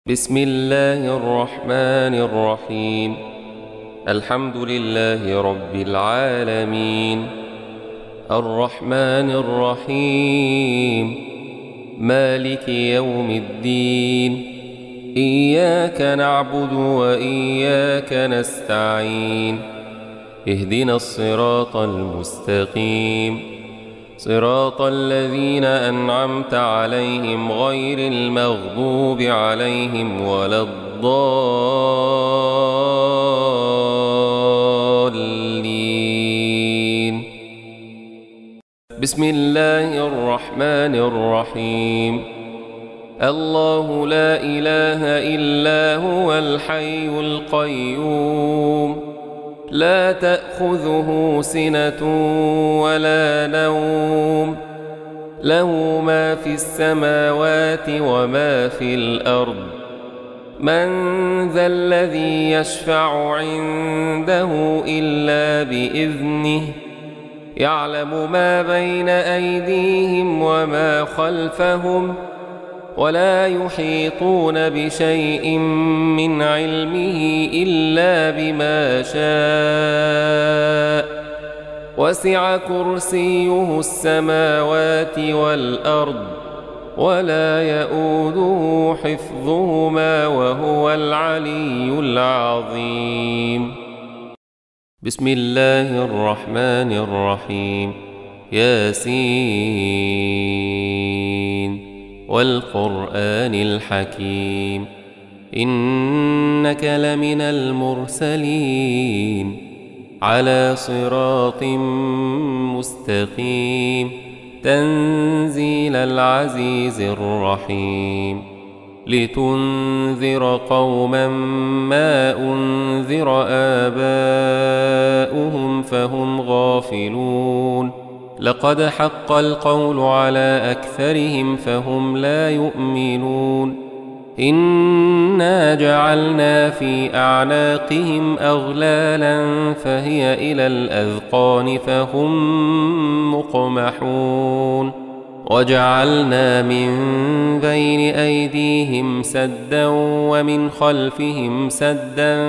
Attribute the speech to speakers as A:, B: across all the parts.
A: بسم الله الرحمن الرحيم. الحمد لله رب العالمين، الرحمن الرحيم، مالك يوم الدين. إياك نعبد وإياك نستعين، اهدنا الصراط المستقيم، صراط الذين أنعمت عليهم غير المغضوب عليهم ولا الضالين. بسم الله الرحمن الرحيم. الله لا إله إلا هو الحي القيوم، لا تأخذه سنة ولا نوم، له ما في السماوات وما في الأرض. من ذا الذي يشفع عنده إلا بإذنه، يعلم ما بين أيديهم وما خلفهم، ولا يحيطون بشيء من علمه إلا بما شاء. وسع كرسيه السماوات والأرض، ولا يئوده حفظهما وهو العلي العظيم. بسم الله الرحمن الرحيم. ياسين والقرآن الحكيم، إنك لمن المرسلين على صراط مستقيم، تنزيل العزيز الرحيم. لتنذر قوما ما أنذر آباؤهم فهم غافلون. لقد حق القول على أكثرهم فهم لا يؤمنون. إنا جعلنا في أعناقهم أغلالا فهي إلى الأذقان فهم مقمحون. وجعلنا من بين أيديهم سدا ومن خلفهم سدا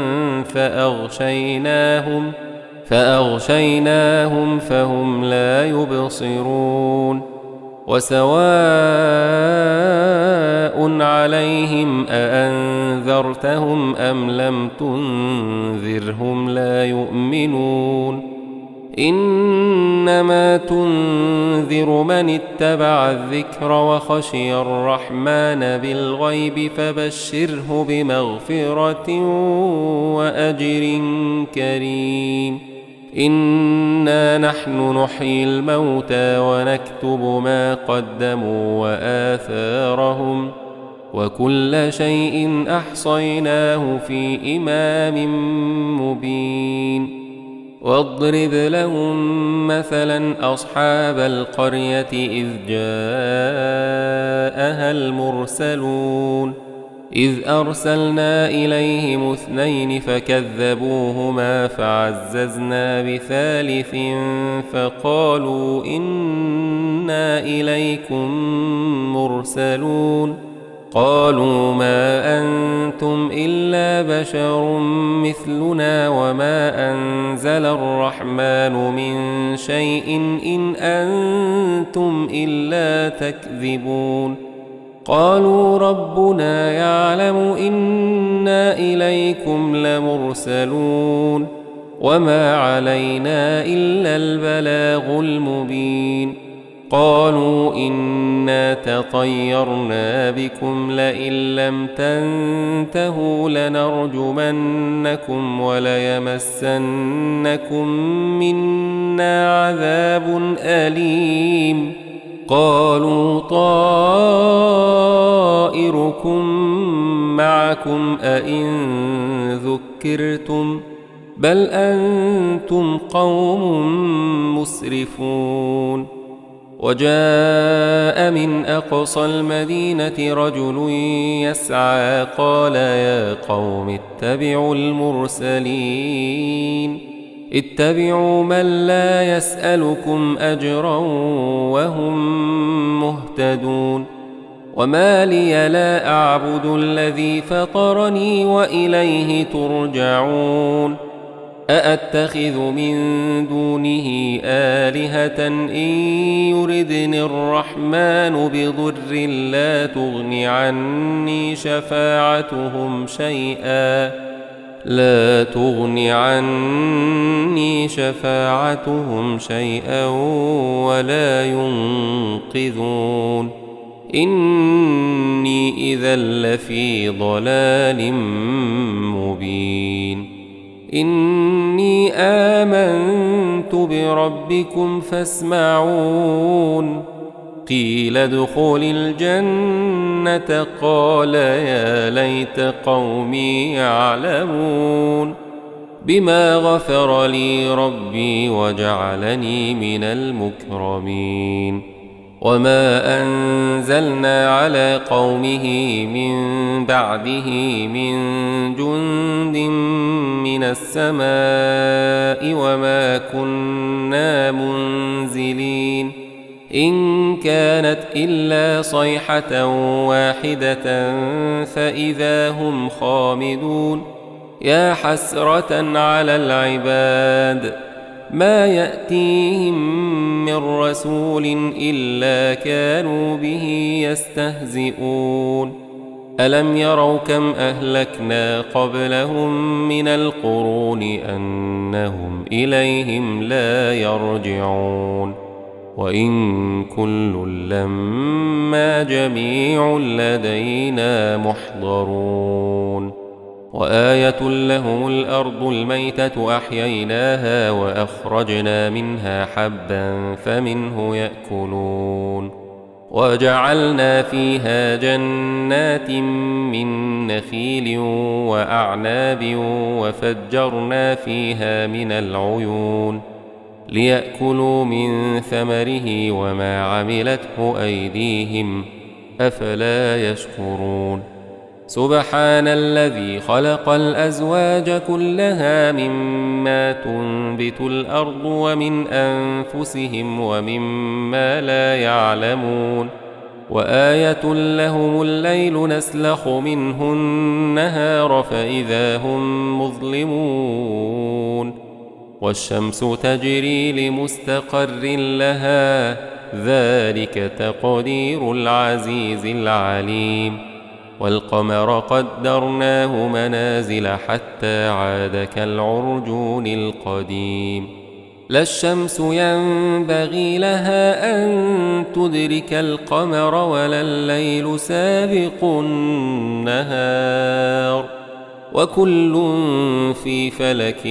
A: فأغشيناهم فهم لا يبصرون. وسواء عليهم أأنذرتهم أم لم تنذرهم لا يؤمنون. إنما تنذر من اتبع الذكر وخشي الرحمن بالغيب فبشره بمغفرة وأجر كريم. إنا نحن نحيي الموتى ونكتب ما قدموا وآثارهم، وكل شيء أحصيناه في إمام مبين. واضرب لهم مثلا أصحاب القرية إذ جاءها المرسلون، إذ أرسلنا إليهم 2 فكذبوهما فعززنا بثالث فقالوا إنا إليكم مرسلون. قالوا ما أنتم إلا بشر مثلنا وما أنزل الرحمن من شيء إن أنتم إلا تكذبون. قالوا ربنا يعلم إنا إليكم لمرسلون، وما علينا إلا البلاغ المبين. قالوا إنا تطيرنا بكم لئن لم تنتهوا لنرجمنكم وليمسنكم منا عذاب أليم. قالوا طائركم معكم أئن ذكرتم بل أنتم قوم مسرفون. وجاء من أقصى المدينة رجل يسعى قال يا قوم اتبعوا المرسلين، اتبعوا من لا يسألكم أجرا وهم مهتدون. وما لي لا أعبد الذي فطرني وإليه ترجعون أأتخذ من دونه آلهة إن يردني الرحمن بضر لا تغن عني شفاعتهم شيئا ولا ينقذون إني إذا لفي ضلال مبين إني آمنت بربكم فاسمعون قيل ادخل الجنة قال يا ليت قومي يعلمون بما غفر لي ربي وجعلني من المكرمين وما أنزلنا على قومه من بعده من جند من السماء وما كنا منزلين إن كانت إلا صيحة واحدة فإذا هم خامدون يا حسرة على العباد ما يأتيهم من رسول إلا كانوا به يستهزئون ألم يروا كم أهلكنا قبلهم من القرون أنهم إليهم لا يرجعون وإن كل لما جميع لدينا محضرون وآية لهم الأرض الميتة أحييناها وأخرجنا منها حبا فمنه يأكلون وجعلنا فيها جنات من نخيل وأعناب وفجرنا فيها من العيون ليأكلوا من ثمره وما عملته أيديهم أفلا يشكرون سبحان الذي خلق الأزواج كلها مما تنبت الأرض ومن أنفسهم ومما لا يعلمون وآية لهم الليل نسلخ منه النهار فإذا هم مظلمون والشمس تجري لمستقر لها ذلك تقدير العزيز العليم والقمر قدرناه منازل حتى عاد كالعرجون القديم لا الشمس ينبغي لها أن تدرك القمر ولا الليل سابق النهار وكل في فلك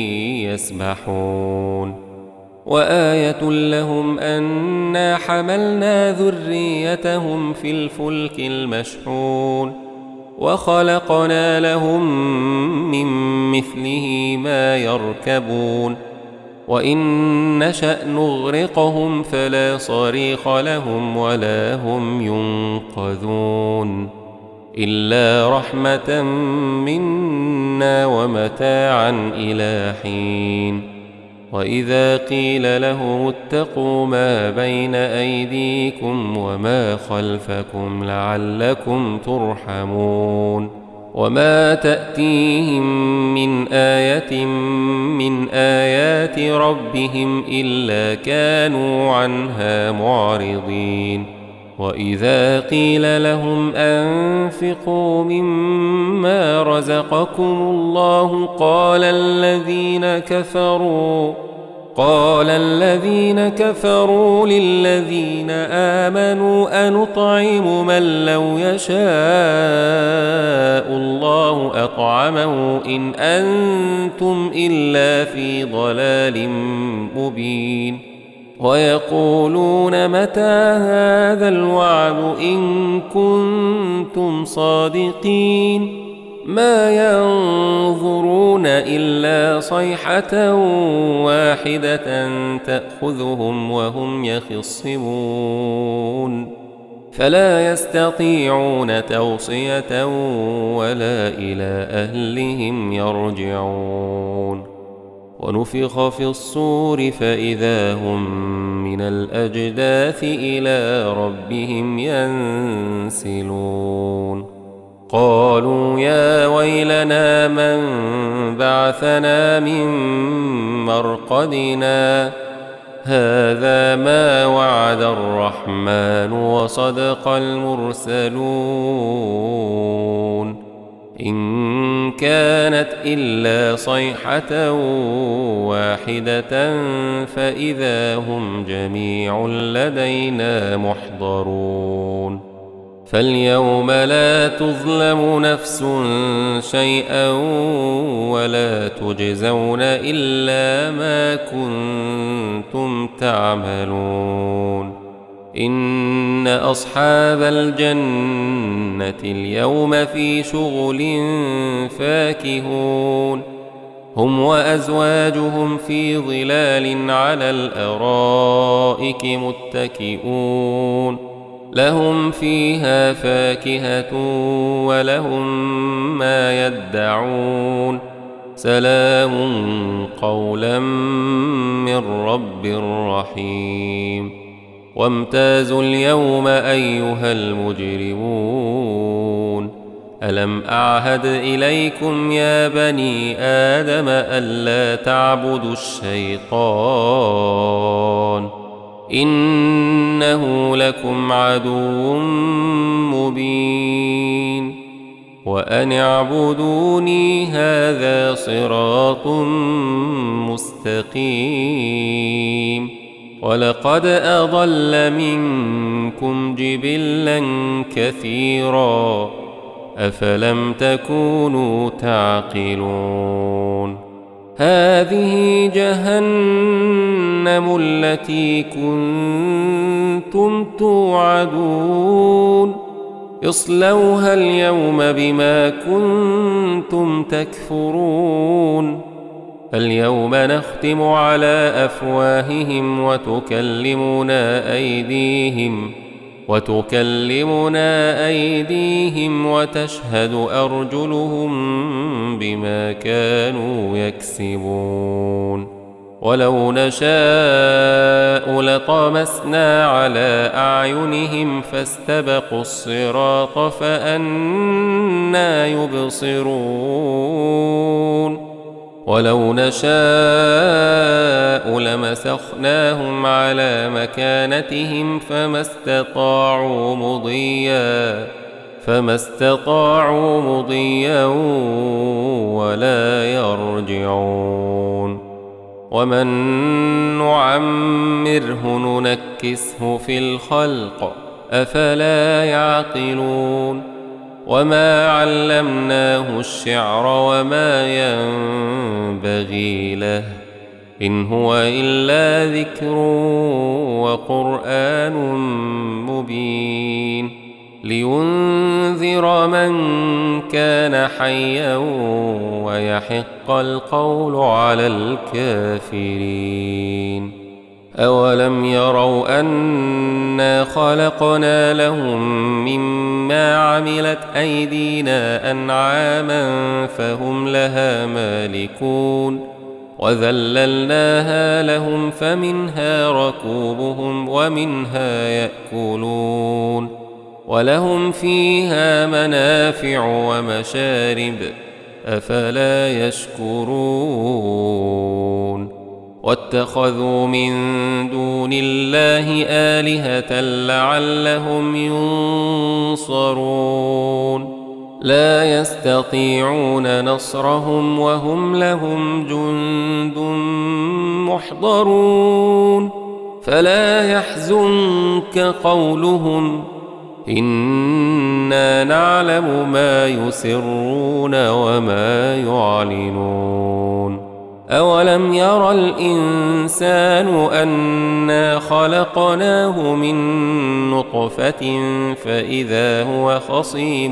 A: يسبحون وآية لهم أنا حملنا ذريتهم في الفلك المشحون وخلقنا لهم من مثله ما يركبون وإن نشأ نغرقهم فلا صريخ لهم ولا هم ينقذون إلا رحمة منا ومتاعا إلى حين وإذا قيل لهم اتقوا ما بين أيديكم وما خلفكم لعلكم ترحمون وما تأتيهم من آية من آيات ربهم إلا كانوا عنها معرضين وإذا قيل لهم أنفقوا مما رزقكم الله قال الذين كفروا للذين آمنوا أنطعم من لو يشاء الله أطعمه إن أنتم إلا في ضلال مبين ويقولون متى هذا الوعد إن كنتم صادقين ما ينظرون إلا صيحة واحدة تأخذهم وهم يخصمون فلا يستطيعون توصية ولا إلى أهلهم يرجعون ونفخ في الصور فإذا هم من الأجداث إلى ربهم ينسلون قالوا يا ويلنا من بعثنا من مرقدنا هذا ما وعد الرحمن وصدق المرسلون إن كانت إلا صيحة واحدة فإذا هم جميع لدينا محضرون فاليوم لا تظلم نفس شيئا ولا تجزون إلا ما كنتم تعملون إن أصحاب الجنة اليوم في شغل فاكهون هم وأزواجهم في ظلال على الأرائك متكئون لهم فيها فاكهة ولهم ما يدعون سلام قولا من رب رحيم وامتازوا اليوم أيها المجرمون ألم أعهد إليكم يا بني آدم ألا تعبدوا الشيطان إنه لكم عدو مبين وأن اعبدوني هذا صراط مستقيم ولقد أضل منكم جبلا كثيرا أفلم تكونوا تعقلون هذه جهنم التي كنتم توعدون اصلوها اليوم بما كنتم تكفرون اليوم نختم على أفواههم وتكلمنا أيديهم وتشهد أرجلهم بما كانوا يكسبون ولو نشاء لطمسنا على أعينهم فاستبقوا الصراط فأنى يبصرون ولو نشاء لمسخناهم على مكانتهم فما استطاعوا مضيا ولا يرجعون ومن نعمره ننكسه في الخلق أفلا يعقلون وما علمناه الشعر وما ينبغي له إن هو إلا ذكر وقرآن مبين لينذر من كان حيا ويحق القول على الكافرين أولم يروا أنا خلقنا لهم مما عملت أيدينا أنعاما فهم لها مالكون وذللناها لهم فمنها ركوبهم ومنها يأكلون ولهم فيها منافع ومشارب أفلا يشكرون واتخذوا من دون الله آلهة لعلهم ينصرون لا يستطيعون نصرهم وهم لهم جند محضرون فلا يحزنك قولهم إنا نعلم ما يسرون وما يعلنون أولم ير الإنسان أنا خلقناه من نطفة فإذا هو خصيم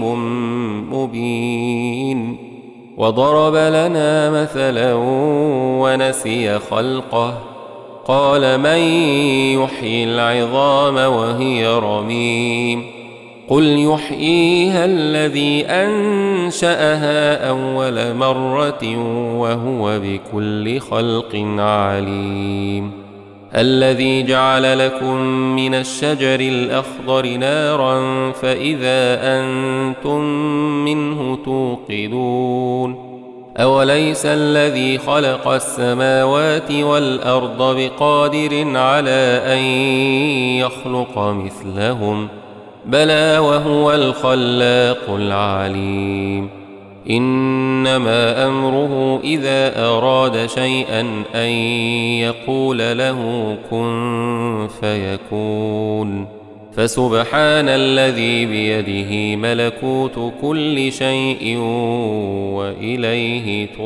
A: مبين وضرب لنا مثلا ونسي خلقه قال من يحيي العظام وهي رميم قل يحييها الذي أنشأها أول مرة وهو بكل خلق عليم الذي جعل لكم من الشجر الأخضر نارا فإذا أنتم منه توقدون أوليس الذي خلق السماوات والأرض بقادر على أن يخلق مثلهم بلى وهو الخلاق العليم إنما أمره إذا أراد شيئا أن يقول له كن فيكون فسبحان الذي بيده ملكوت كل شيء وإليه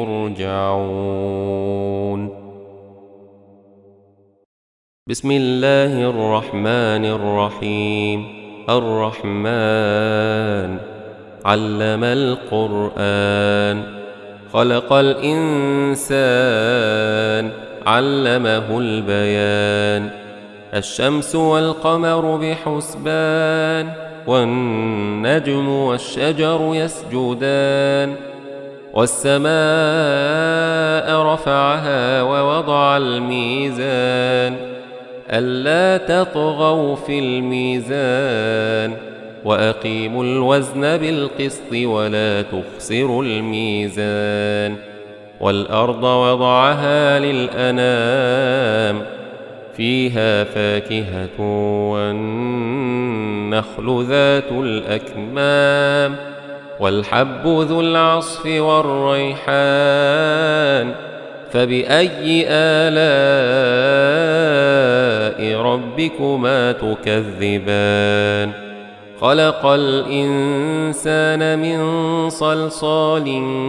A: ترجعون. بسم الله الرحمن الرحيم. الرحمن علم القرآن خلق الإنسان علمه البيان الشمس والقمر بحسبان والنجم والشجر يسجدان والسماء رفعها ووضع الميزان ألا تطغوا في الميزان وأقيموا الوزن بالقسط ولا تخسروا الميزان والأرض وضعها للأنام فيها فاكهة والنخل ذات الأكمام والحب ذو العصف والريحان فبأي آلاء ربكما تكذبان خلق الإنسان من صلصال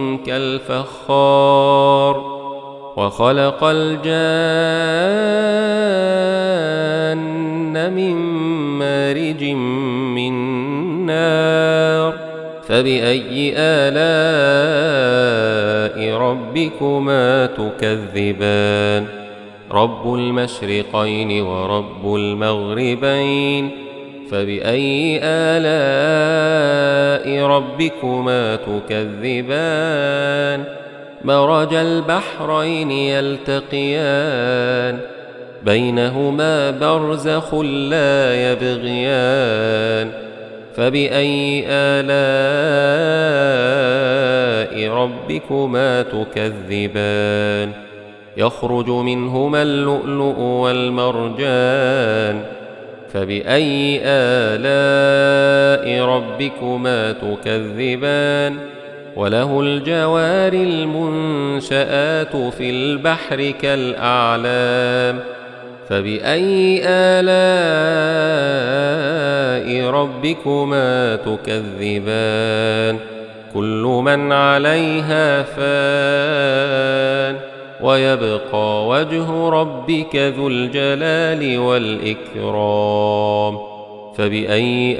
A: كالفخار وخلق الجان من مارج من نار فبأي آلاء ربكما تكذبان رب المشرقين ورب المغربين فبأي آلاء ربكما تكذبان مرج البحرين يلتقيان بينهما برزخ لا يبغيان فبأي آلاء ربكما تكذبان يخرج منهما اللؤلؤ والمرجان فبأي آلاء ربكما تكذبان وله الجوار المنشآت في البحر كالأعلام فبأي آلاء ربكما تكذبان كل من عليها فان ويبقى وجه ربك ذو الجلال والإكرام فبأي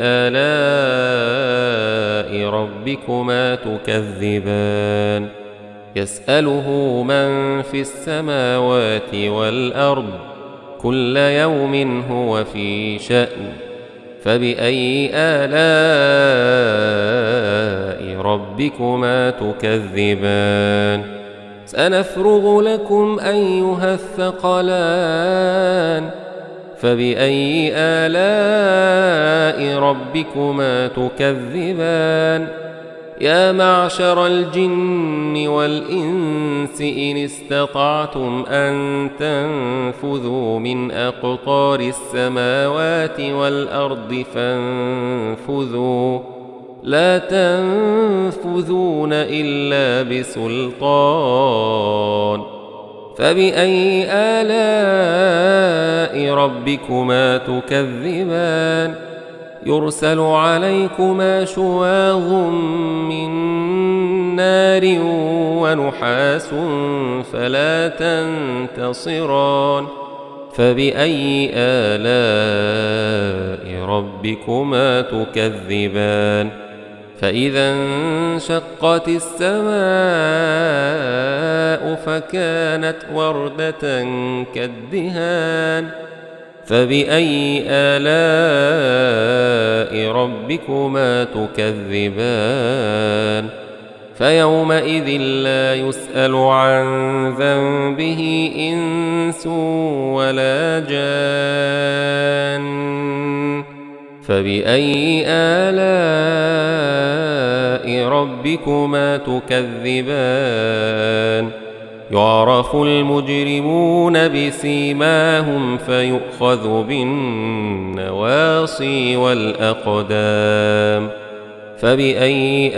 A: آلاء ربكما تكذبان يسأله من في السماوات والأرض كل يوم هو في شأن فبأي آلاء ربكما تكذبان سنفرغ لكم أيها الثقلان فبأي آلاء ربكما تكذبان يا معشر الجن والإنس إن استطعتم أن تنفذوا من أقطار السماوات والأرض فانفذوا لا تنفذون إلا بسلطان فبأي آلاء ربكما تكذبان يرسل عليكما شواظ من نار ونحاس فلا تنتصران فبأي آلاء ربكما تكذبان فإذا انشقت السماء فكانت وردة كالدهان فبأي آلاء ربكما تكذبان فيومئذ لا يسأل عن ذنبه إنس ولا جان. فبأي آلاء ربكما تكذبان؟ يعرف المجرمون بسيماهم فيؤخذ بالنواصي والأقدام. فبأي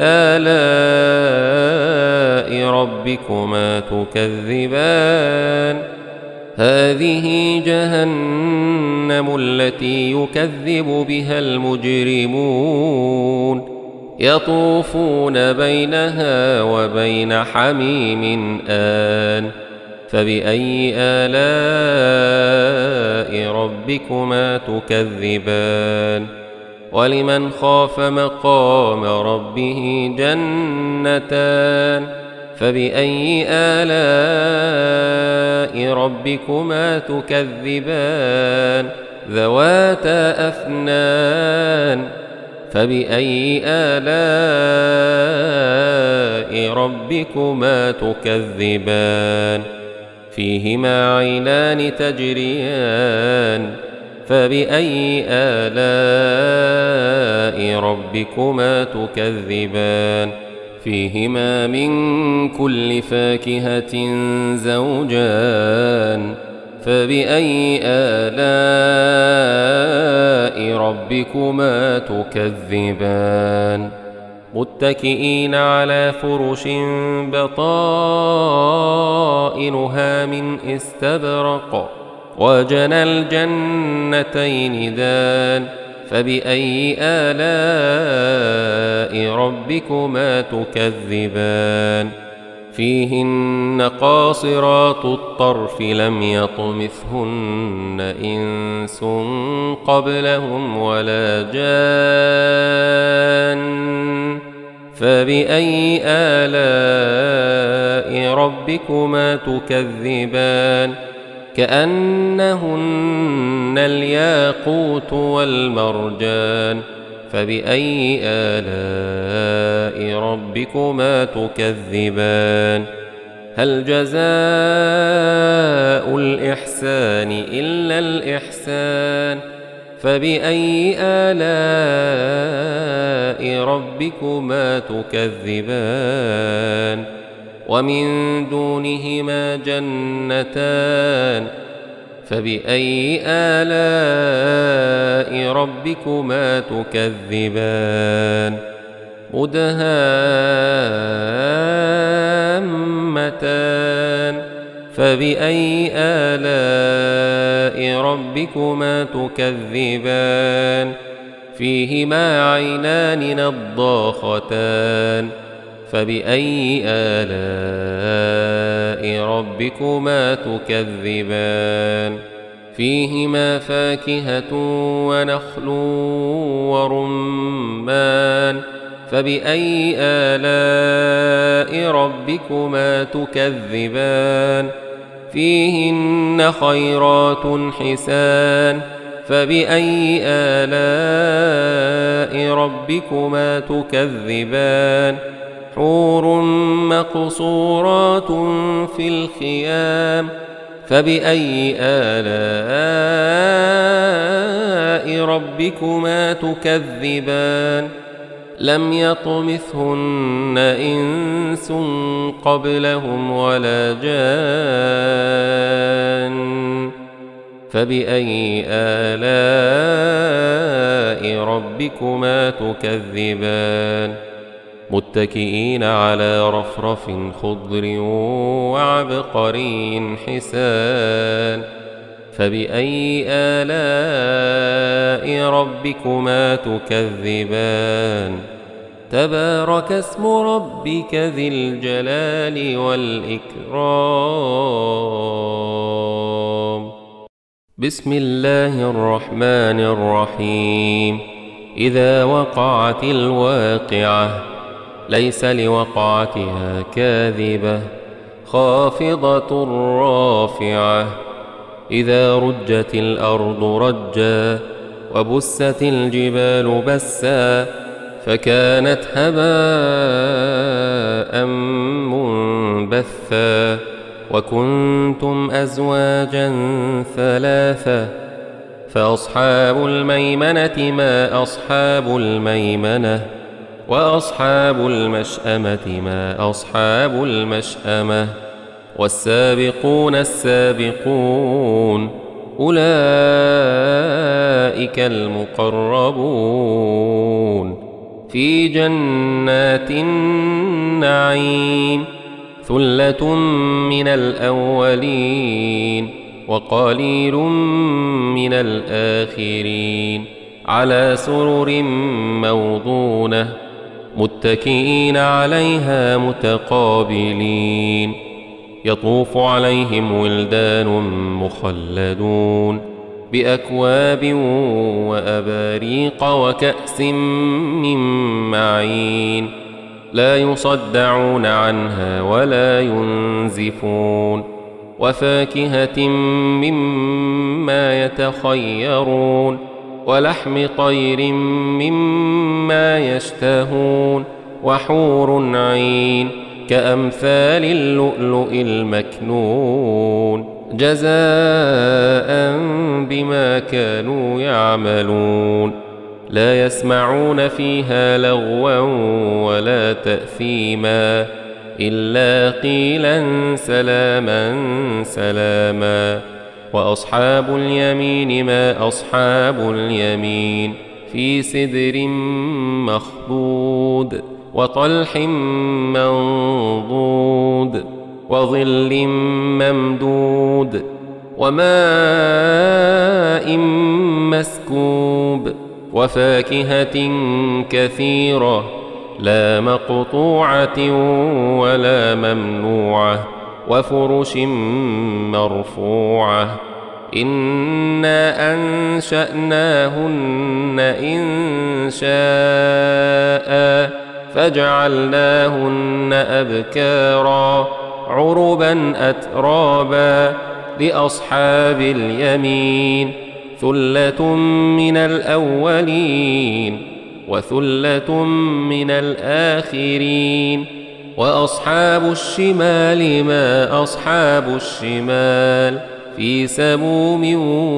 A: آلاء ربكما تكذبان؟ هذه جهنم التي يكذب بها المجرمون، يطوفون بينها وبين حميم آن. فبأي آلاء ربكما تكذبان؟ ولمن خاف مقام ربه جنتان. فبأي آلاء ربكما تكذبان؟ ذواتا أفنان. فبأي آلاء ربكما تكذبان؟ فيهما عينان تجريان. فبأي آلاء ربكما تكذبان؟ فيهما من كل فاكهة زوجان. فبأي آلاء ربكما تكذبان؟ متكئين على فرش بطائنها من استبرق، وجنى الجنتين دان. فبأي آلاء ربكما تكذبان؟ فيهن قاصرات الطرف لم يطمثهن إنس قبلهم ولا جان. فبأي آلاء ربكما تكذبان؟ كأنهن الياقوت والمرجان. فبأي آلاء ربكما تكذبان؟ هل جزاء الإحسان إلا الإحسان؟ فبأي آلاء ربكما تكذبان؟ ومن دونهما جنتان. فبأي آلاء ربكما تكذبان؟ مدهامتان. فبأي آلاء ربكما تكذبان؟ فيهما عينان نضاختان. فبأي آلاء ربكما تكذبان؟ فيهما فاكهة ونخل ورمان. فبأي آلاء ربكما تكذبان؟ فيهن خيرات حسان. فبأي آلاء ربكما تكذبان؟ حور مقصورات في الخيام. فبأي آلاء ربكما تكذبان؟ لم يطمثهن إنس قبلهم ولا جان. فبأي آلاء ربكما تكذبان؟ متكئين على رفرف خضر وعبقري حسان. فبأي آلاء ربكما تكذبان؟ تبارك اسم ربك ذي الجلال والإكرام. بسم الله الرحمن الرحيم. إذا وقعت الواقعة ليس لوقعتها كاذبة خافضة رافعة. إذا رجت الأرض رجا وبست الجبال بسا فكانت هباء هباء منبثا وكنتم أزواجا ثلاثة فأصحاب الميمنة ما أصحاب الميمنة وأصحاب المشأمة ما أصحاب المشأمة والسابقون السابقون أولئك المقربون في جنات النعيم ثلة من الأولين وقليل من الآخرين على سرر موضونة متكئين عليها متقابلين يطوف عليهم ولدان مخلدون بأكواب وأباريق وكأس من معين لا يصدعون عنها ولا ينزفون وفاكهة مما يتخيرون ولحم طير مما يشتهون وحور عين كأمثال اللؤلؤ المكنون جزاء بما كانوا يعملون لا يسمعون فيها لغوا ولا تأثيما إلا قيلا سلاما سلاما وأصحاب اليمين ما أصحاب اليمين في سدر مخضود وطلح منضود وظل ممدود وماء مسكوب وفاكهة كثيرة لا مقطوعة ولا ممنوعة وفرش مرفوعة إنا أنشأناهن إن شاء فجعلناهن أبكارا عربا أترابا لأصحاب اليمين ثلة من الأولين وثلة من الآخرين وأصحاب الشمال ما أصحاب الشمال في سموم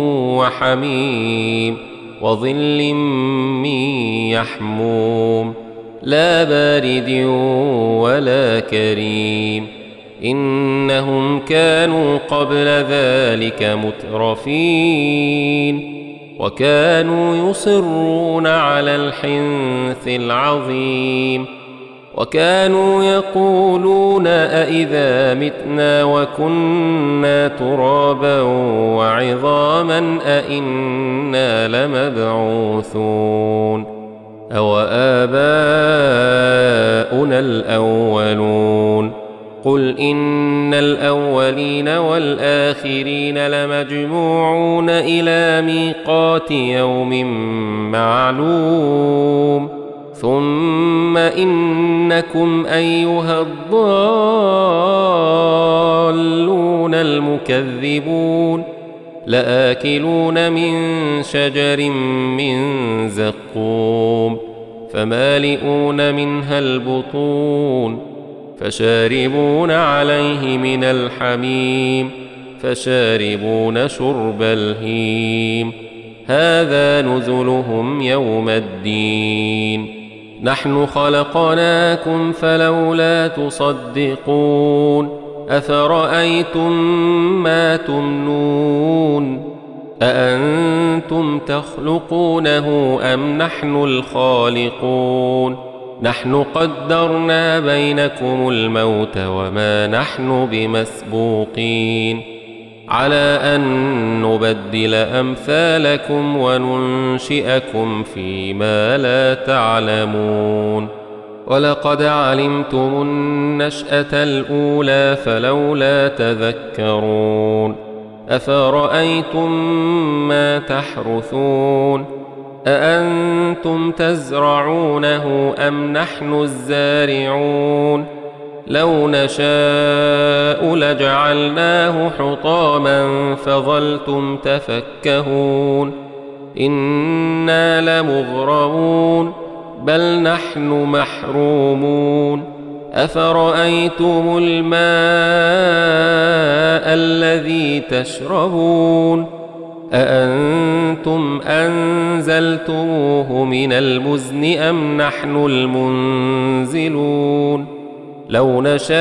A: وحميم وظل من يحموم لا بارد ولا كريم إنهم كانوا قبل ذلك مترفين وكانوا يصرون على الحنث العظيم وكانوا يقولون أئذا متنا وكنا ترابا وعظاما أئنا لمبعوثون أو آباؤنا الأولون قل إن الأولين والآخرين لمجموعون إلى ميقات يوم معلوم ثم إنكم أيها الضالون المكذبون لآكلون من شجر من زقوم فمالئون منها البطون فشاربون عليه من الحميم فشاربون شرب الهيم هذا نزلهم يوم الدين نحن خلقناكم فلولا تصدقون أفرأيتم ما تمنون أأنتم تخلقونه أم نحن الخالقون نحن قدرنا بينكم الموت وما نحن بمسبوقين على أن نبدل أمثالكم وننشئكم فيما لا تعلمون ولقد علمتم النشأة الأولى فلولا تذكرون أفرأيتم ما تحرثون أأنتم تزرعونه أم نحن الزارعون لو نشاء لجعلناه حطاما فظلتم تفكهون إنا لمغرمون بل نحن محرومون أفرأيتم الماء الذي تشربون أأنتم أنزلتموه من المزن أم نحن المنزلون لو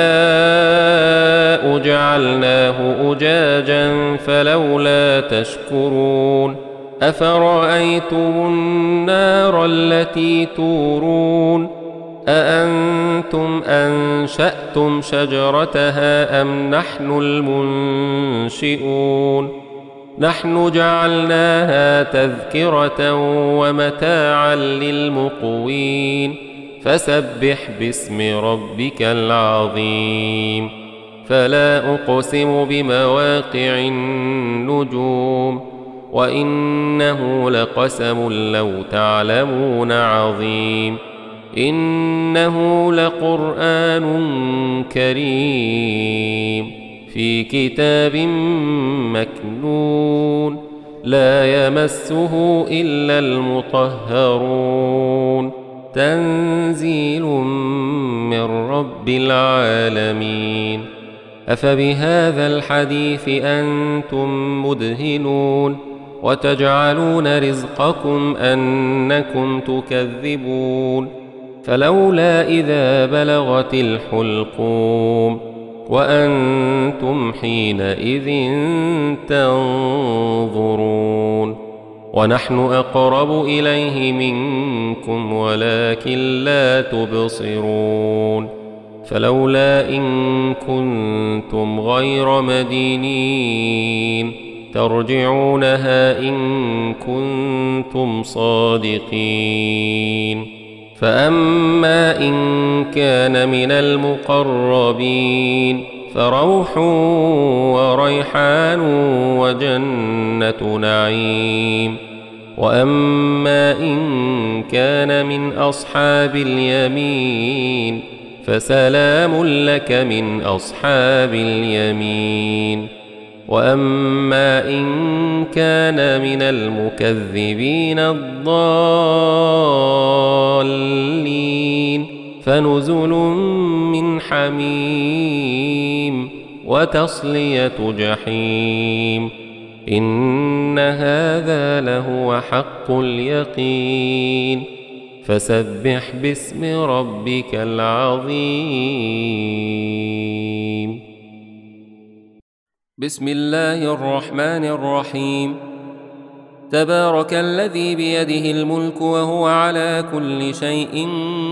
A: نشاء جعلناه أجاجا فلولا تشكرون أفرأيتم النار التي تورون أأنتم أنشأتم شجرتها أم نحن المنشئون نحن جعلناها تذكرة ومتاعا للمقوين فسبح باسم ربك العظيم فلا أقسم بمواقع النجوم وإنه لقسم لو تعلمون عظيم إنه لقرآن كريم في كتاب مكنون لا يمسه إلا المطهرون تنزيل من رب العالمين أفبهذا الحديث أنتم مدهنون وتجعلون رزقكم أنكم تكذبون فلولا إذا بلغت الحلقوم وأنتم حينئذ تنظرون ونحن أقرب إليه منكم ولكن لا تبصرون فلولا إن كنتم غير مدينين ترجعونها إن كنتم صادقين فأما إن كان من المقربين فروح وريحان وجنة نعيم وأما إن كان من أصحاب اليمين فسلام لك من أصحاب اليمين وأما إن كان من المكذبين الضالين فنزل من حميم وتصلية جحيم إن هذا لهو حق اليقين فسبح باسم ربك العظيم بسم الله الرحمن الرحيم تبارك الذي بيده الملك وهو على كل شيء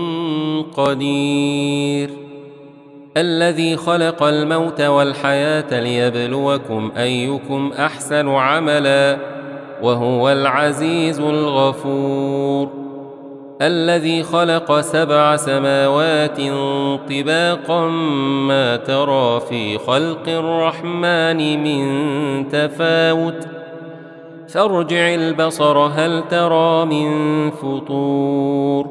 A: قدير الذي خلق الموت والحياة ليبلوكم أيكم أحسن عملا وهو العزيز الغفور الذي خلق 7 سماوات طباقا ما ترى في خلق الرحمن من تفاوت فارجع البصر هل ترى من فطور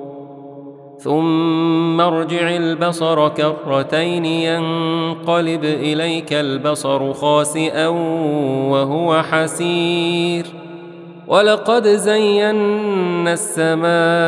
A: ثم ارجع البصر كرتين ينقلب إليك البصر خاسئا وهو حسير ولقد زينا السماء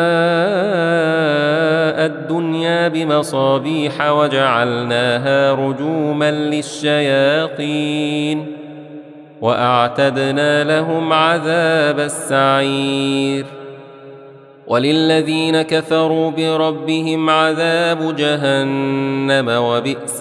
A: الدنيا بمصابيح وجعلناها رجوما للشياطين وأعتدنا لهم عذاب السعير وللذين كفروا بربهم عذاب جهنم وبئس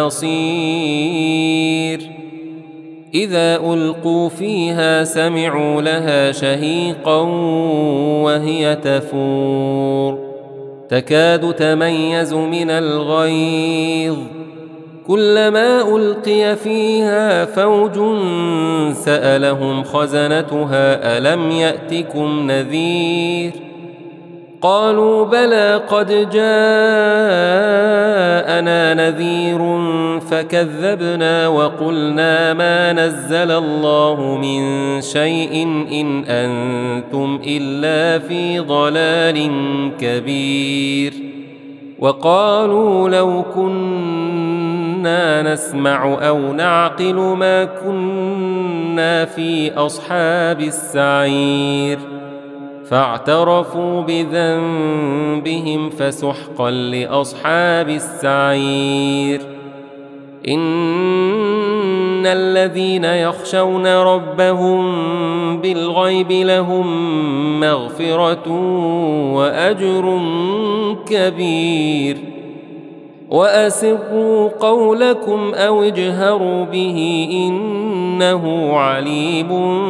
A: المصير إذا ألقوا فيها سمعوا لها شهيقا وهي تفور تكاد تميز من الغيظ كلما ألقي فيها فوج سألهم خزنتها ألم يأتكم نذير قالوا بلى قد جاءنا نذير فكذبنا وقلنا ما نزل الله من شيء إن أنتم إلا في ضلال كبير وقالوا لو كنا نسمع أو نعقل ما كنا في أصحاب السعير فاعترفوا بذنبهم فسحقا لأصحاب السعير. إن الذين يخشون ربهم بالغيب لهم مغفرة وأجر كبير. وأسروا قولكم أو اجهروا به إنه عليم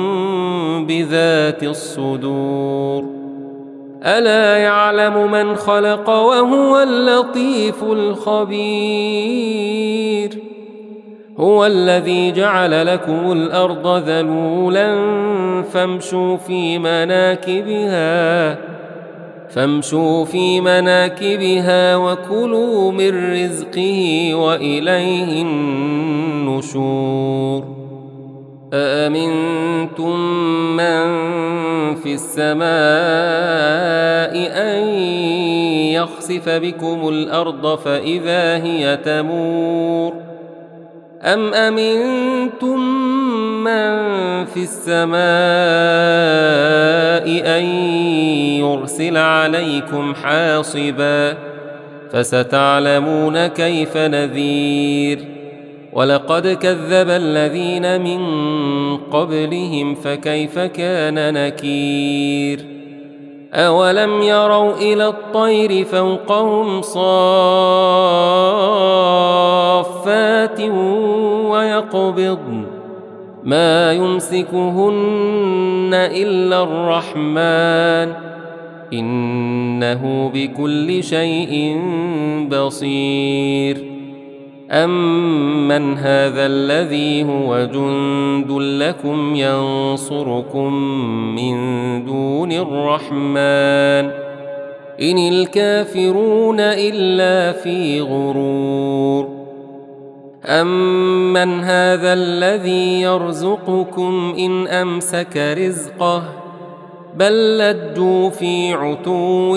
A: بذات الصدور. ألا يعلم من خلق وهو اللطيف الخبير. هو الذي جعل لكم الأرض ذلولا فامشوا في مناكبها وكلوا من رزقه وإليه النشور. أأمنتم من في السماء أن يخسف بكم الأرض فإذا هي تمور أم أمنتم من في السماء أن يرسل عليكم حاصبا فستعلمون كيف نذير. ولقد كذب الذين من قبلهم فكيف كان نكير. أولم يروا إلى الطير فوقهم صافات ويقبضن ما يمسكهن إلا الرحمن إنه بكل شيء بصير. أمن هذا الذي هو جند لكم ينصركم من دون الرحمن إن الكافرون إلا في غرور. أمن هذا الذي يرزقكم إن أمسك رزقه بل لجوا في عتو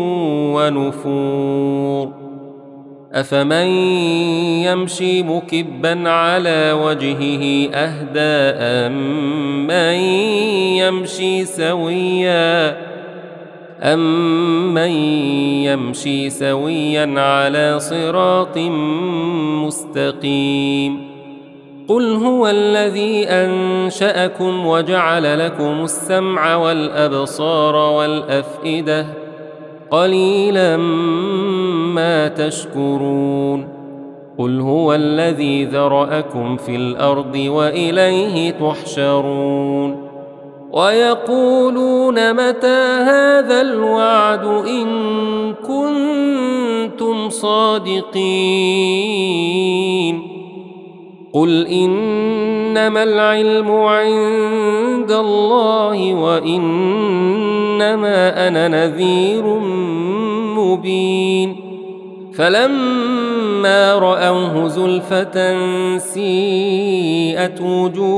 A: ونفور. أفمن يمشي مكبا على وجهه أهدى أمن يمشي سويا على صراط مستقيم. قل هو الذي أنشأكم وجعل لكم السمع والأبصار والأفئدة قليلا ما تشكرون. قل هو الذي ذرأكم في الأرض وإليه تحشرون. ويقولون متى هذا الوعد إن كنتم صادقين. قل إنما العلم عند الله وإنما أنا نذير مبين. فلما رأوه زلفة سيئت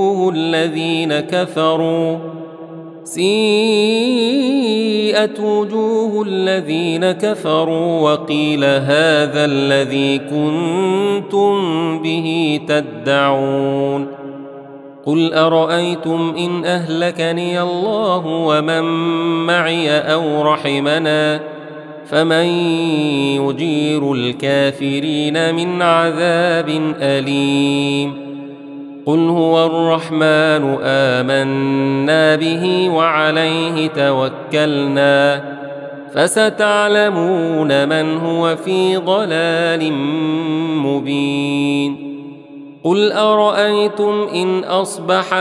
A: وجوه الذين كفروا وقيل هذا الذي كنتم به تدعون. قل أرأيتم إن أهلكني الله ومن معي أو رحمنا فمن يجير الكافرين من عذاب أليم. قل هو الرحمن آمنا به وعليه توكلنا فستعلمون من هو في ضلال مبين. قل أرأيتم إن أصبح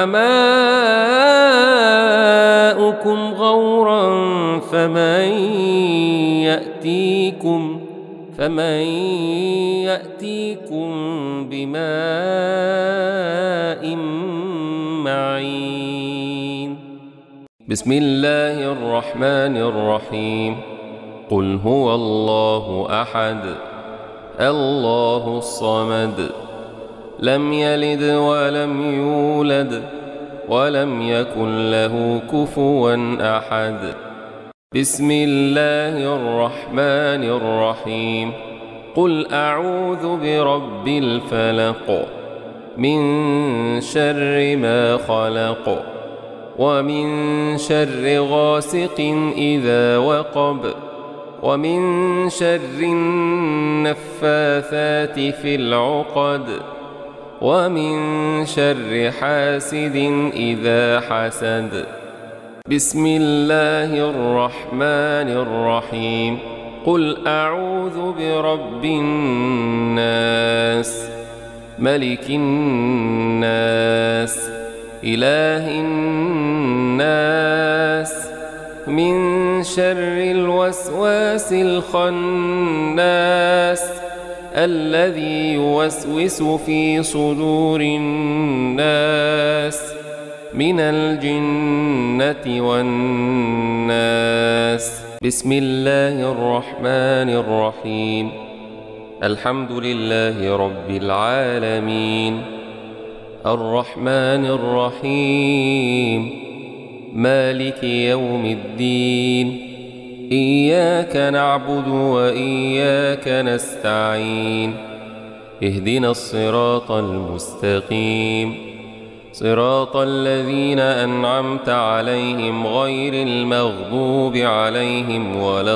A: ماؤكم غورا فمن يأتيكم بماء معين. بسم الله الرحمن الرحيم. قل هو الله أحد الله الصمد لم يلد ولم يولد ولم يكن له كفوا أحد. بسم الله الرحمن الرحيم. قل أعوذ برب الفلق من شر ما خلق ومن شر غاسق إذا وقب ومن شر النفاثات في العقد ومن شر حاسد إذا حسد. بسم الله الرحمن الرحيم. قل أعوذ برب الناس ملك الناس إله الناس من شر الوسواس الخناس الذي يوسوس في صدور الناس من الجنة والناس. بسم الله الرحمن الرحيم. الحمد لله رب العالمين الرحمن الرحيم مالك يوم الدين إياك نعبد وإياك نستعين اهدنا الصراط المستقيم صراط الذين أنعمت عليهم غير المغضوب عليهم ولا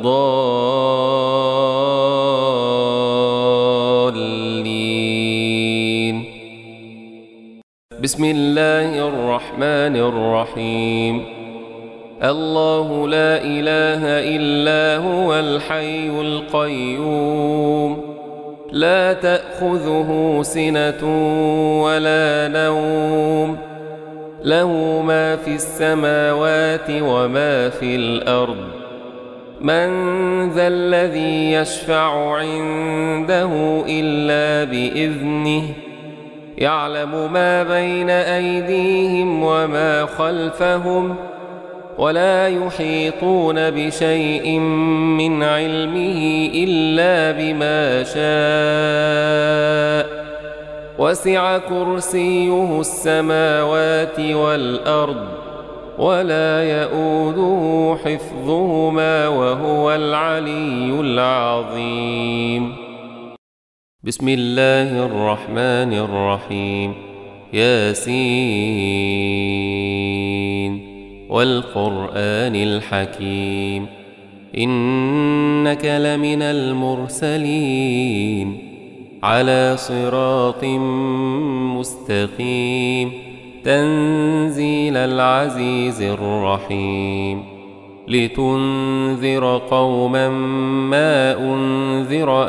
A: الضالين. بسم الله الرحمن الرحيم. الله لا إله إلا هو الحي القيوم لا تأخذه سنة ولا نوم له ما في السماوات وما في الأرض. من ذا الذي يشفع عنده إلا بإذنه يعلم ما بين أيديهم وما خلفهم ولا يحيطون بشيء من علمه إلا بما شاء وسع كرسيه السماوات والأرض ولا يؤوده حفظهما وهو العلي العظيم. بسم الله الرحمن الرحيم. ياسين والقرآن الحكيم إنك لمن المرسلين على صراط مستقيم تنزيل العزيز الرحيم لتنذر قوما ما أنذر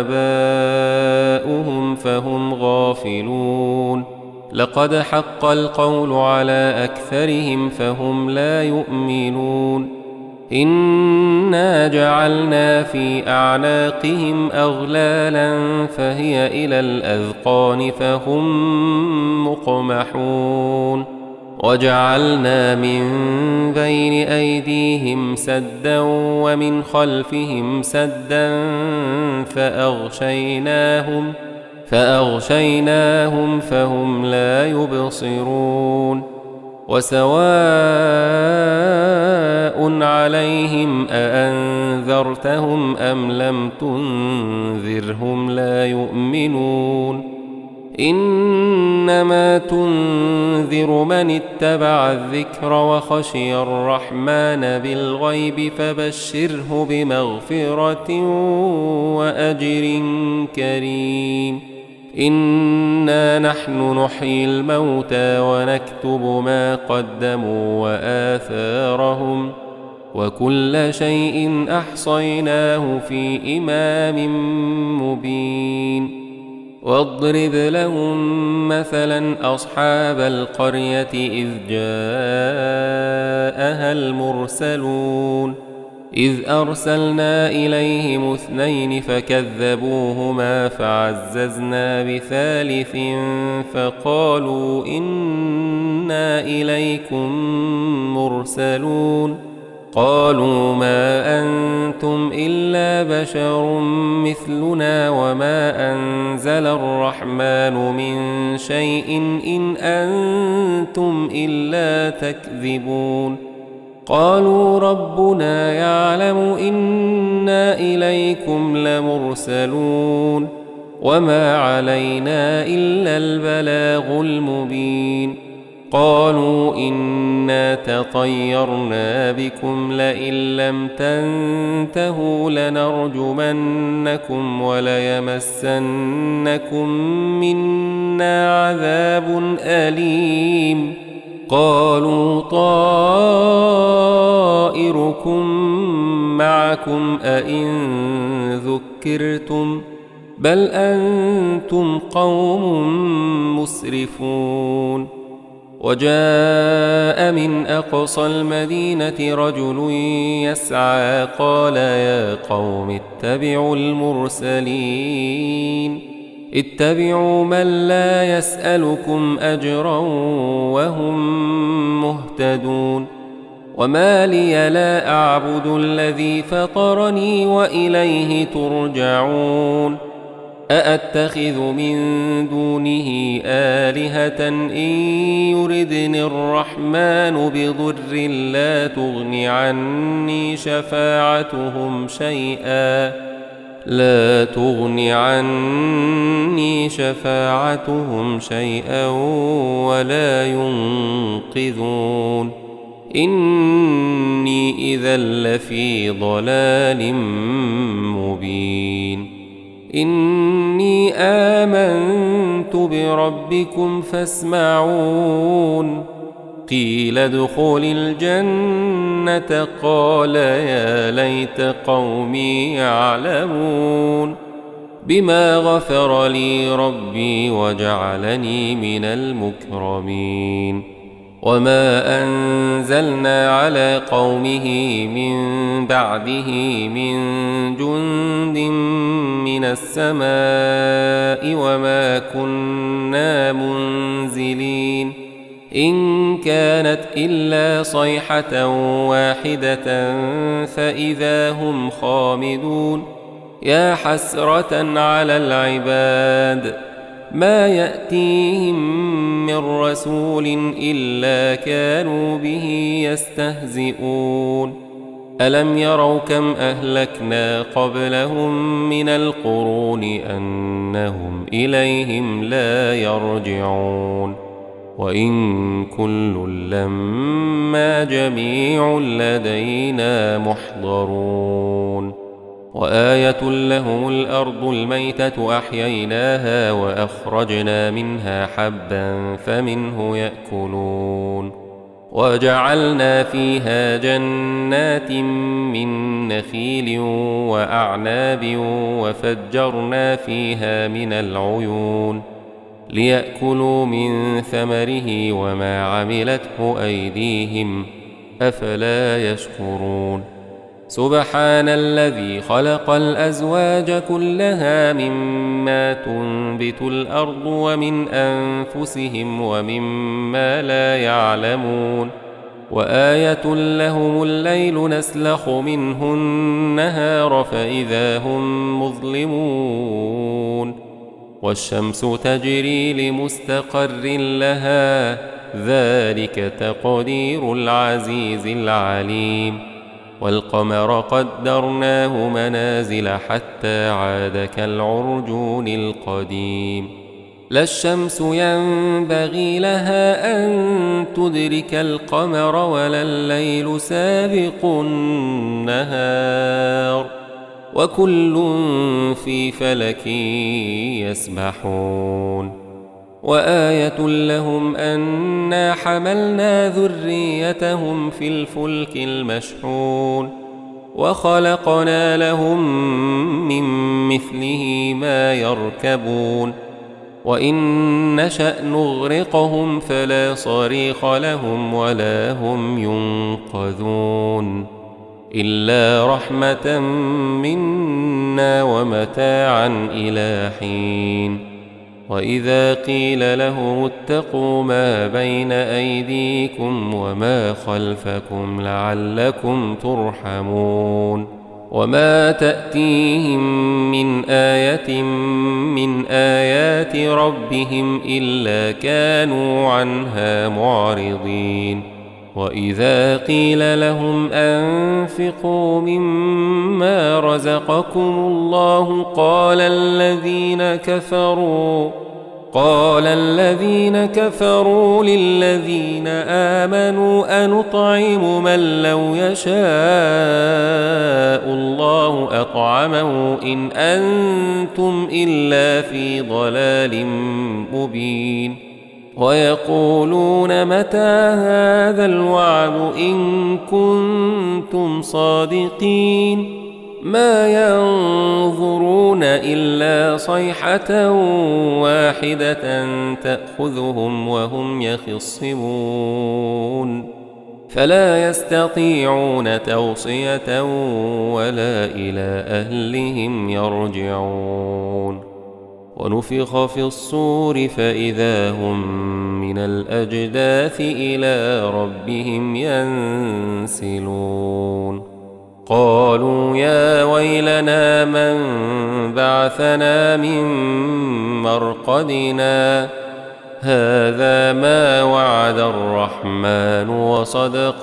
A: آباؤهم فهم غافلون لقد حق القول على أكثرهم فهم لا يؤمنون إنا جعلنا في أعناقهم أغلالا فهي إلى الأذقان فهم مقمحون وجعلنا من بين أيديهم سدا ومن خلفهم سدا فأغشيناهم فهم لا يبصرون وسواء عليهم أأنذرتهم أم لم تنذرهم لا يؤمنون إنما تنذر من اتبع الذكر وخشي الرحمن بالغيب فبشره بمغفرة وأجر كريم إنا نحن نحيي الموتى ونكتب ما قدموا وآثارهم وكل شيء أحصيناه في إمام مبين واضرب لهم مثلا أصحاب القرية إذ جاءها المرسلون إذ أرسلنا إليهم 2 فكذبوهما فعززنا بثالث فقالوا إنا إليكم مرسلون قالوا ما أنتم إلا بشر مثلنا وما أنزل الرحمن من شيء إن أنتم إلا تكذبون قالوا ربنا يعلم إنا إليكم لمرسلون وما علينا إلا البلاغ المبين قالوا إنا تطيرنا بكم لئن لم تنتهوا لنرجمنكم وليمسنكم منا عذاب أليم قالوا طائركم معكم أئن ذكرتم بل أنتم قوم مسرفون وجاء من أقصى المدينة رجل يسعى قال يا قوم اتبعوا المرسلين اتبعوا من لا يسألكم أجرا وهم مهتدون وما لي لا أعبد الذي فطرني وإليه ترجعون أأتخذ من دونه آلهة إن يردني الرحمن بضر لا تغن عني شفاعتهم شيئا ولا ينقذون إني إذا لفي ضلال مبين إني آمنت بربكم فاسمعون قيل ادخل الجنة قال يا ليت قومي يعلمون بما غفر لي ربي وجعلني من المكرمين وما أنزلنا على قومه من بعده من جند من السماء وما كنا منزلين إن كانت إلا صيحة واحدة فإذا هم خامدون يا حسرة على العباد ما يأتيهم من رسول إلا كانوا به يستهزئون ألم يروا كم أهلكنا قبلهم من القرون أنهم إليهم لا يرجعون وإن كل لما جميع لدينا محضرون وآية لهم الأرض الميتة أحييناها وأخرجنا منها حبا فمنه يأكلون وجعلنا فيها جنات من نخيل وأعناب وفجرنا فيها من العيون ليأكلوا من ثمره وما عملته أيديهم أفلا يشكرون سبحان الذي خلق الأزواج كلها مما تنبت الأرض ومن أنفسهم ومما لا يعلمون وآية لهم الليل نسلخ منه النهار فإذا هم مظلمون والشمس تجري لمستقر لها ذلك تقدير العزيز العليم والقمر قدرناه منازل حتى عاد كالعرجون القديم لا الشمس ينبغي لها أن تدرك القمر ولا الليل سابق النهار وكل في فلك يسبحون وآية لهم أنا حملنا ذريتهم في الفلك المشحون وخلقنا لهم من مثله ما يركبون وإن نشأ نغرقهم فلا صريخ لهم ولا هم ينقذون إلا رحمة منا ومتاعا إلى حين وإذا قيل لهم اتقوا ما بين أيديكم وما خلفكم لعلكم ترحمون وما تأتيهم من آية من آيات ربهم إلا كانوا عنها معرضين وإذا قيل لهم أنفقوا مما رزقكم الله قال الذين كفروا للذين آمنوا أنطعم من لو يشاء الله أطعمه إن أنتم إلا في ضلال مبين ويقولون متى هذا الوعد إن كنتم صادقين ما ينظرون إلا صيحة واحدة تأخذهم وهم يخصمون فلا يستطيعون توصية ولا إلى أهلهم يرجعون ونفخ في الصور فإذا هم من الأجداث إلى ربهم ينسلون قالوا يا ويلنا من بعثنا من مرقدنا هذا ما وعد الرحمن وصدق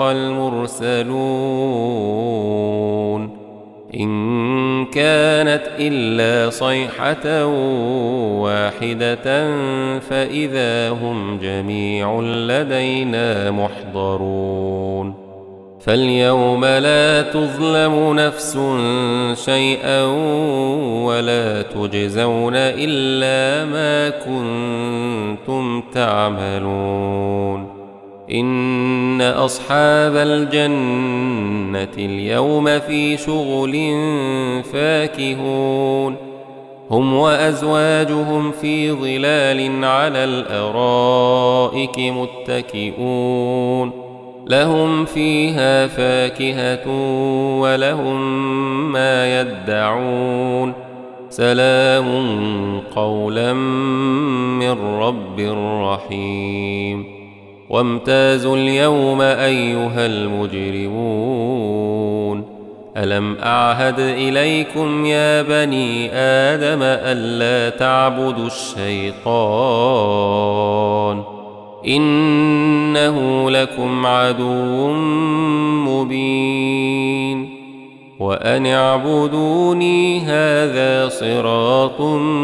A: المرسلون إن كانت إلا صيحة واحدة فإذا هم جميع لدينا محضرون فاليوم لا تظلم نفس شيئا ولا تجزون إلا ما كنتم تعملون إن أصحاب الجنة اليوم في شغل فاكهون هم وأزواجهم في ظلال على الأرائك متكئون لهم فيها فاكهة ولهم ما يدعون سلام قولا من رب رحيم وامتازوا اليوم أيها المجرمون ألم أعهد إليكم يا بني آدم ألا تعبدوا الشيطان إنه لكم عدو مبين وأن اعبدوني هذا صراط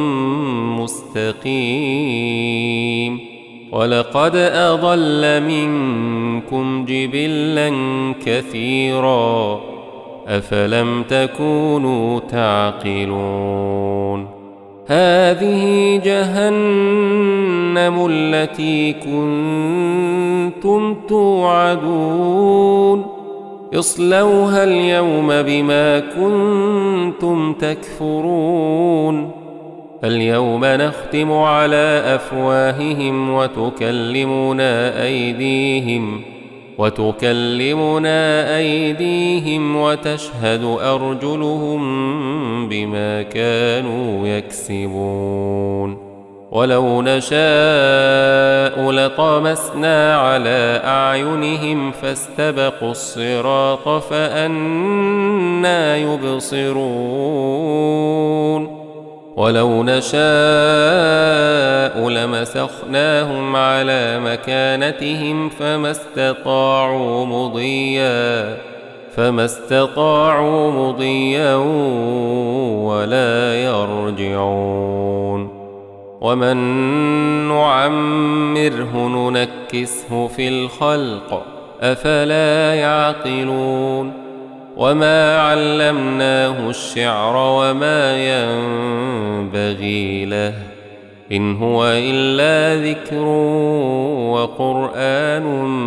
A: مستقيم ولقد أضل منكم جبلا كثيرا أفلم تكونوا تعقلون هذه جهنم التي كنتم توعدون اصلوها اليوم بما كنتم تكفرون اليوم نختم على أفواههم وتكلمنا أيديهم وتشهد أرجلهم بما كانوا يكسبون ولو نشاء لطمسنا على أعينهم فاستبقوا الصراط فأنى يبصرون ولو نشاء لمسخناهم على مكانتهم فما استطاعوا مضيا ولا يرجعون ومن نعمره ننكسه في الخلق أفلا يعقلون وما علمناه الشعر وما ينبغي له إن هو إلا ذكر وقرآن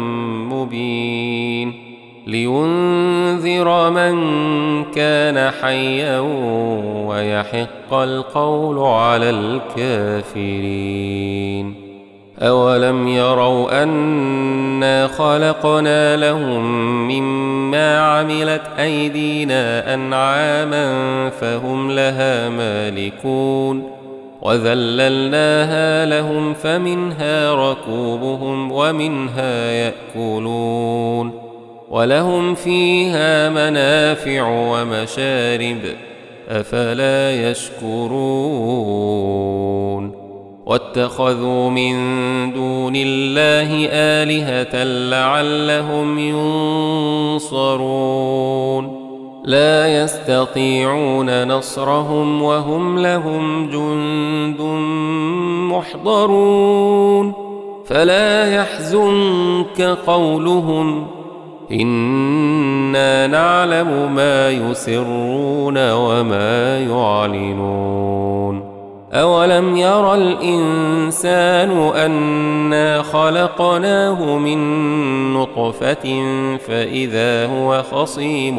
A: مبين لينذر من كان حيا ويحق القول على الكافرين أولم يروا أنا خلقنا لهم مما عملت أيدينا أنعاما فهم لها مالكون وذللناها لهم فمنها ركوبهم ومنها يأكلون ولهم فيها منافع ومشارب أفلا يشكرون واتخذوا من دون الله آلهة لعلهم ينصرون لا يستطيعون نصرهم وهم لهم جند يحضرون فلا يحزنك قولهم إنا نعلم ما يسرون وما يعلنون أولم ير الإنسان أنا خلقناه من نطفة فإذا هو خصيم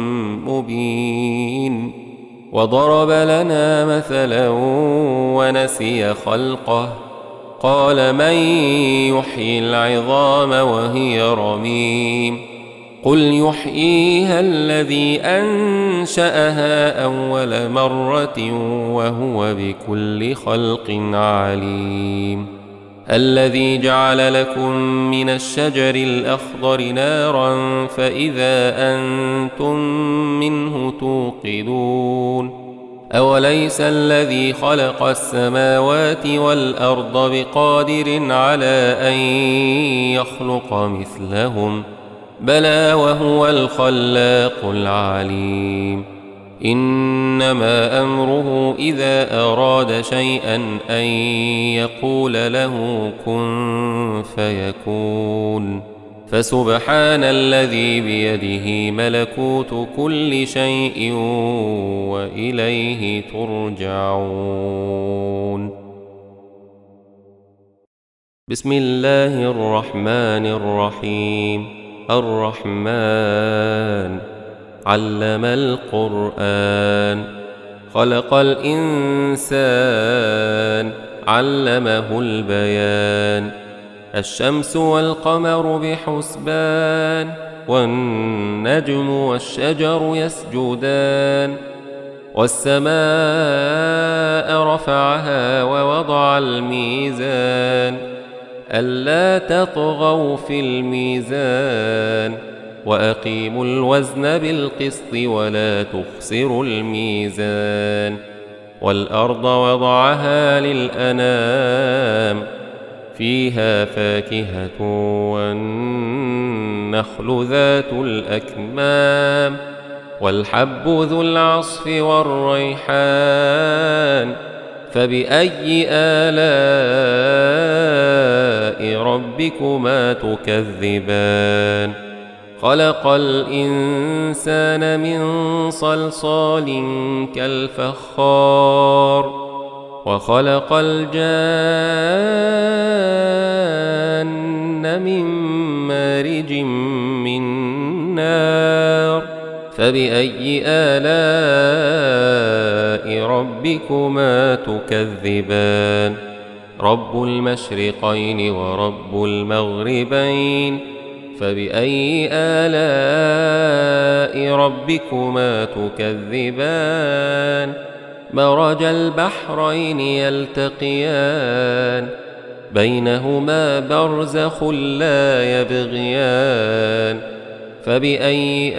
A: مبين وضرب لنا مثلا ونسي خلقه قال من يحيي العظام وهي رميم قل يحييها الذي أنشأها أول مرة وهو بكل خلق عليم الذي جعل لكم من الشجر الأخضر نارا فإذا أنتم منه توقدون أوليس الذي خلق السماوات والأرض بقادر على أن يخلق مثلهم بلى وهو الخلاق العليم إنما أمره إذا أراد شيئا أن يقول له كن فيكون فسبحان الذي بيده ملكوت كل شيء وإليه ترجعون. بسم الله الرحمن الرحيم. الرحمن علم القرآن خلق الإنسان علمه البيان الشمس والقمر بحسبان والنجم والشجر يسجدان والسماء رفعها ووضع الميزان ألا تطغوا في الميزان وأقيموا الوزن بالقسط ولا تخسروا الميزان والأرض وضعها للأنام فيها فاكهة والنخل ذات الأكمام والحب ذو العصف والريحان فبأي آلاء ربكما تكذبان خلق الإنسان من صلصال كالفخار وخلق الجان من مارج من نار فبأي آلاء ربكما تكذبان رب المشرقين ورب المغربين فبأي آلاء ربكما تكذبان مرج البحرين يلتقيان بينهما برزخ لا يبغيان فبأي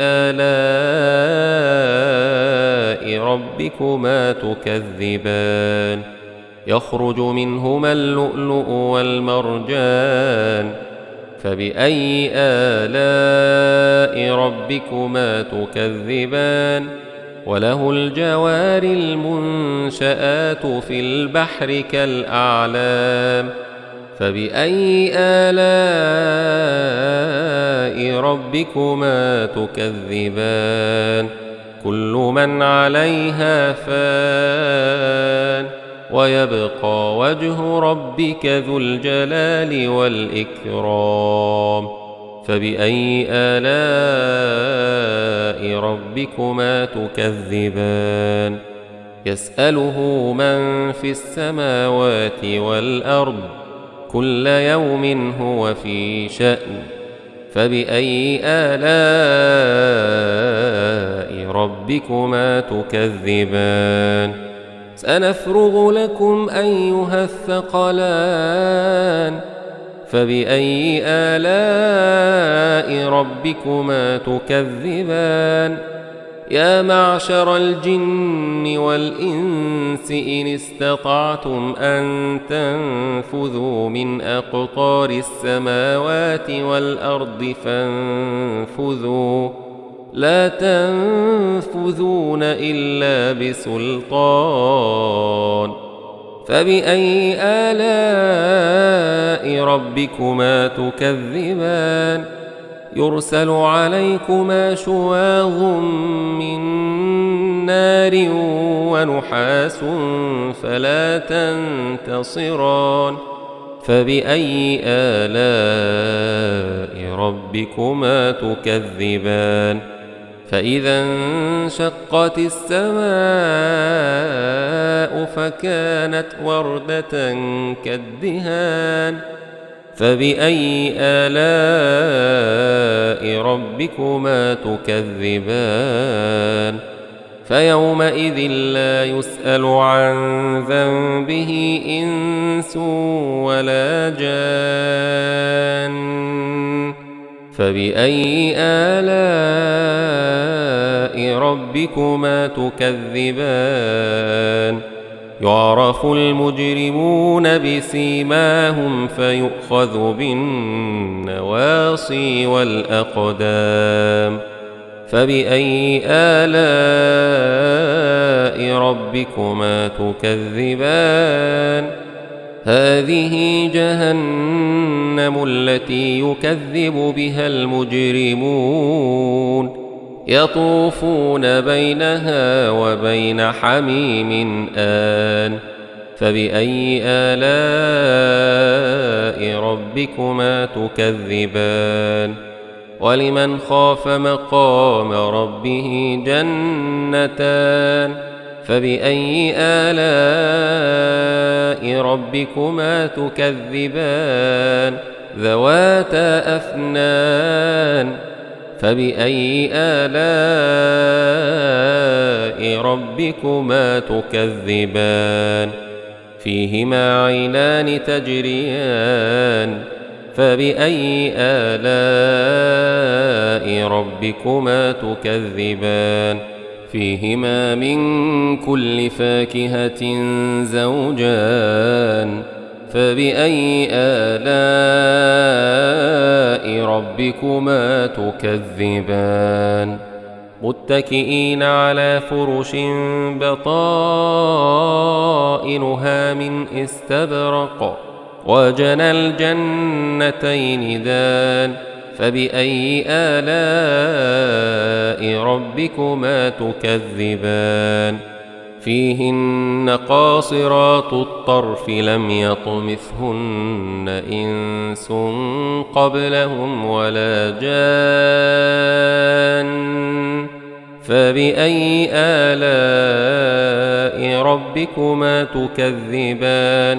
A: آلاء ربكما تكذبان يخرج منهما اللؤلؤ والمرجان فبأي آلاء ربكما تكذبان وله الجوار المنشآت في البحر كالأعلام فبأي آلاء ربكما تكذبان كل من عليها فان ويبقى وجه ربك ذو الجلال والإكرام فبأي آلاء ربكما تكذبان يسأله من في السماوات والأرض كل يوم هو في شأن فبأي آلاء ربكما تكذبان سنفرغ لكم أيها الثقلان فبأي آلاء ربكما تكذبان يا معشر الجن والإنس إن استطعتم أن تنفذوا من أقطار السماوات والأرض فانفذوا لا تنفذون إلا بسلطان فبأي آلاء ربكما تكذبان يرسل عليكما شواظ من نار ونحاس فلا تنتصران فبأي آلاء ربكما تكذبان فإذا انشقت السماء فكانت وردة كالدهان فبأي آلاء ربكما تكذبان فيومئذ لا يسأل عن ذنبه إنس ولا جان فبأي آلاء ربكما تكذبان يعرف المجرمون بسيماهم فيؤخذ بالنواصي والأقدام فبأي آلاء ربكما تكذبان هذه جهنم التي يكذب بها المجرمون يطوفون بينها وبين حميم آن فبأي آلاء ربكما تكذبان ولمن خاف مقام ربه جنتان فبأي آلاء ربكما تكذبان ذواتا أفنان فبأي آلاء ربكما تكذبان فيهما عينان تجريان فبأي آلاء ربكما تكذبان فيهما من كل فاكهة زوجان فبأي آلاء ربكما تكذبان متكئين على فرش بطائنها من استبرق وجنى الجنتين دان فبأي آلاء ربكما تكذبان فيهن قاصرات الطرف لم يطمثهن إنس قبلهم ولا جان فبأي آلاء ربكما تكذبان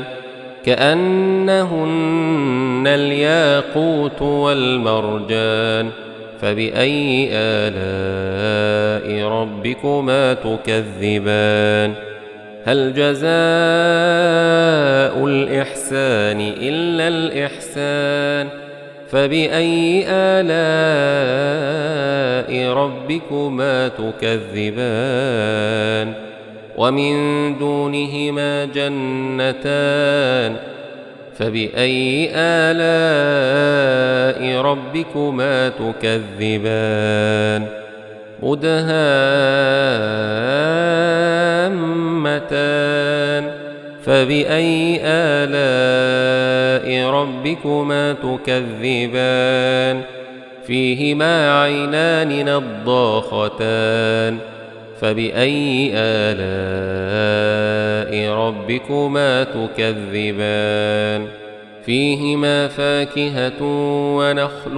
A: كأنهن الياقوت والمرجان فبأي آلاء ربكما تكذبان هل جزاء الإحسان إلا الإحسان فبأي آلاء ربكما تكذبان ومن دونهما جنتان فبأي آلاء ربكما تكذبان مدهامتان فبأي آلاء ربكما تكذبان فيهما عينان نضاختان فبأي آلاء ربكما تكذبان فيهما فاكهة ونخل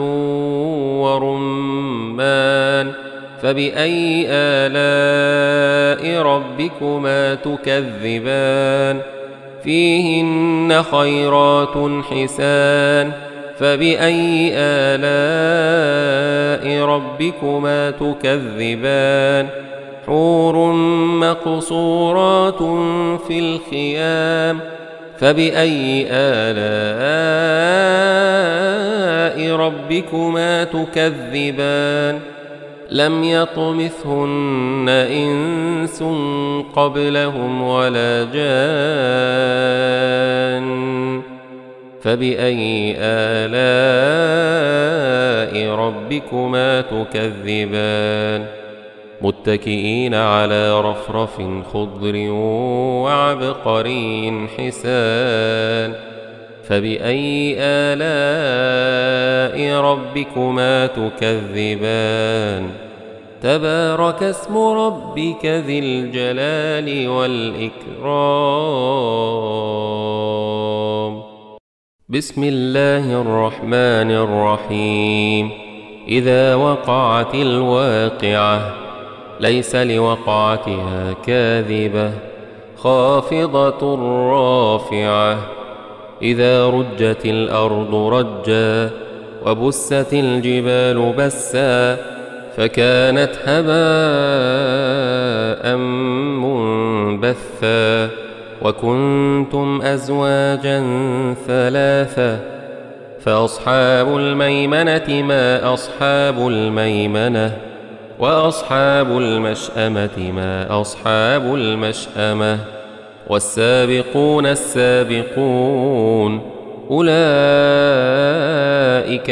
A: ورمان فبأي آلاء ربكما تكذبان فيهن خيرات حسان فبأي آلاء ربكما تكذبان حور مقصورات في الخيام فبأي آلاء ربكما تكذبان لم يطمثهن إنس قبلهم ولا جان فبأي آلاء ربكما تكذبان متكئين على رفرف خضر وعبقري حسان فبأي آلاء ربكما تكذبان تبارك اسم ربك ذي الجلال والإكرام. بسم الله الرحمن الرحيم. إذا وقعت الواقعة ليس لوقعتها كاذبة خافضة رافعة إذا رجت الأرض رجا وبست الجبال بسا فكانت هباء منبثا وكنتم أزواجا ثلاثة فأصحاب الميمنة ما أصحاب الميمنة وأصحاب المشأمة ما أصحاب المشأمة والسابقون السابقون أولئك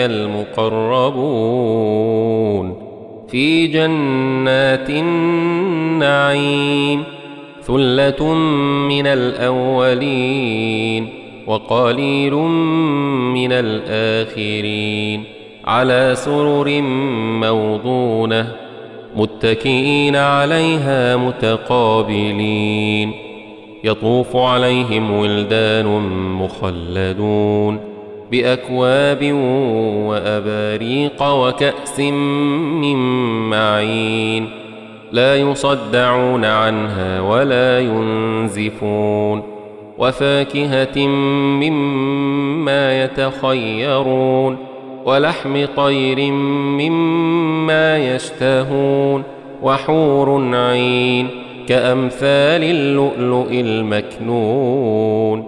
A: المقربون في جنات النعيم ثلة من الأولين وقليل من الآخرين على سرر موضونة متكئين عليها متقابلين يطوف عليهم ولدان مخلدون بأكواب وأباريق وكأس من معين لا يصدعون عنها ولا ينزفون وفاكهة مما يتخيرون ولحم طير مما يشتهون وحور عين كأمثال اللؤلؤ المكنون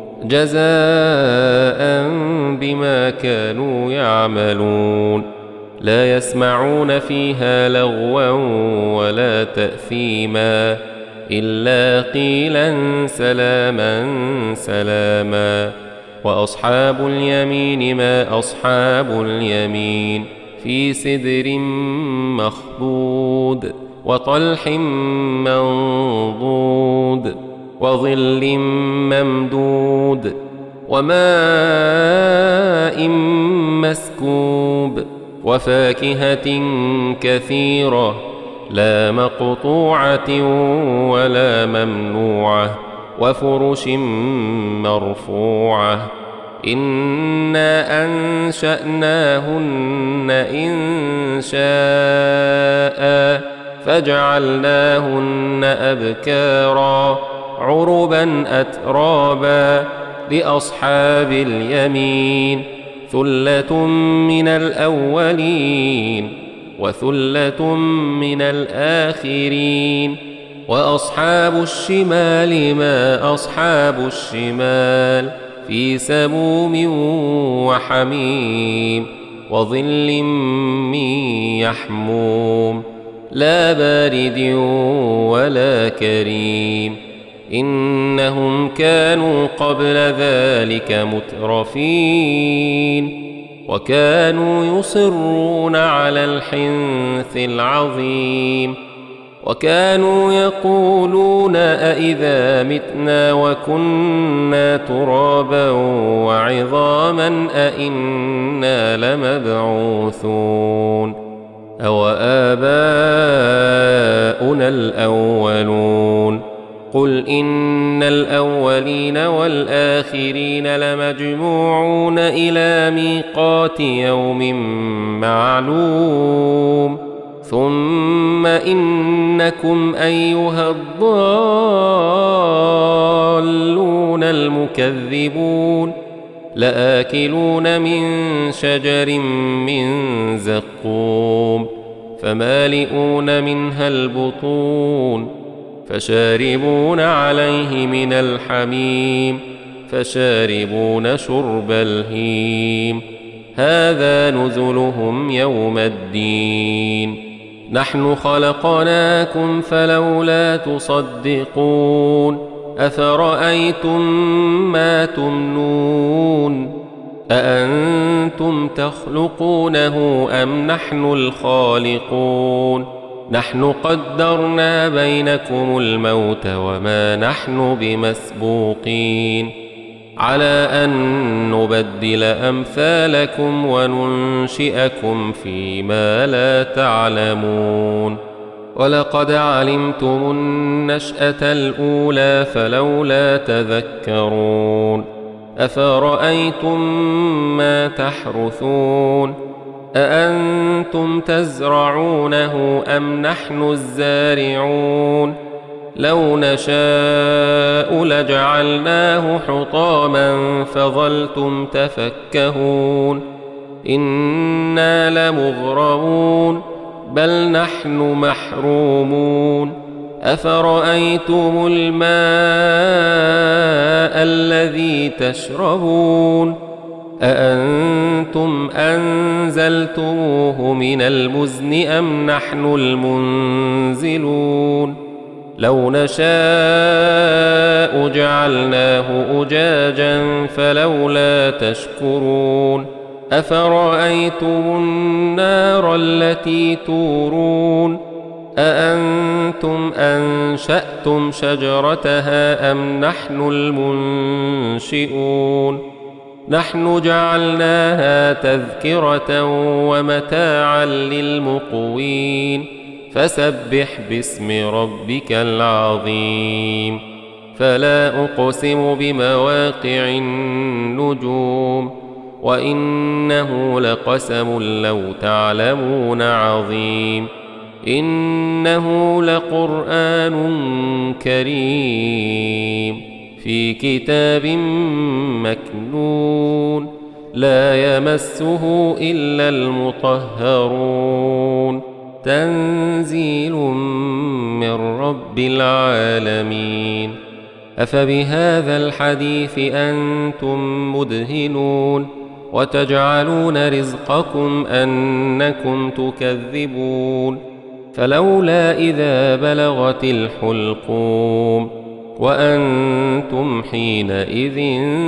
A: جزاء بما كانوا يعملون لا يسمعون فيها لغوا ولا تأثيما إلا قيلا سلاما سلاما وأصحاب اليمين ما أصحاب اليمين في سدر مخضود وطلح منضود وظل ممدود وماء مسكوب وفاكهة كثيرة لا مقطوعة ولا ممنوعة وفرش مرفوعة إنا أنشأناهن إنشاء فجعلناهن أبكارا عربا أترابا لأصحاب اليمين ثلة من الأولين وثلة من الآخرين وأصحاب الشمال ما أصحاب الشمال في سموم وحميم وظل من يحموم لا بارد ولا كريم إنهم كانوا قبل ذلك مترفين وكانوا يصرون على الحنث العظيم وكانوا يقولون أئذا متنا وكنا ترابا وعظاما أئنا لمبعوثون أو آباؤنا الأولون قل إن الأولين والآخرين لمجموعون إلى ميقات يوم معلوم ثم إنكم أيها الضالون المكذبون لآكلون من شجر من زقوم فمالئون منها البطون فشاربون عليه من الحميم فشاربون شرب الهيم هذا نزلهم يوم الدين نحن خلقناكم فلولا تصدقون أفرأيتم ما تمنون أأنتم تخلقونه أم نحن الخالقون نحن قدرنا بينكم الموت وما نحن بمسبوقين على أن نبدل أمثالكم وننشئكم فيما لا تعلمون ولقد علمتم النشأة الأولى فلولا تذكرون أفرأيتم ما تحرثون أأنتم تزرعونه أم نحن الزارعون لو نشاء لجعلناه حطاما فظلتم تفكهون إنا لمغرمون بل نحن محرومون أفرأيتم الماء الذي تشربون أأنتم أنزلتموه من المزن أم نحن المنزلون لو نشاء جعلناه أجاجا فلولا تشكرون أفرأيتم النار التي تورون أأنتم أنشأتم شجرتها أم نحن المنشئون نحن جعلناها تذكرة ومتاعا للمقوين فسبح باسم ربك العظيم فلا أقسم بمواقع النجوم وإنه لقسم لو تعلمون عظيم إنه لقرآن كريم في كتاب مكنون لا يمسه إلا المطهرون تنزيل من رب العالمين أفبهذا الحديث أنتم مدهنون وتجعلون رزقكم أنكم تكذبون فلولا إذا بلغت الحلقوم وأنتم حينئذ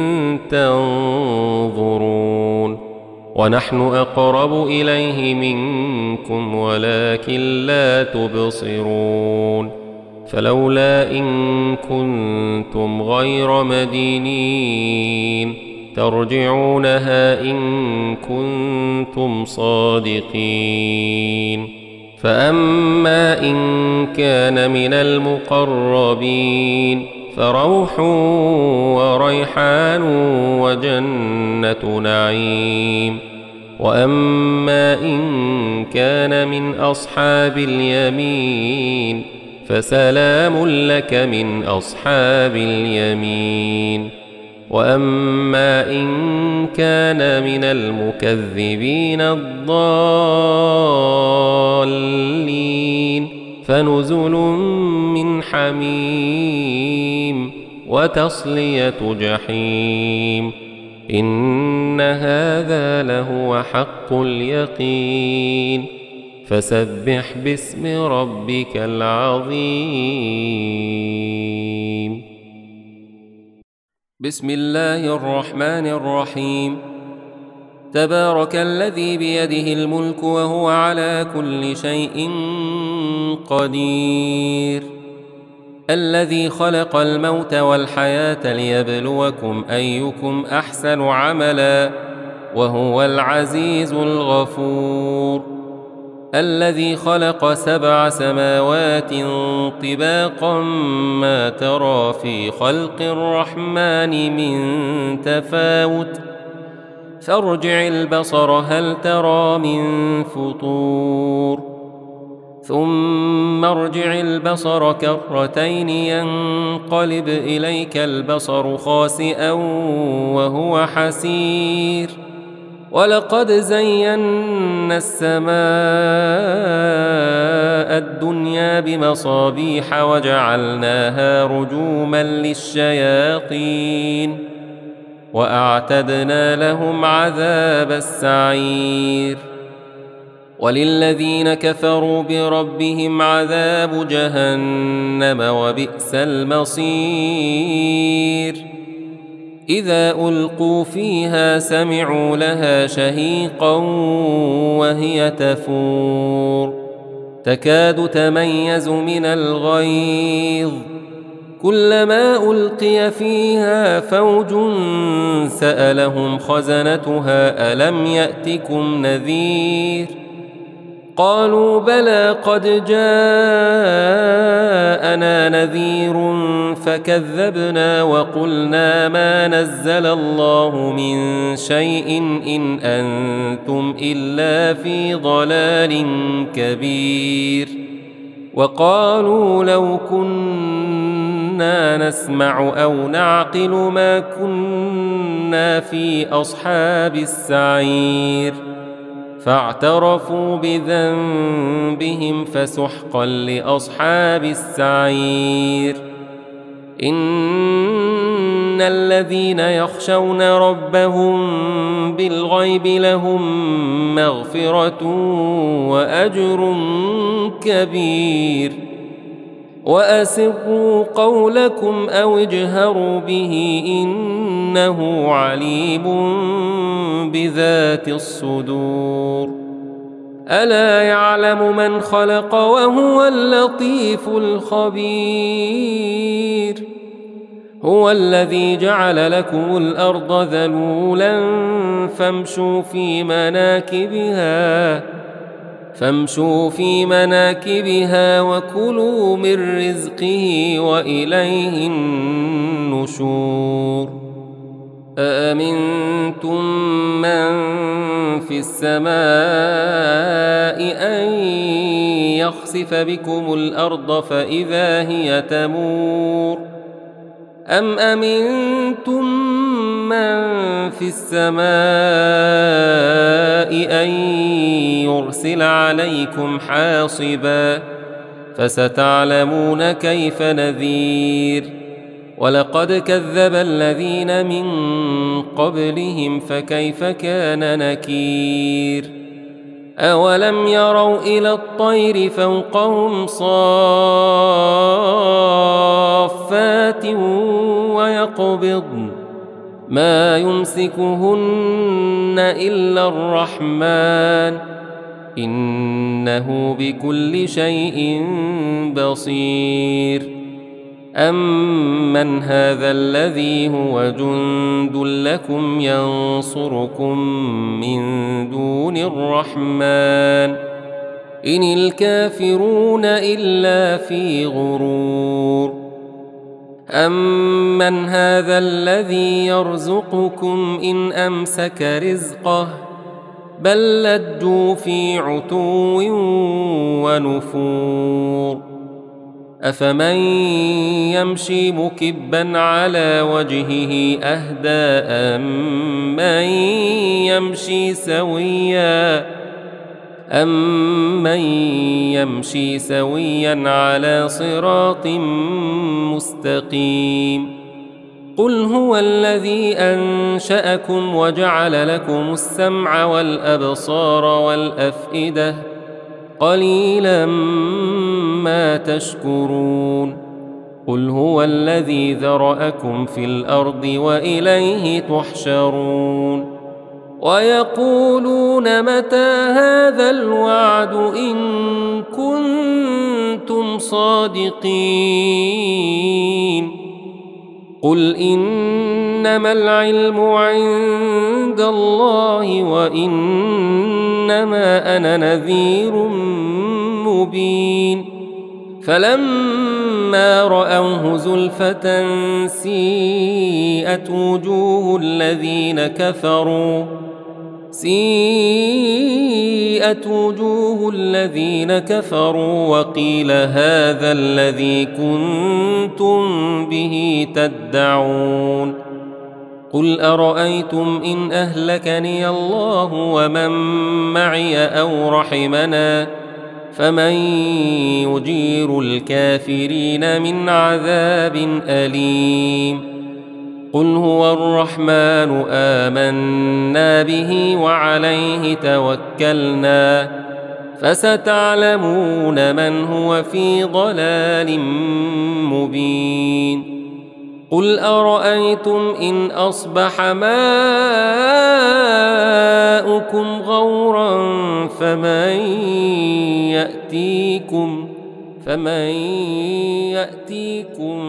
A: تنظرون ونحن أقرب إليه منكم ولكن لا تبصرون فلولا إن كنتم غير مدينين ترجعونها إن كنتم صادقين فأما إن كان من المقربين فروح وريحان وجنة نعيم وأما إن كان من أصحاب اليمين فسلام لك من أصحاب اليمين وأما إن كان من المكذبين الضالين فنزل من حميم وتصلية جحيم إن هذا لهو حق اليقين فسبح باسم ربك العظيم بسم الله الرحمن الرحيم تبارك الذي بيده الملك وهو على كل شيء قدير الذي خلق الموت والحياة ليبلوكم أيكم أحسن عملا وهو العزيز الغفور الذي خلق 7 سماوات طباقا ما ترى في خلق الرحمن من تفاوت فارجع البصر هل ترى من فطور ثم ارجع البصر كرتين ينقلب إليك البصر خاسئا وهو حسير ولقد زينا السماء الدنيا بمصابيح وجعلناها رجوما للشياطين وأعتدنا لهم عذاب السعير وللذين كفروا بربهم عذاب جهنم وبئس المصير إذا ألقوا فيها سمعوا لها شهيقا وهي تفور تكاد تميز من الغيظ كلما ألقي فيها فوج سألهم خزنتها ألم يأتكم نذير قالوا بلى قد جاءنا نذير فكذبنا وقلنا ما نزل الله من شيء إن أنتم إلا في ضلال كبير وقالوا لو كنا نسمع أو نعقل ما كنا في أصحاب السعير فاعترفوا بذنبهم فسحقا لأصحاب السعير إن الذين يخشون ربهم بالغيب لهم مغفرة وأجر كبير وأسروا قولكم أو اجهروا به إنه عليم بذات الصدور ألا يعلم من خلق وهو اللطيف الخبير هو الذي جعل لكم الأرض ذلولا فامشوا في مناكبها وكلوا من رزقه وإليه النشور أأمنتم من في السماء أن يخسف بكم الأرض فإذا هي تمور أم أمنتم من في السماء أن يرسل عليكم حاصبا فستعلمون كيف نذير ولقد كذب الذين من قبلهم فكيف كان نكير أولم يروا إلى الطير فوقهم صافات ويقبضن ما يمسكهن إلا الرحمن إنه بكل شيء بصير أمن هذا الذي هو جند لكم ينصركم من دون الرحمن إن الكافرون إلا في غرور أمن هذا الذي يرزقكم إن أمسك رزقه بل لجوا في عتو ونفور أفمن يمشي مكبا على وجهه أهدى أمن يمشي سويا على صراط مستقيم قل هو الذي أنشأكم وجعل لكم السمع والأبصار والأفئدة قليلا ما تشكرون قل هو الذي ذرأكم في الأرض وإليه تحشرون ويقولون متى هذا الوعد إن كنتم صادقين قل إنما العلم عند الله وإنما أنا نذير مبين فلما رأوه زلفة سيئت وجوه الذين كفروا وقيل هذا الذي كنتم به تدعون قل أرأيتم إن أهلكني الله ومن معي أو رحمنا فمن يجير الكافرين من عذاب أليم قل هو الرحمن آمنا به وعليه توكلنا فستعلمون من هو في ضلال مبين قل أرأيتم إن أصبح ماؤكم غورا فمن يأتيكم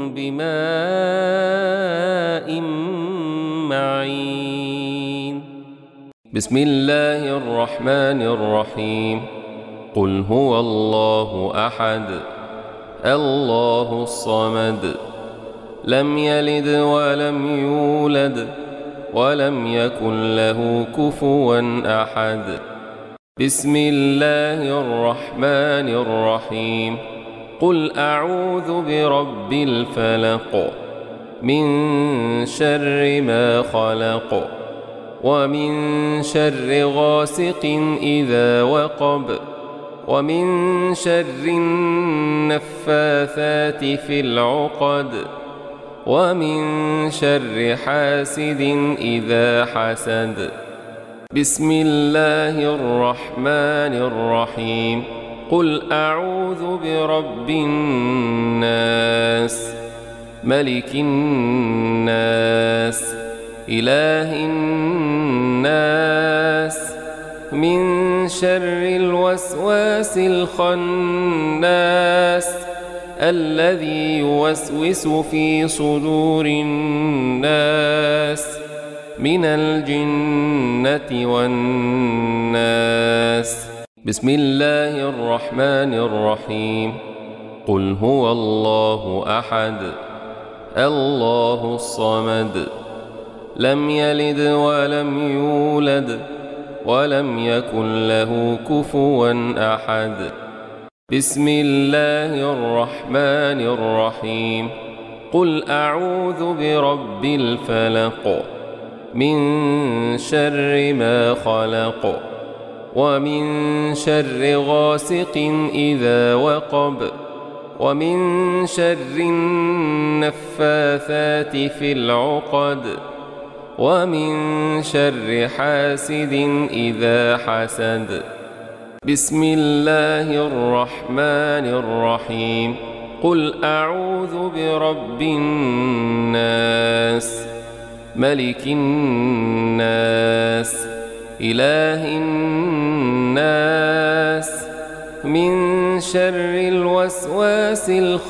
A: بماء معين. بسم الله الرحمن الرحيم. قل هو الله أحد الله الصمد لم يلد ولم يولد ولم يكن له كفوا أحد. بسم الله الرحمن الرحيم. قل أعوذ برب الفلق من شر ما خلق ومن شر غاسق إذا وقب ومن شر النفاثات في العقد ومن شر حاسد إذا حسد. بسم الله الرحمن الرحيم. قل أعوذ برب الناس ملك الناس إله الناس من شر الوسواس الخناس الذي يوسوس في صدور الناس من الجنة والناس. بسم الله الرحمن الرحيم. قل هو الله أحد الله الصمد لم يلد ولم يولد ولم يكن له كفوا أحد. بسم الله الرحمن الرحيم. قل أعوذ برب الفلق من شر ما خلق ومن شر غاسق إذا وقب ومن شر النفاثات في العقد ومن شر حاسد إذا حسد. بسم الله الرحمن الرحيم. قل أعوذ برب الناس ملك الناس إله الناس من شر الوسواس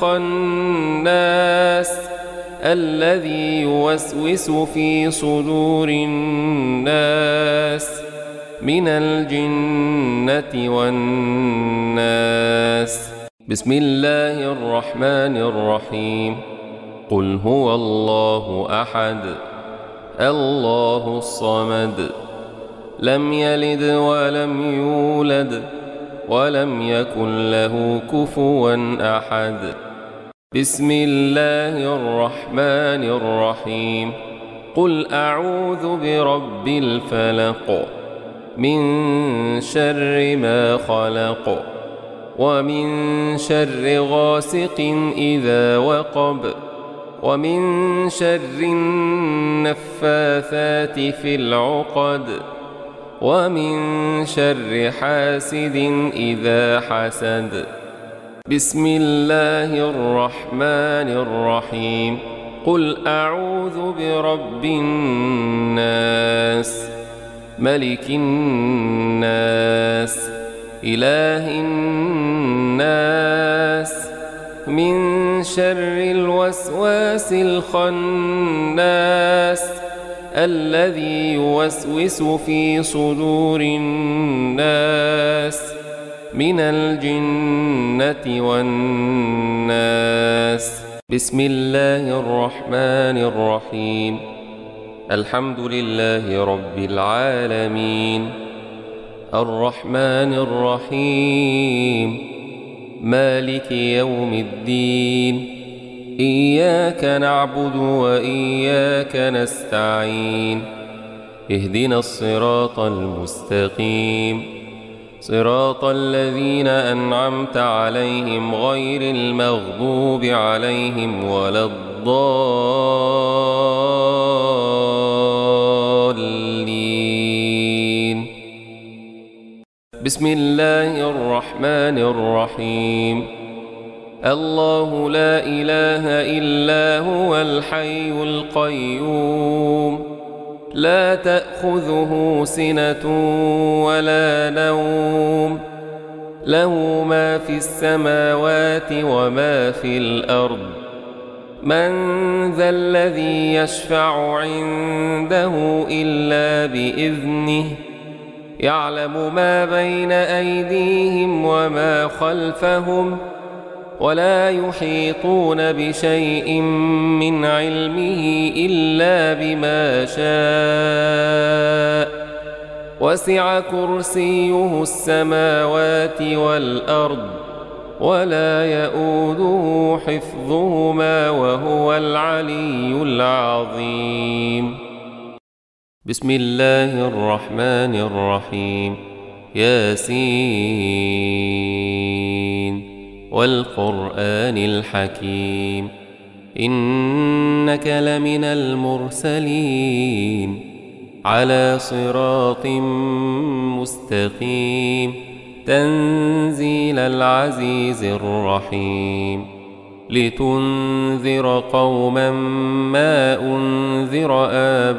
A: الخناس الذي يوسوس في صدور الناس من الجنة والناس. بسم الله الرحمن الرحيم. قل هو الله أحد الله الصمد لم يلد ولم يولد ولم يكن له كفوا أحد. بسم الله الرحمن الرحيم. قل أعوذ برب الفلق من شر ما خلق ومن شر غاسق إذا وقب ومن شر النفاثات في العقد ومن شر حاسد إذا حسد. بسم الله الرحمن الرحيم. قل أعوذ برب الناس ملك الناس إله الناس من شر الوسواس الخناس الذي يوسوس في صدور الناس من الجنة والناس. بسم الله الرحمن الرحيم. الحمد لله رب العالمين الرحمن الرحيم مالك يوم الدين إياك نعبد وإياك نستعين اهدنا الصراط المستقيم صراط الذين أنعمت عليهم غير المغضوب عليهم ولا الضالين. بسم الله الرحمن الرحيم. الله لا إله إلا هو الحي القيوم لا تأخذه سنة ولا نوم له ما في السماوات وما في الأرض. من ذا الذي يشفع عنده إلا بإذنه؟ يعلم ما بين أيديهم وما خلفهم، ولا يحيطون بشيء من علمه إلا بما شاء. وسع كرسيه السماوات والأرض، ولا يئوده حفظهما، وهو العلي العظيم. بسم الله الرحمن الرحيم. ياسين والقرآن الحكيم، إنك لمن المرسلين على صراط مستقيم، تنزيل العزيز الرحيم. لتنذر قوما ما أنذر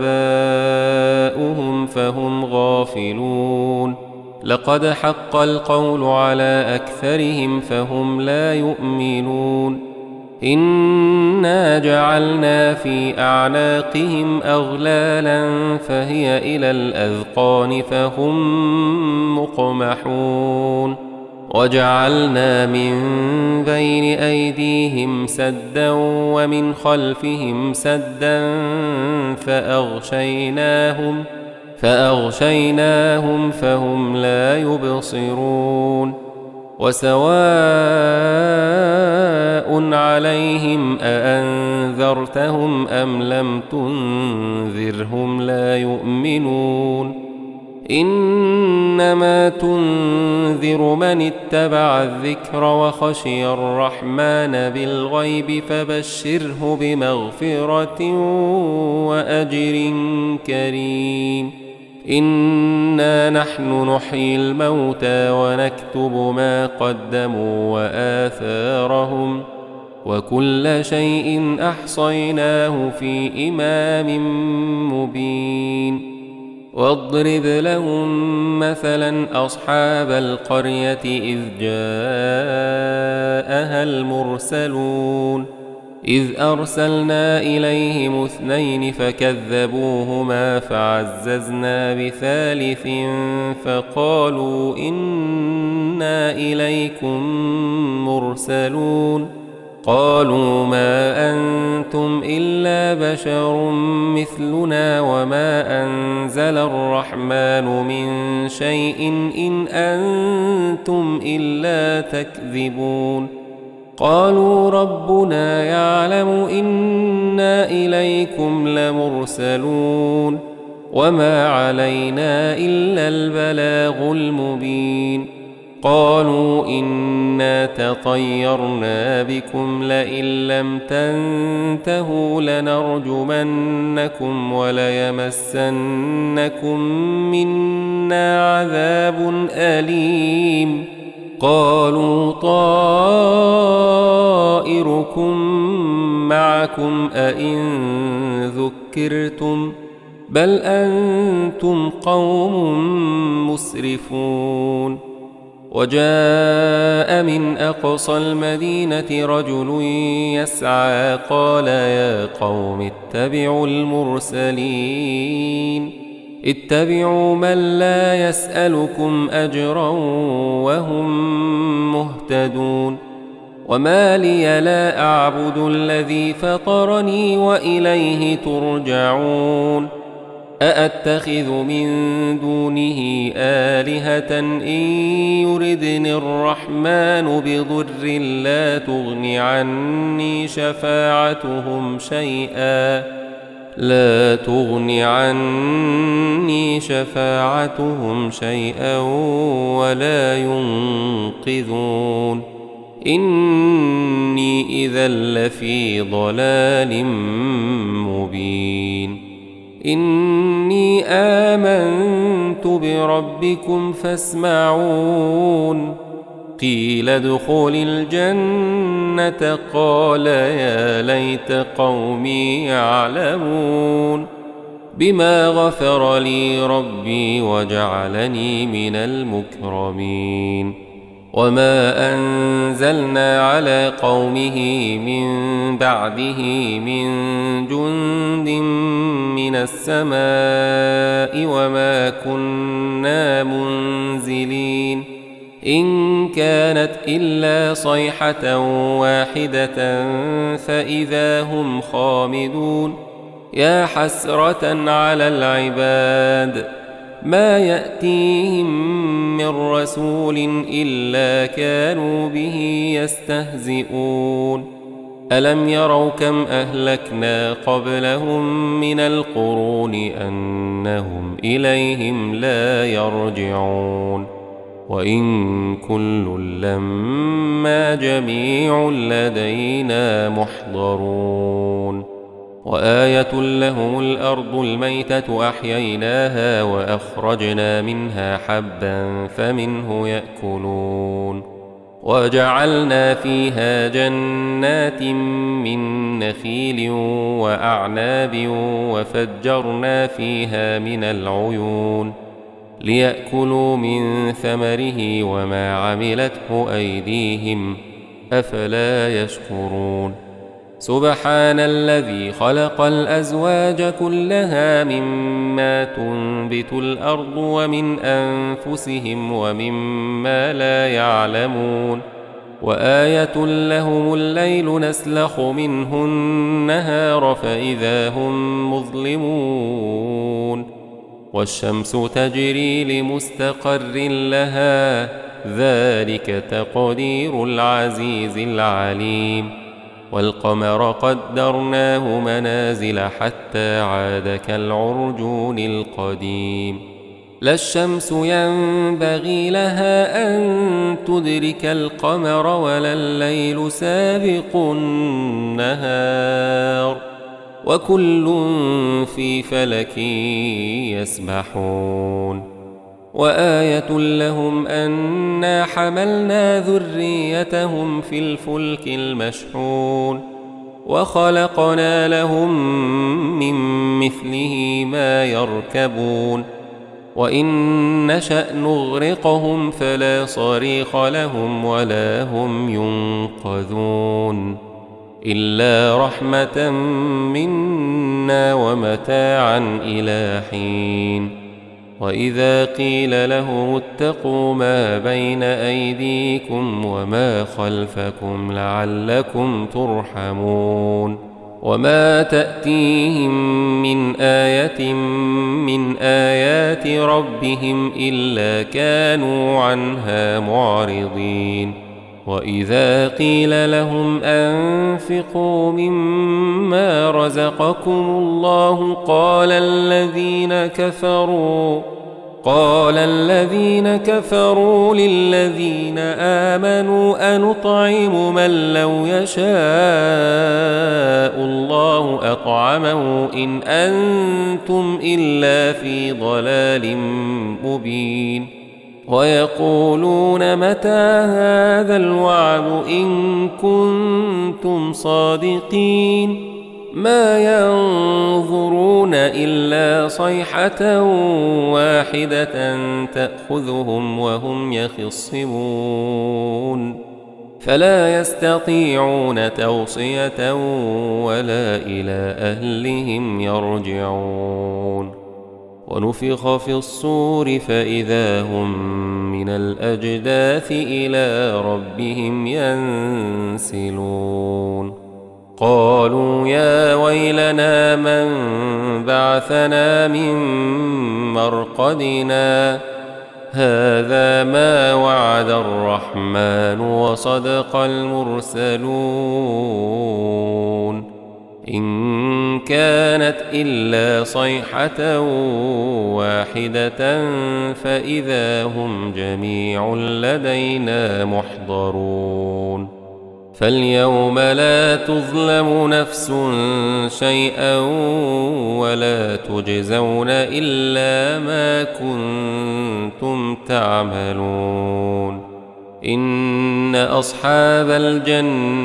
A: آباؤهم فهم غافلون. لقد حق القول على أكثرهم فهم لا يؤمنون. إنا جعلنا في أعناقهم أغلالا فهي إلى الأذقان فهم مقمحون. وجعلنا من بين أيديهم سدا ومن خلفهم سدا فأغشيناهم فهم لا يبصرون. وسواء عليهم أأنذرتهم أم لم تنذرهم لا يؤمنون. إنما تنذر من اتبع الذكر وخشي الرحمن بالغيب فبشره بمغفرة وأجر كريم. إنا نحن نحيي الموتى ونكتب ما قدموا وآثارهم، وكل شيء أحصيناه في إمام مبين. واضرب لهم مثلا أصحاب القرية إذ جاءها المرسلون. إذ أرسلنا إليهم 2 فكذبوهما فعززنا بثالث فقالوا إنا إليكم مرسلون. قالوا ما أنتم إلا بشر مثلنا وما أنزل الرحمن من شيء إن أنتم إلا تكذبون. قالوا ربنا يعلم إنا إليكم لمرسلون وما علينا إلا البلاغ المبين. قالوا إنا تطيرنا بكم لئن لم تنتهوا لنرجمنكم وليمسنكم منا عذاب أليم. قالوا طائركم معكم أئن ذكرتم بل أنتم قوم مسرفون. وجاء من أقصى المدينة رجل يسعى قال يا قوم اتبعوا المرسلين اتبعوا من لا يسألكم أجرا وهم مهتدون. وما لي لا أعبد الذي فطرني وإليه ترجعون. أأتخذ من دونه آلهة إن يردني الرحمن بضر لا تغن عني شفاعتهم شيئا ولا ينقذون. إني إذا لفي ضلال مبين. إني آمنت بربكم فاسمعون. قيل ادخل الجنة قال يا ليت قومي يعلمون بما غفر لي ربي وجعلني من المكرمين. وما أنزلنا على قومه من بعده من جند من السماء وما كنا منزلين إن كانت إلا صيحة واحدة فإذا هم خامدون يا حسرة على العباد ما يأتيهم من رسول إلا كانوا به يستهزئون ألم يروا كم أهلكنا قبلهم من القرون أنهم إليهم لا يرجعون وإن كل لما جميع لدينا محضرون وآية لهم الأرض الميتة أحييناها وأخرجنا منها حبا فمنه يأكلون وجعلنا فيها جنات من نخيل وأعناب وفجرنا فيها من العيون ليأكلوا من ثمره وما عملته أيديهم أفلا يشكرون سبحان الذي خلق الأزواج كلها مما تنبت الأرض ومن أنفسهم ومما لا يعلمون وآية لهم الليل نسلخ منه النهار فإذا هم مظلمون والشمس تجري لمستقر لها ذلك تقدير العزيز العليم والقمر قدرناه منازل حتى عاد كالعرجون القديم لا الشمس ينبغي لها أن تدرك القمر ولا الليل سابق النهار وكل في فلك يسبحون وآية لهم أنا حملنا ذريتهم في الفلك المشحون وخلقنا لهم من مثله ما يركبون وإن نشأ نغرقهم فلا صريخ لهم ولا هم ينقذون إلا رحمة منا ومتاعا إلى حين وإذا قيل لهم اتقوا ما بين أيديكم وما خلفكم لعلكم ترحمون وما تأتيهم من آية من آيات ربهم إلا كانوا عنها معرضين وإذا قيل لهم أنفقوا مما رزقكم الله قال الذين كفروا للذين آمنوا أنطعم من لو يشاء الله أطعمه إن أنتم إلا في ضلال مبين ويقولون متى هذا الوعد إن كنتم صادقين ما ينظرون إلا صيحة واحدة تأخذهم وهم يخصمون فلا يستطيعون توصية ولا إلى أهلهم يرجعون ونفخ في الصور فإذا هم من الأجداث إلى ربهم ينسلون قالوا يا ويلنا من بعثنا من مرقدنا هذا ما وعد الرحمن وصدق المرسلون إن كانت إلا صيحة واحدة فإذا هم جميع لدينا محضرون فاليوم لا تظلم نفس شيئا ولا تجزون إلا ما كنتم تعملون إن أصحاب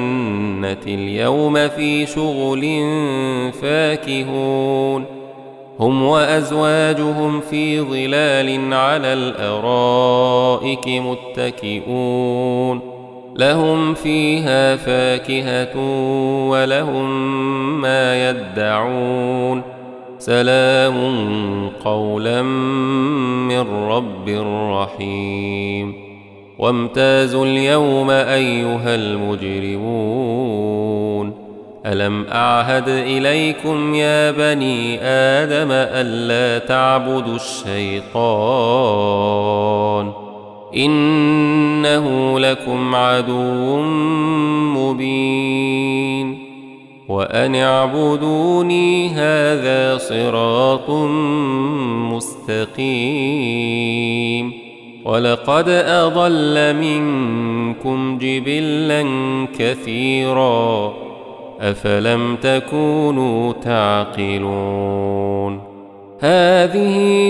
A: الجنة اليوم في شغل فاكهون هم وأزواجهم في ظلال على الأرائك متكئون لهم فيها فاكهة ولهم ما يدعون سلام قولا من رب رحيم وامتازوا اليوم أيها المجرمون ألم أعهد إليكم يا بني آدم ألا تعبدوا الشيطان إنه لكم عدو مبين وأن اعبدوني هذا صراط مستقيم ولقد أضل منكم جبلا كثيرا أفلم تكونوا تعقلون هذه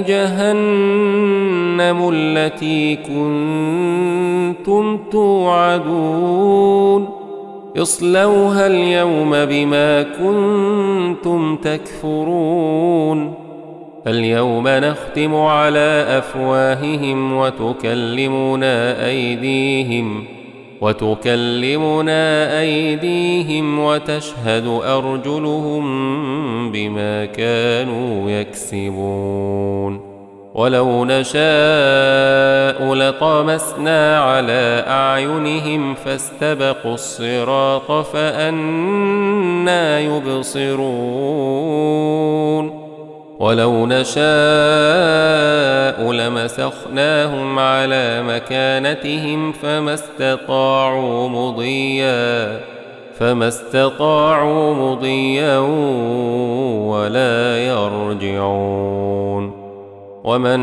A: جهنم التي كنتم توعدون اصلوها اليوم بما كنتم تكفرون اليوم نختم على أفواههم وتكلمنا أيديهم وتشهد أرجلهم بما كانوا يكسبون ولو نشاء لطمسنا على أعينهم فاستبقوا الصراط فأنى يبصرون ولو نشاء لمسخناهم على مكانتهم فما استطاعوا مضيا ولا يرجعون ومن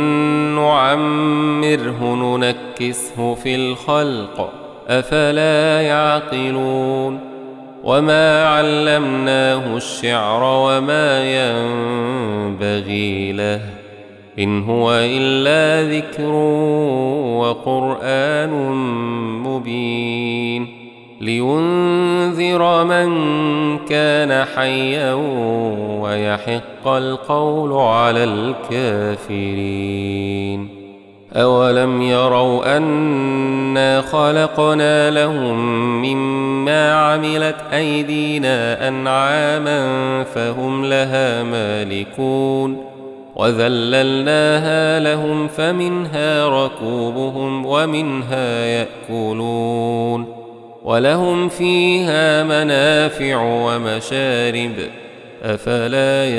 A: نعمره ننكسه في الخلق أفلا يعقلون وما علمناه الشعر وما ينبغي له إن هو إلا ذكر وقرآن مبين لينذر من كان حيا ويحق القول على الكافرين أولم يروا أنا خلقنا لهم مما عملت أيدينا أنعاما فهم لها مالكون وذللناها لهم فمنها ركوبهم ومنها يأكلون ولهم فيها منافع ومشارب أفلا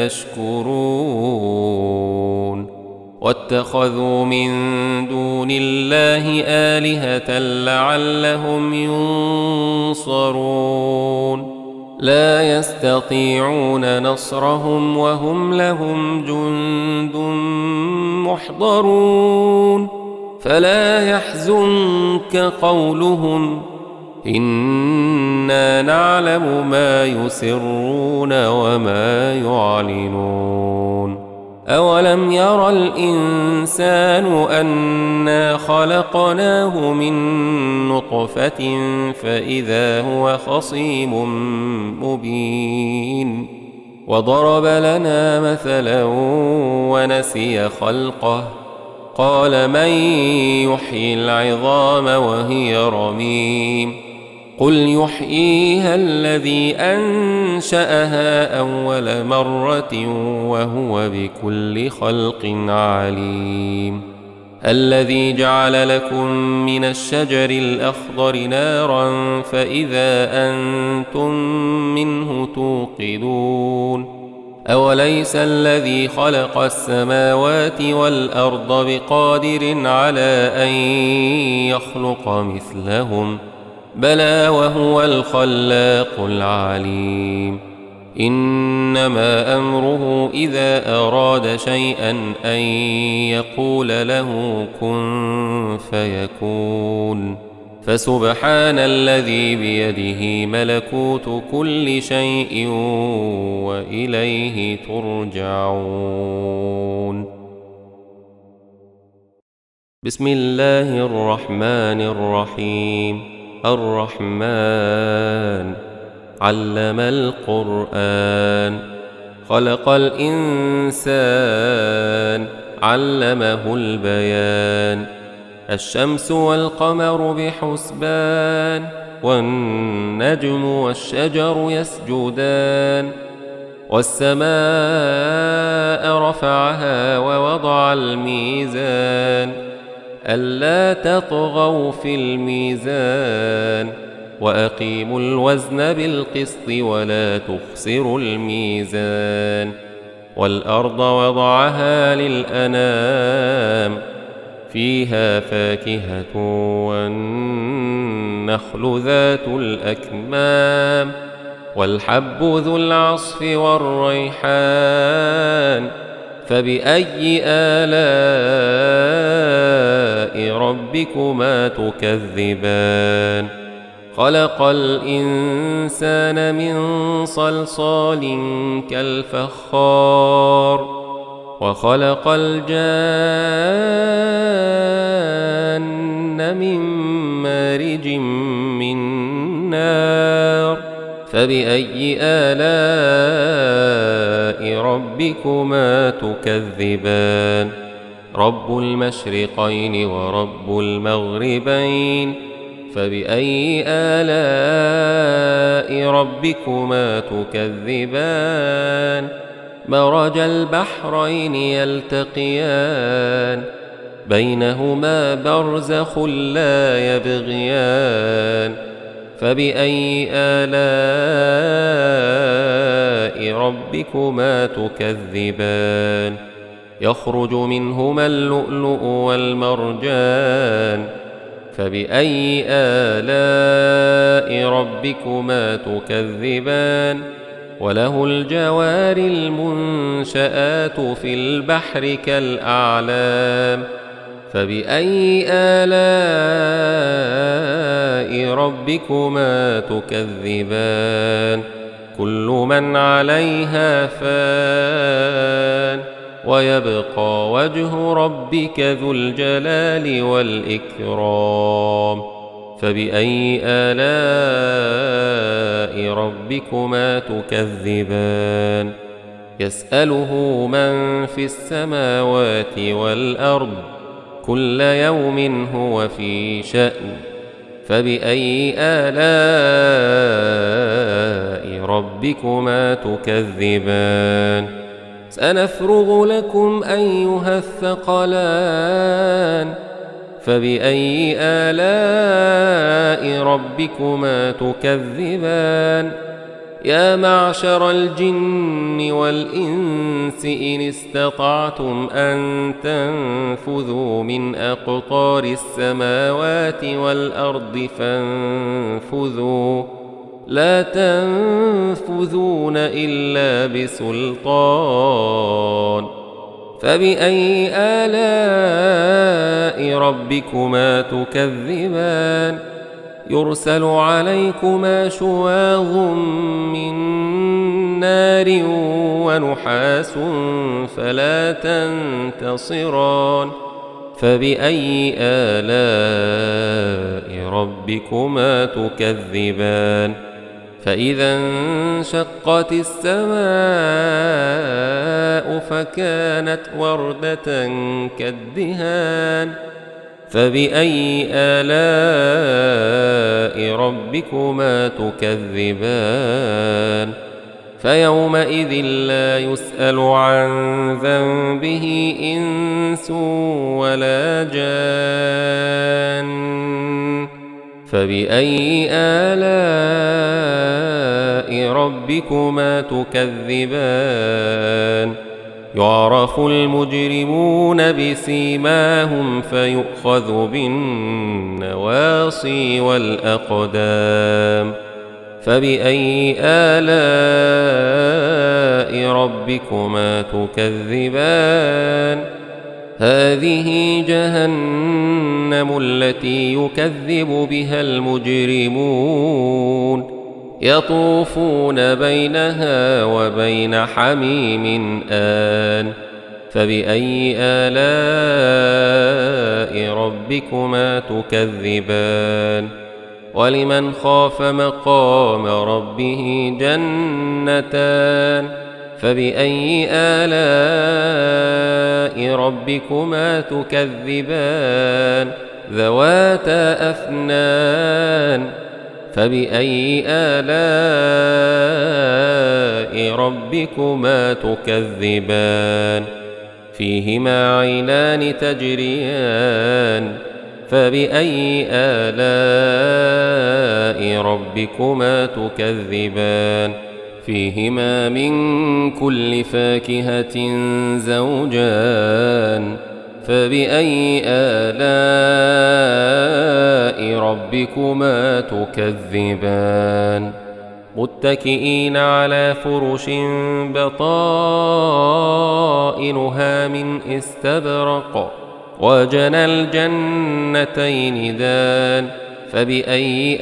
A: يشكرون واتخذوا من دون الله آلهة لعلهم ينصرون لا يستطيعون نصرهم وهم لهم جند محضرون فلا يحزنك قولهم إنا نعلم ما يسرون وما يعلنون أولم ير الإنسان أنا خلقناه من نطفة فإذا هو خصيم مبين وضرب لنا مثلا ونسي خلقه قال من يحيي العظام وهي رميم قل يحييها الذي أنشأها أول مرة وهو بكل خلق عليم الذي جعل لكم من الشجر الأخضر نارا فإذا أنتم منه توقدون أوليس الذي خلق السماوات والأرض بقادر على أن يخلق مثلهم بلى وهو الخلاق العليم إنما أمره إذا أراد شيئا أن يقول له كن فيكون فسبحان الذي بيده ملكوت كل شيء وإليه ترجعون بسم الله الرحمن الرحيم الرحمن علم القرآن خلق الإنسان علمه البيان الشمس والقمر بحسبان والنجم والشجر يسجدان والسماء رفعها ووضع الميزان ألا تطغوا في الميزان وأقيموا الوزن بالقسط ولا تخسروا الميزان والأرض وضعها للأنام فيها فاكهة والنخل ذات الأكمام والحب ذو العصف والريحان فبأي آلاء ربكما تكذبان خلق الإنسان من صلصال كالفخار وخلق الجان من مارج من نار فبأي آلاء ربكما تكذبان رب المشرقين ورب المغربين فبأي آلاء ربكما تكذبان مرج البحرين يلتقيان بينهما برزخ لا يبغيان فبأي آلاء ربكما تكذبان يخرج منهما اللؤلؤ والمرجان فبأي آلاء ربكما تكذبان وله الجوار المنشآت في البحر كالأعلام فبأي آلاء ربكما تكذبان كل من عليها فان ويبقى وجه ربك ذو الجلال والإكرام فبأي آلاء ربكما تكذبان يسأله من في السماوات والأرض كل يوم هو في شأن فبأي آلاء ربكما تكذبان سنفرغ لكم أيها الثقلان فبأي آلاء ربكما تكذبان يا معشر الجن والإنس إن استطعتم أن تنفذوا من أقطار السماوات والأرض فانفذوا لا تنفذون إلا بسلطان فبأي آلاء ربكما تكذبان يرسل عليكما شواظ من نار ونحاس فلا تنتصران فبأي آلاء ربكما تكذبان فإذا انشقت السماء فكانت وردة كالدهان فبأي آلاء ربكما تكذبان فيومئذ لا يسأل عن ذنبه إنس ولا جان فبأي آلاء ربكما تكذبان يعرف المجرمون بسيماهم فيؤخذ بالنواصي والأقدام فبأي آلاء ربكما تكذبان هذه جهنم التي يكذب بها المجرمون يطوفون بينها وبين حميم آن فبأي آلاء ربكما تكذبان ولمن خاف مقام ربه جنتان فبأي آلاء ربكما تكذبان ذواتا أفنان فبأي آلاء ربكما تكذبان فيهما عينان تجريان فبأي آلاء ربكما تكذبان فيهما من كل فاكهة زوجان فبأي آلاء ربكما تكذبان متكئين على فرش بطائنها من استبرق وجنى الجنتين دان فبأي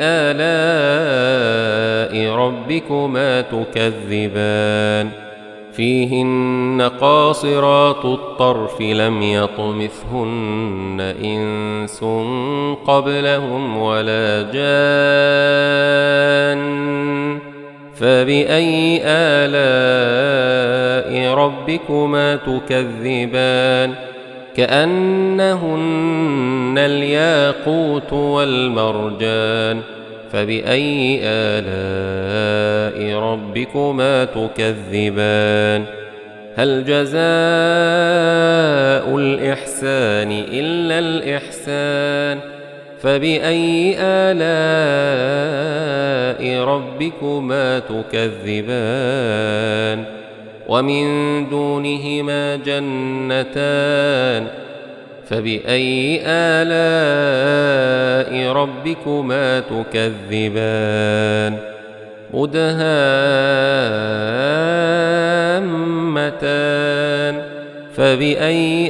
A: آلاء ربكما تكذبان فيهن قاصرات الطرف لم يطمثهن إنس قبلهم ولا جان فبأي آلاء ربكما تكذبان كأنهن الياقوت والمرجان فبأي آلاء ربكما تكذبان هل جزاء الإحسان إلا الإحسان فبأي آلاء ربكما تكذبان ومن دونهما جنتان فبأي آلاء ربكما تكذبان مدهامتان فبأي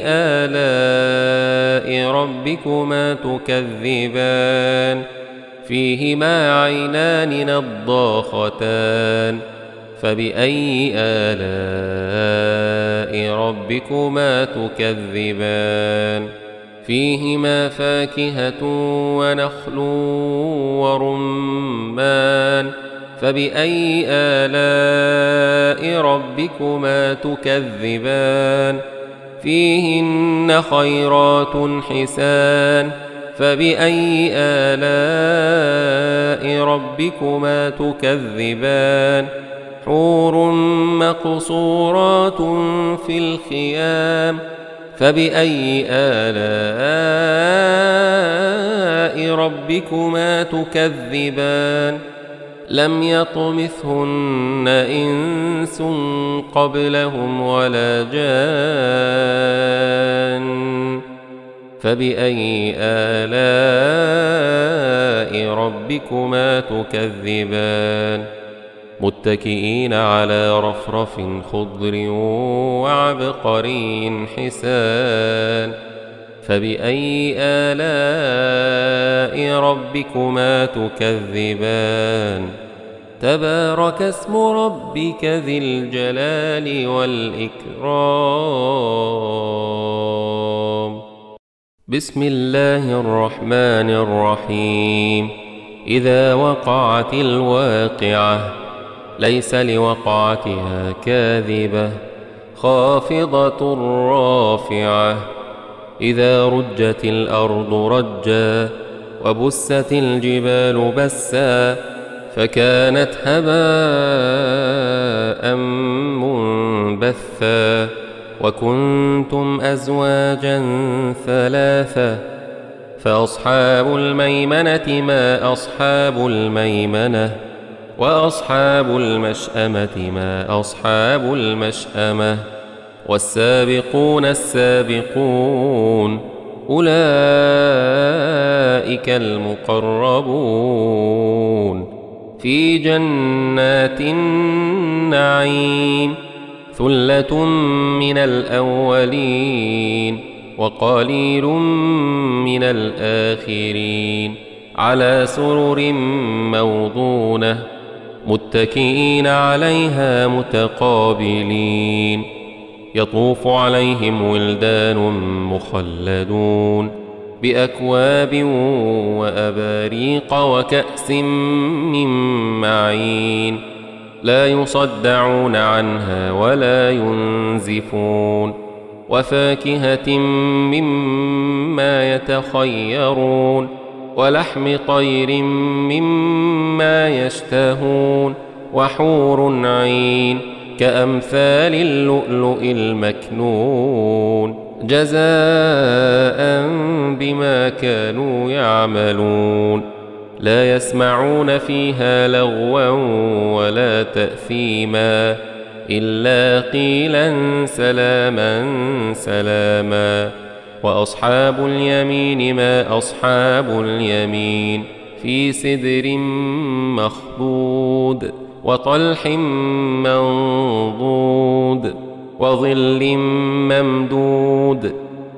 A: آلاء ربكما تكذبان فيهما عينان نضاختان فبأي آلاء ربكما تكذبان فيهما فاكهة ونخل ورمان فبأي آلاء ربكما تكذبان فيهن خيرات حسان فبأي آلاء ربكما تكذبان حور مقصورات في الخيام فبأي آلاء ربكما تكذبان لم يطمثهن إنس قبلهم ولا جان فبأي آلاء ربكما تكذبان متكئين على رفرف خضر وعبقري حسان فبأي آلاء ربكما تكذبان تبارك اسم ربك ذي الجلال والإكرام بسم الله الرحمن الرحيم إذا وقعت الواقعة ليس لوقعتها كاذبة خافضة رافعة إذا رجت الأرض رجا وبست الجبال بسا فكانت هباء منبثا وكنتم أزواجا ثلاثة فأصحاب الميمنة ما أصحاب الميمنة وأصحاب المشأمة ما أصحاب المشأمة والسابقون السابقون أولئك المقربون في جنات النعيم ثلة من الأولين وقليل من الآخرين على سرر موضونة متكئين عليها متقابلين يطوف عليهم ولدان مخلدون بأكواب وأباريق وكأس من معين لا يصدعون عنها ولا ينزفون وفاكهة مما يتخيرون ولحم طير مما يشتهون وحور عين كأمثال اللؤلؤ المكنون جزاء بما كانوا يعملون لا يسمعون فيها لغوا ولا تأثيما إلا قيلا سلاما سلاما وأصحاب اليمين ما أصحاب اليمين في سدر مخضود وطلح منضود وظل ممدود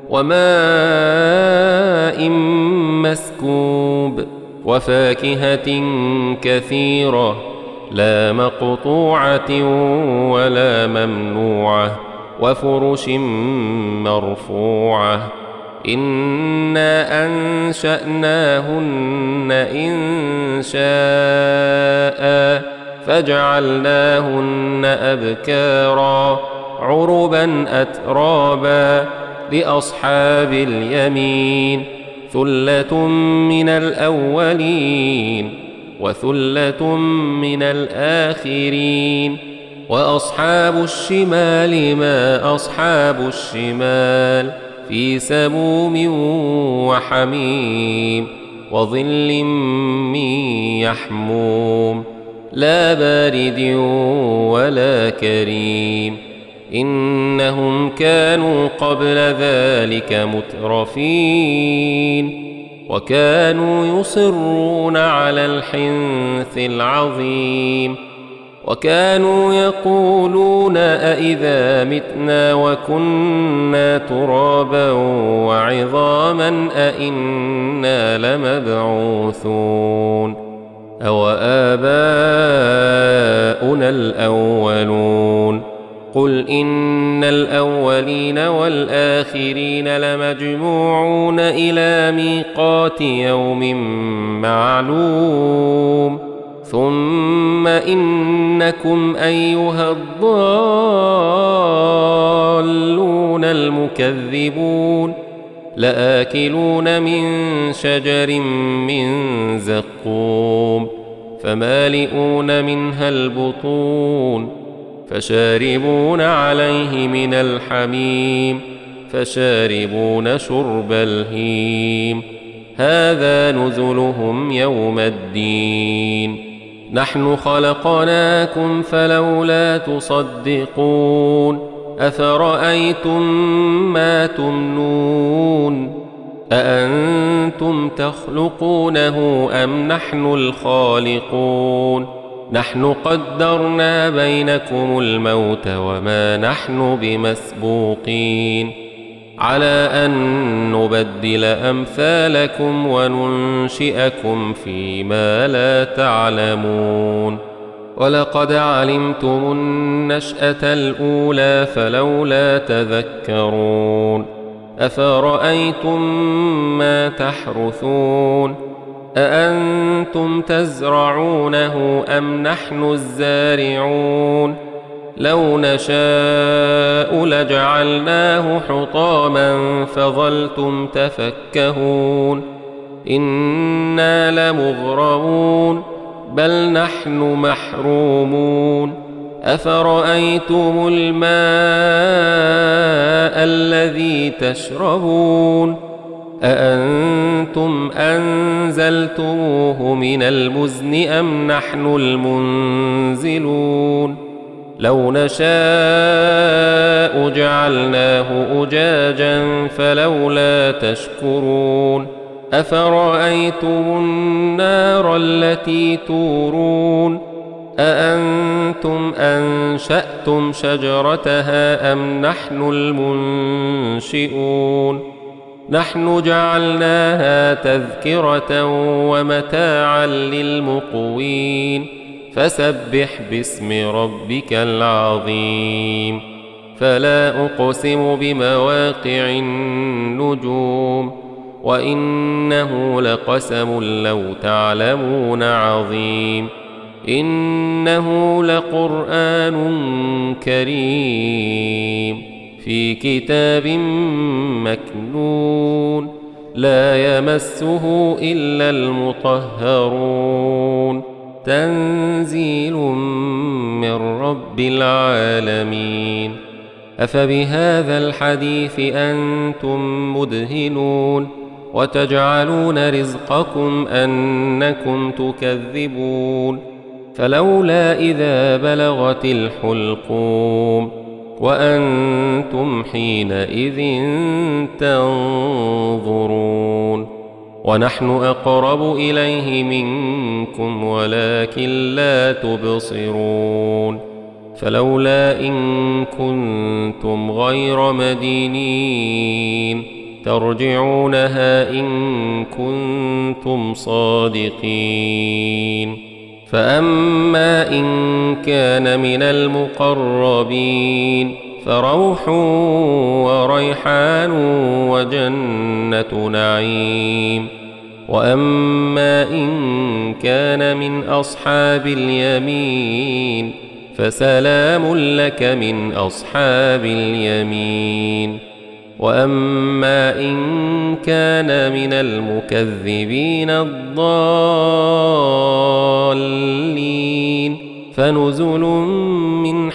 A: وماء مسكوب وفاكهة كثيرة لا مقطوعة ولا ممنوعة وفرش مرفوعة إنا أنشأناهن إن شاء فجعلناهن أبكارا عربا أترابا لأصحاب اليمين ثلة من الأولين وثلة من الآخرين وأصحاب الشمال ما أصحاب الشمال في سموم وحميم وظل من يحموم لا بارد ولا كريم إنهم كانوا قبل ذلك مترفين وكانوا يصرون على الحنث العظيم وكانوا يقولون أئذا متنا وكنا ترابا وعظاما أئنا لمبعوثون أو آباؤنا الأولون قل إن الأولين والآخرين لمجموعون إلى ميقات يوم معلوم ثم إنكم أيها الضالون المكذبون لآكلون من شجر من زقوم فمالئون منها البطون فشاربون عليه من الحميم فشاربون شرب الهيم هذا نزلهم يوم الدين نحن خلقناكم فلولا تصدقون أفرأيتم ما تمنون أأنتم تخلقونه أم نحن الخالقون نحن قدرنا بينكم الموت وما نحن بمسبوقين على أن نبدل أمثالكم وننشئكم فيما لا تعلمون ولقد علمتم النشأة الأولى فلولا تذكرون أفرأيتم ما تحرثون أأنتم تزرعونه أم نحن الزارعون لو نشاء لجعلناه حطاما فظلتم تفكهون إنا لمغرمون بل نحن محرومون أفرأيتم الماء الذي تشربون أأنتم أنزلتموه من المزن أم نحن المنزلون لو نشاء جعلناه أجاجا فلولا تشكرون أفرأيتم النار التي تورون أأنتم أنشأتم شجرتها أم نحن المنشئون نحن جعلناها تذكرة ومتاعا للمقوين فسبح باسم ربك العظيم فلا أقسم بمواقع النجوم وإنه لقسم لو تعلمون عظيم إنه لقرآن كريم في كتاب مكنون لا يمسه إلا المطهرون تنزيل من رب العالمين أفبهذا الحديث أنتم مدهنون وتجعلون رزقكم أنكم تكذبون فلولا إذا بلغت الحلقوم وأنتم حينئذ تنظرون ونحن أقرب إليه منكم ولكن لا تبصرون فلولا إن كنتم غير مدينين ترجعونها إن كنتم صادقين فأما إن كان من المقربين فروح وريحان وجنة نعيم وأما إن كان من أصحاب اليمين فسلام لك من أصحاب اليمين وأما إن كان من المكذبين الضالين فنزل من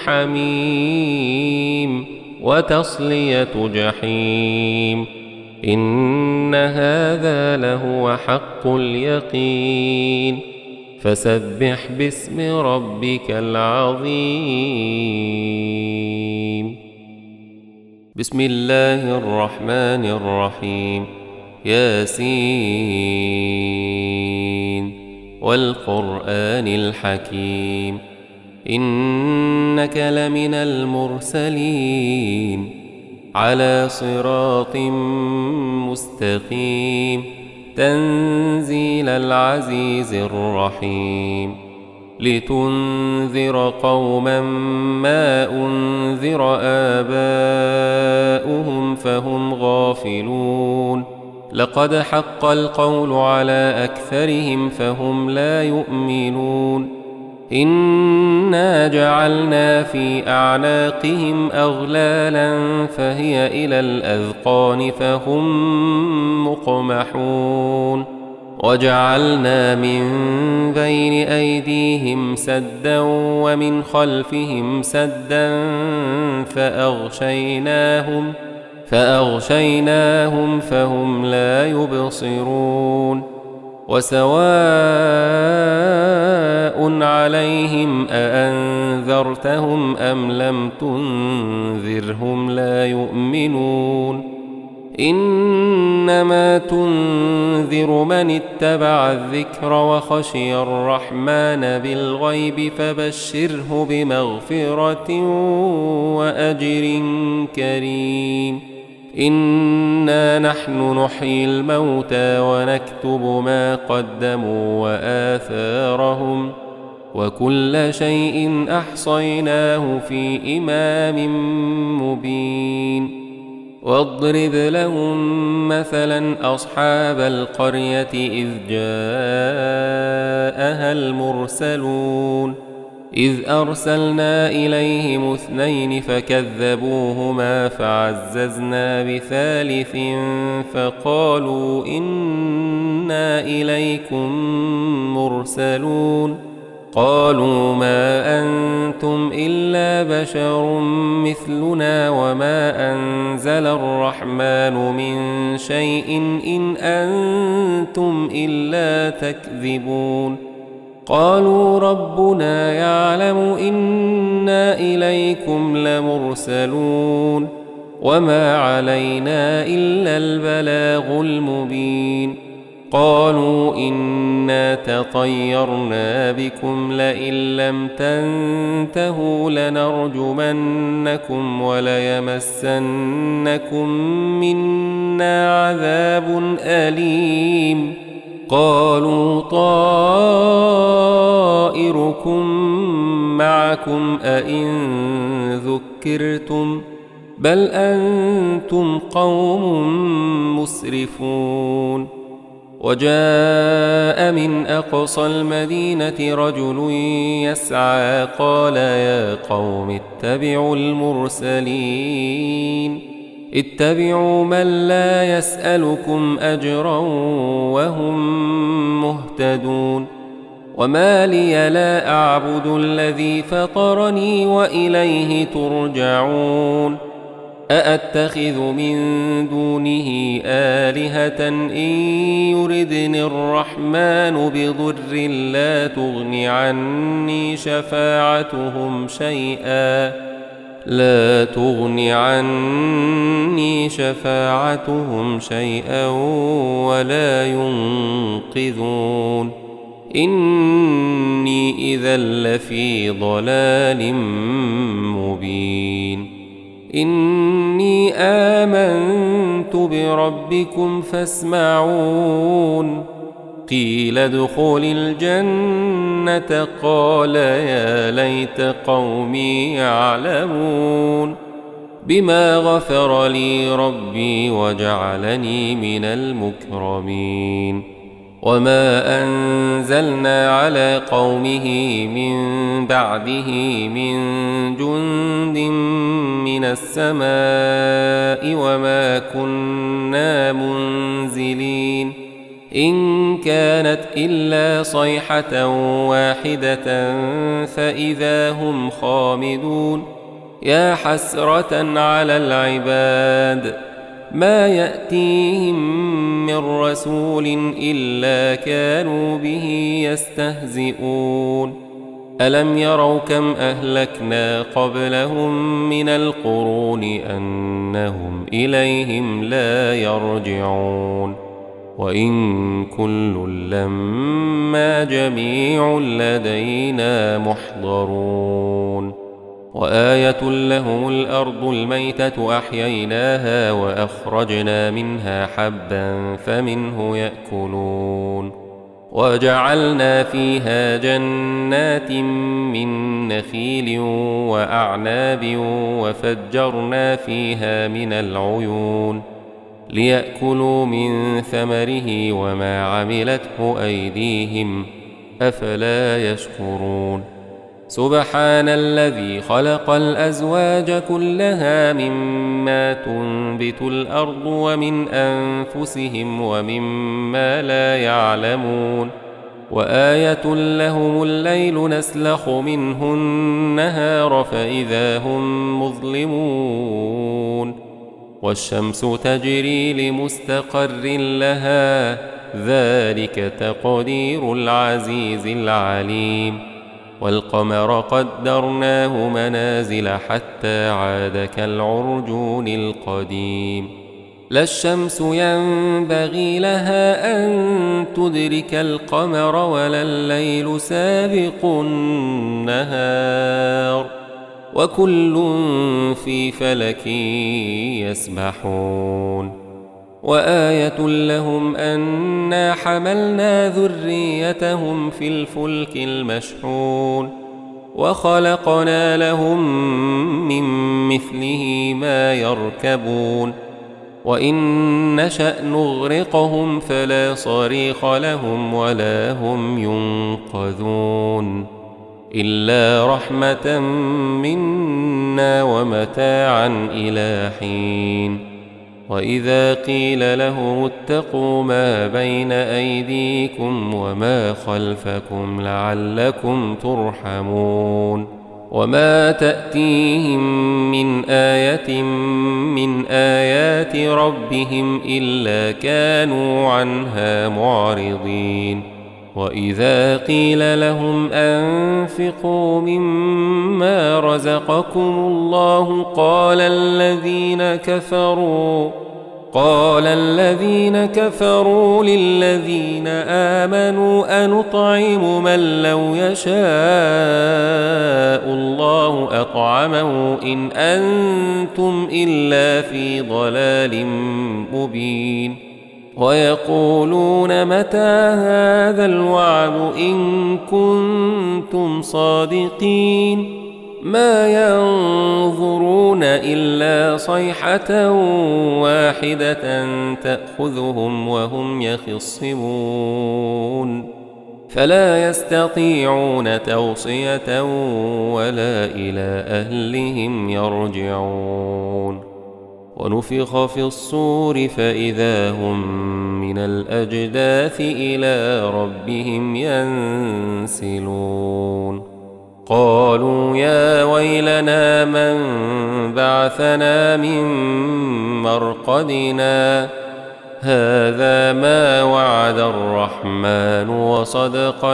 A: حميم وتصلية جحيم إن هذا لهو حق اليقين فسبح باسم ربك العظيم بسم الله الرحمن الرحيم ياسين والقرآن الحكيم إنك لمن المرسلين على صراط مستقيم تنزيل العزيز الرحيم لتنذر قوما ما أنذر آباؤهم فهم غافلون لقد حق القول على أكثرهم فهم لا يؤمنون إنا جعلنا في أعناقهم أغلالا فهي إلى الأذقان فهم مقمحون وجعلنا من بين أيديهم سدا ومن خلفهم سدا فأغشيناهم فهم لا يبصرون وسواء عليهم أأنذرتهم أم لم تنذرهم لا يؤمنون إنما تنذر من اتبع الذكر وخشي الرحمن بالغيب فبشره بمغفرة وأجر كريم إنا نحن نحيي الموتى ونكتب ما قدموا وآثارهم وكل شيء أحصيناه في إمام مبين واضرب لهم مثلا أصحاب القرية إذ جاءها المرسلون إذ أرسلنا إليهم 2 فكذبوهما فعززنا بثالث فقالوا إنا إليكم مرسلون قالوا ما أنتم إلا بشر مثلنا وما أنزل الرحمن من شيء إن أنتم إلا تكذبون قالوا ربنا يعلم إنا إليكم لمرسلون وما علينا إلا البلاغ المبين قالوا إنا تطيرنا بكم لئن لم تنتهوا لنرجمنكم وليمسنكم منا عذاب أليم قالوا طائركم معكم أئن ذكرتم بل أنتم قوم مسرفون وجاء من أقصى المدينة رجل يسعى قال يا قوم اتبعوا المرسلين اتبعوا من لا يسألكم أجرا وهم مهتدون وما لي لا أعبد الذي فطرني وإليه ترجعون أأتخذ من دونه آلهة إن يردني الرحمن بضر لا تغن عني شفاعتهم شيئا ولا ينقذون إني إذا لفي ضلال مبين إني آمنت بربكم فاسمعون قيل ادخل الجنة قال يا ليت قومي يعلمون بما غفر لي ربي وجعلني من المكرمين وما أنزلنا على قومه من بعده من جند من السماء وما كنا منزلين إن كانت إلا صيحة واحدة فإذا هم خامدون يا حسرة على العباد ما يأتيهم من رسول إلا كانوا به يستهزئون ألم يروا كم أهلكنا قبلهم من القرون أنهم إليهم لا يرجعون وإن كل لما جميع لدينا محضرون وآية لهم الأرض الميتة أحييناها وأخرجنا منها حبا فمنه يأكلون وجعلنا فيها جنات من نخيل وأعناب وفجرنا فيها من العيون ليأكلوا من ثمره وما عملته أيديهم أفلا يشكرون سبحان الذي خلق الأزواج كلها مما تنبت الأرض ومن أنفسهم ومما لا يعلمون وآية لهم الليل نسلخ منه النهار فإذا هم مظلمون والشمس تجري لمستقر لها ذلك تقدير العزيز العليم والقمر قدرناه منازل حتى عاد كالعرجون القديم لا الشمس ينبغي لها أن تدرك القمر ولا الليل سابق النهار وكل في فلك يسبحون وآية لهم أنا حملنا ذريتهم في الفلك المشحون وخلقنا لهم من مثله ما يركبون وإن نشأ نغرقهم فلا صريخ لهم ولا هم ينقذون إلا رحمة منا ومتاعا إلى حين وإذا قيل لهم اتقوا ما بين أيديكم وما خلفكم لعلكم ترحمون وما تأتيهم من آية من آيات ربهم إلا كانوا عنها معرضين وإذا قيل لهم أنفقوا مما رزقكم الله قال الذين كفروا للذين آمنوا أنطعم من لو يشاء الله أطعمه إن أنتم إلا في ضلال مبين ويقولون متى هذا الوعد إن كنتم صادقين ما ينظرون إلا صيحة واحدة تأخذهم وهم يخصمون فلا يستطيعون توصية ولا إلى أهلهم يرجعون ونفخ في الصور فإذا هم من الأجداث إلى ربهم ينسلون قالوا يا ويلنا من بعثنا من مرقدنا هذا ما وعد الرحمن وصدق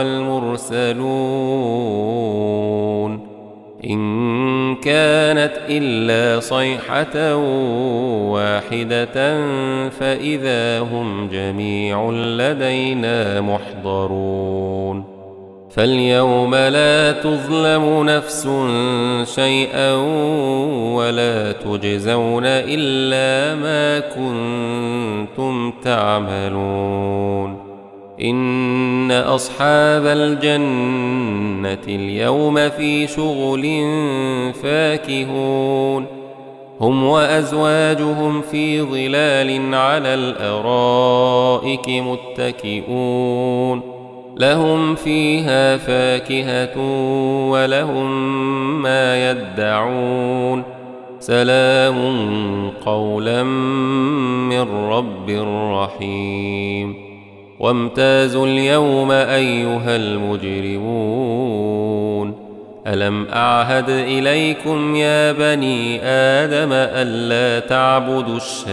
A: المرسلون إن كانت إلا صيحة واحدة فإذا هم جميع لدينا محضرون فاليوم لا تظلم نفس شيئا ولا تجزون إلا ما كنتم تعملون إن أصحاب الجنة اليوم في شغل فاكهون هم وأزواجهم في ظلال على الأرائك متكئون لهم فيها فاكهة ولهم ما يدعون سلام قولا من رب رحيم وامتازوا اليوم أيها المجرمون ألم أعهد إليكم يا بني آدم ألا تعبدوا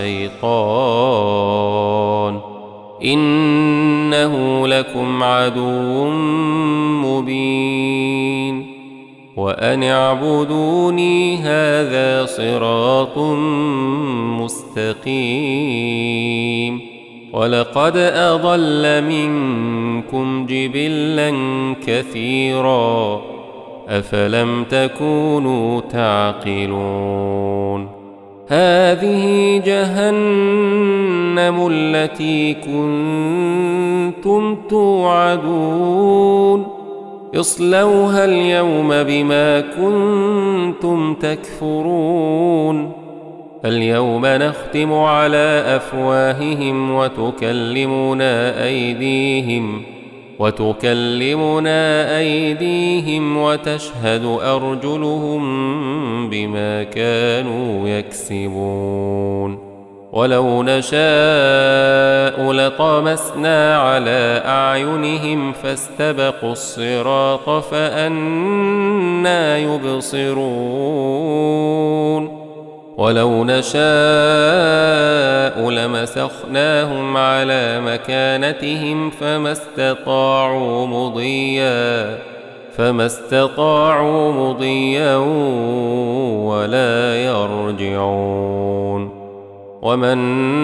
A: الشيطان إنه لكم عدو مبين وأن اعبدوني هذا صراط مستقيم ولقد أضل منكم جبلا كثيرا أفلم تكونوا تعقلون هذه جهنم التي كنتم توعدون اصلوها اليوم بما كنتم تكفرون اليوم نختم على أفواههم وتكلمنا أيديهم وتشهد أرجلهم بما كانوا يكسبون ولو نشاء لطمسنا على أعينهم فاستبقوا الصراط فأنى يبصرون ولو نشاء لمسخناهم على مكانتهم فما استطاعوا مضيا ولا يرجعون ومن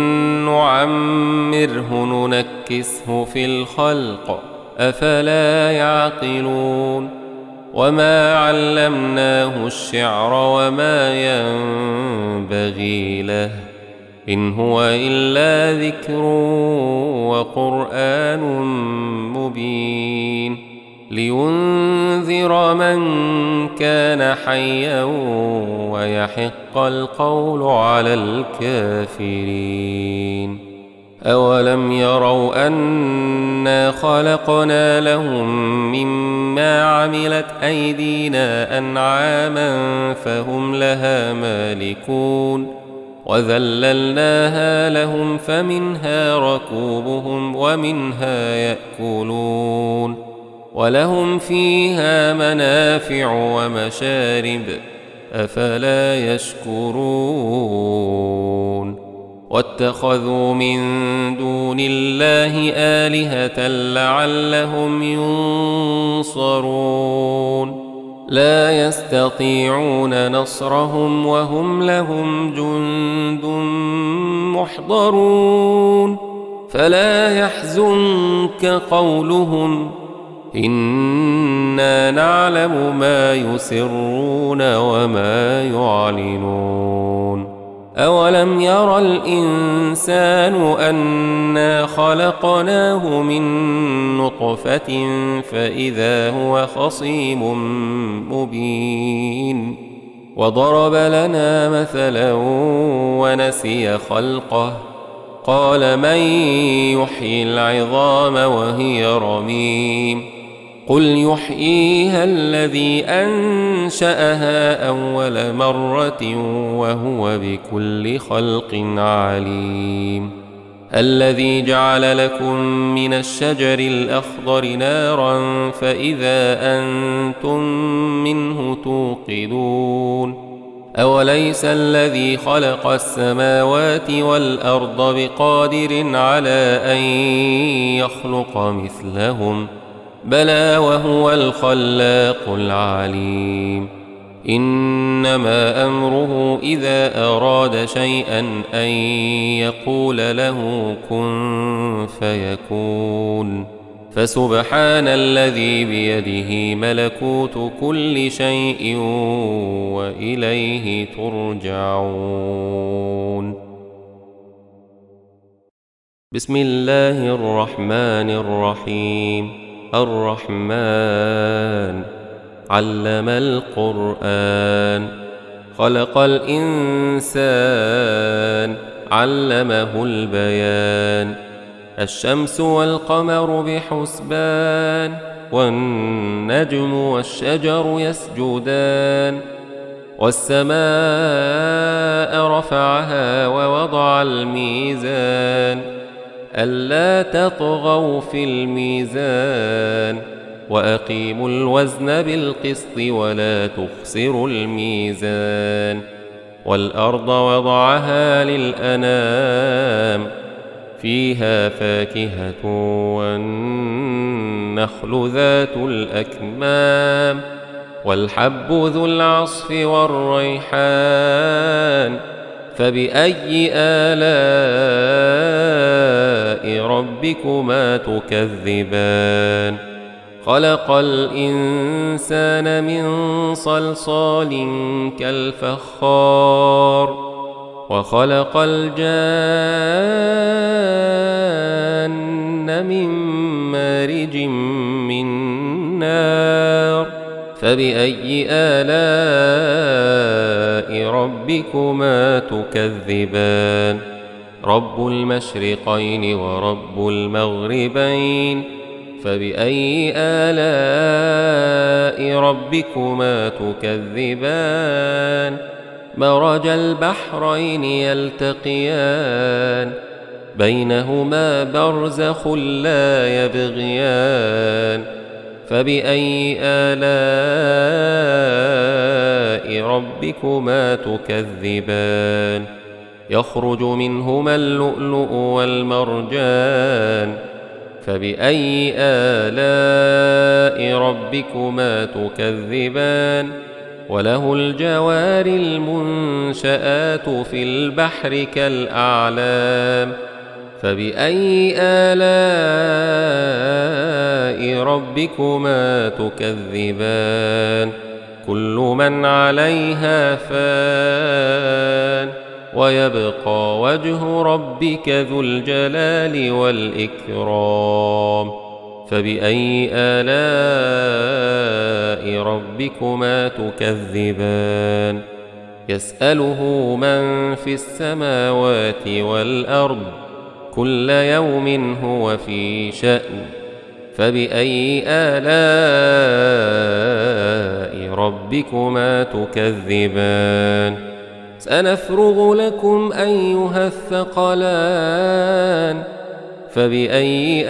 A: نعمره ننكسه في الخلق أفلا يعقلون وما علمناه الشعر وما ينبغي له إن هو إلا ذكر وقرآن مبين لينذر من كان حيا ويحق القول على الكافرين أولم يروا أنا خلقنا لهم مما عملت أيدينا أنعاما فهم لها مالكون وذللناها لهم فمنها ركوبهم ومنها يأكلون ولهم فيها منافع ومشارب أفلا يشكرون واتخذوا من دون الله آلهة لعلهم ينصرون لا يستطيعون نصرهم وهم لهم جند محضرون فلا يحزنك قولهم إنا نعلم ما يسرون وما يعلنون أولم ير الإنسان أنا خلقناه من نطفة فإذا هو خصيم مبين وضرب لنا مثلا ونسي خلقه قال من يحيي العظام وهي رميم قل يحييها الذي أنشأها أول مرة وهو بكل خلق عليم الذي جعل لكم من الشجر الأخضر نارا فإذا أنتم منه توقدون أوليس الذي خلق السماوات والأرض بقادر على أن يخلق مثلهم بلى وهو الخلاق العليم إنما أمره إذا أراد شيئا أن يقول له كن فيكون فسبحان الذي بيده ملكوت كل شيء وإليه ترجعون. بسم الله الرحمن الرحيم. الرحمن علم القرآن خلق الإنسان علمه البيان الشمس والقمر بحسبان والنجم والشجر يسجدان والسماء رفعها ووضع الميزان ألا تطغوا في الميزان وأقيموا الوزن بالقسط ولا تخسروا الميزان والأرض وضعها للأنام فيها فاكهة والنخل ذات الأكمام والحب ذو العصف والريحان فبأي آلاء ربكما تكذبان خلق الإنسان من صلصال كالفخار وخلق الجان من مارج من نار فبأي آلاء ربكما تكذبان رب المشرقين ورب المغربين فبأي آلاء ربكما تكذبان مرج البحرين يلتقيان بينهما برزخ لا يبغيان فبأي آلاء ربكما تكذبان يخرج منهما اللؤلؤ والمرجان فبأي آلاء ربكما تكذبان وله الجوار المنشآت في البحر كالأعلام فبأي آلاء ربكما تكذبان كل من عليها فان ويبقى وجه ربك ذو الجلال والإكرام فبأي آلاء ربكما تكذبان يسأله من في السماوات والأرض كل يوم هو في شأن فبأي آلاء ربكما تكذبان سنفرغ لكم أيها الثقلان فبأي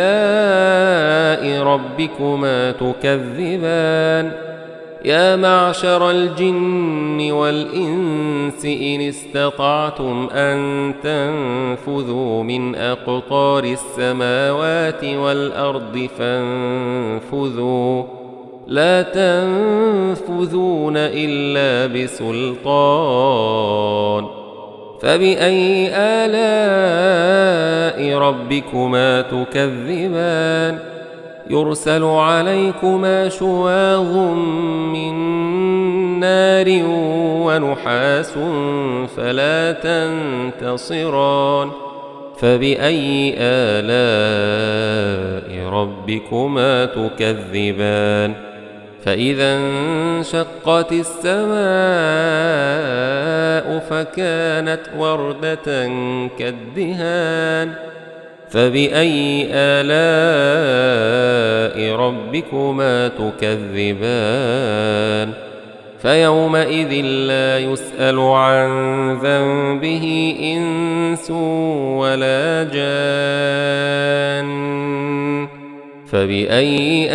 A: آلاء ربكما تكذبان يا معشر الجن والإنس إن استطعتم أن تنفذوا من أقطار السماوات والأرض فانفذوا لا تنفذون إلا بسلطان فبأي آلاء ربكما تكذبان يرسل عليكما شواظ من نار ونحاس فلا تنتصران فبأي آلاء ربكما تكذبان فإذا انشقت السماء فكانت وردة كالدهان فبأي آلاء ربكما تكذبان فيومئذ لا يسأل عن ذنبه إنس ولا جان فبأي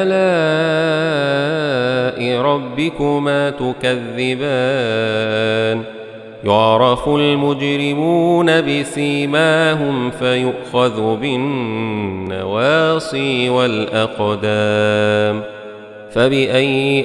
A: آلاء ربكما تكذبان يعرف المجرمون بسيماهم فيؤخذ بالنواصي والأقدام فبأي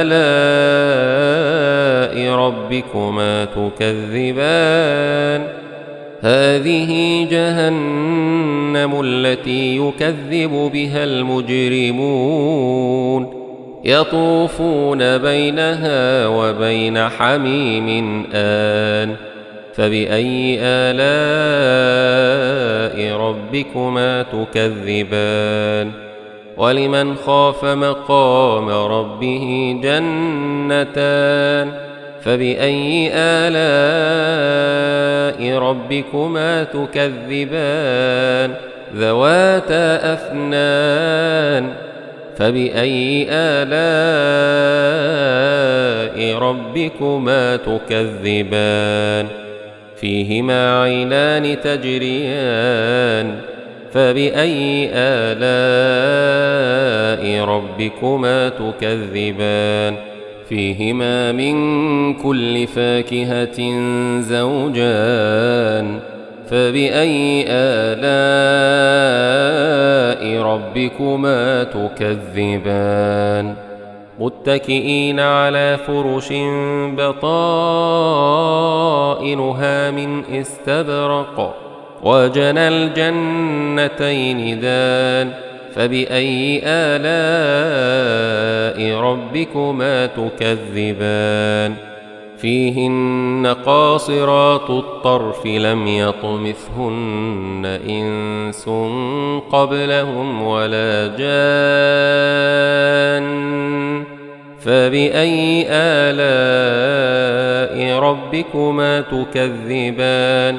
A: آلاء ربكما تكذبان هذه جهنم التي يكذب بها المجرمون يطوفون بينها وبين حميم آن فبأي آلاء ربكما تكذبان ولمن خاف مقام ربه جنتان فبأي آلاء ربكما تكذبان ذواتا أفنان فبأي آلاء ربكما تكذبان فيهما عينان تجريان فبأي آلاء ربكما تكذبان فيهما من كل فاكهة زوجان فبأي آلاء ربكما تكذبان متكئين على فرش بطائنها من استبرق وجنى الجنتين دان فبأي آلاء ربكما تكذبان فيهن قاصرات الطرف لم يطمثهن إنس قبلهم ولا جان فبأي آلاء ربكما تكذبان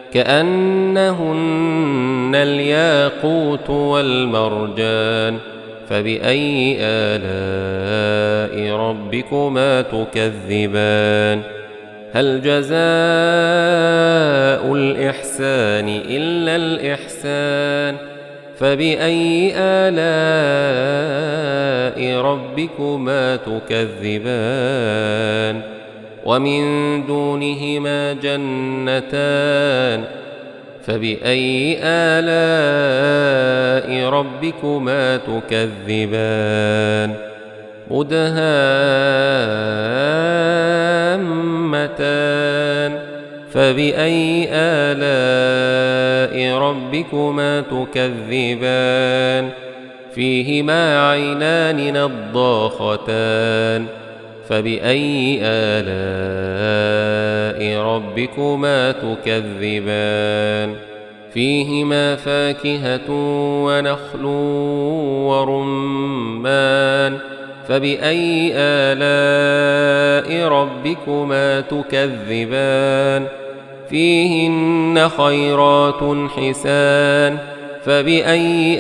A: كأنهن الياقوت والمرجان فبأي آلاء ربكما تكذبان هل جزاء الإحسان إلا الإحسان فبأي آلاء ربكما تكذبان ومن دونهما جنتان فبأي آلاء ربكما تكذبان مدهامتان فبأي آلاء ربكما تكذبان فيهما عينان نضاختان فبأي آلاء ربكما تكذبان فيهما فاكهة ونخل ورمان فبأي آلاء ربكما تكذبان فيهن خيرات حسان فبأي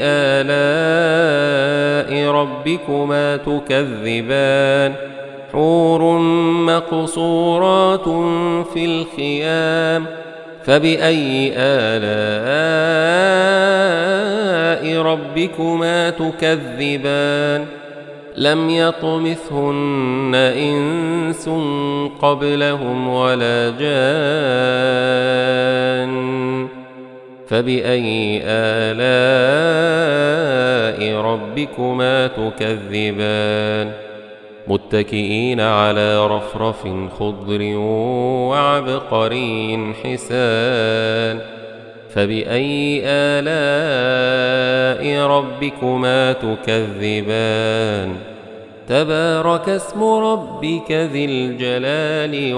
A: آلاء ربكما تكذبان حور مقصورات في الخيام فبأي آلاء ربكما تكذبان لم يطمثهن إنس قبلهم ولا جان فبأي آلاء ربكما تكذبان متكئين على رفرف خضر وعبقري حسان فبأي آلاء ربكما تكذبان تبارك اسم ربك ذي الجلال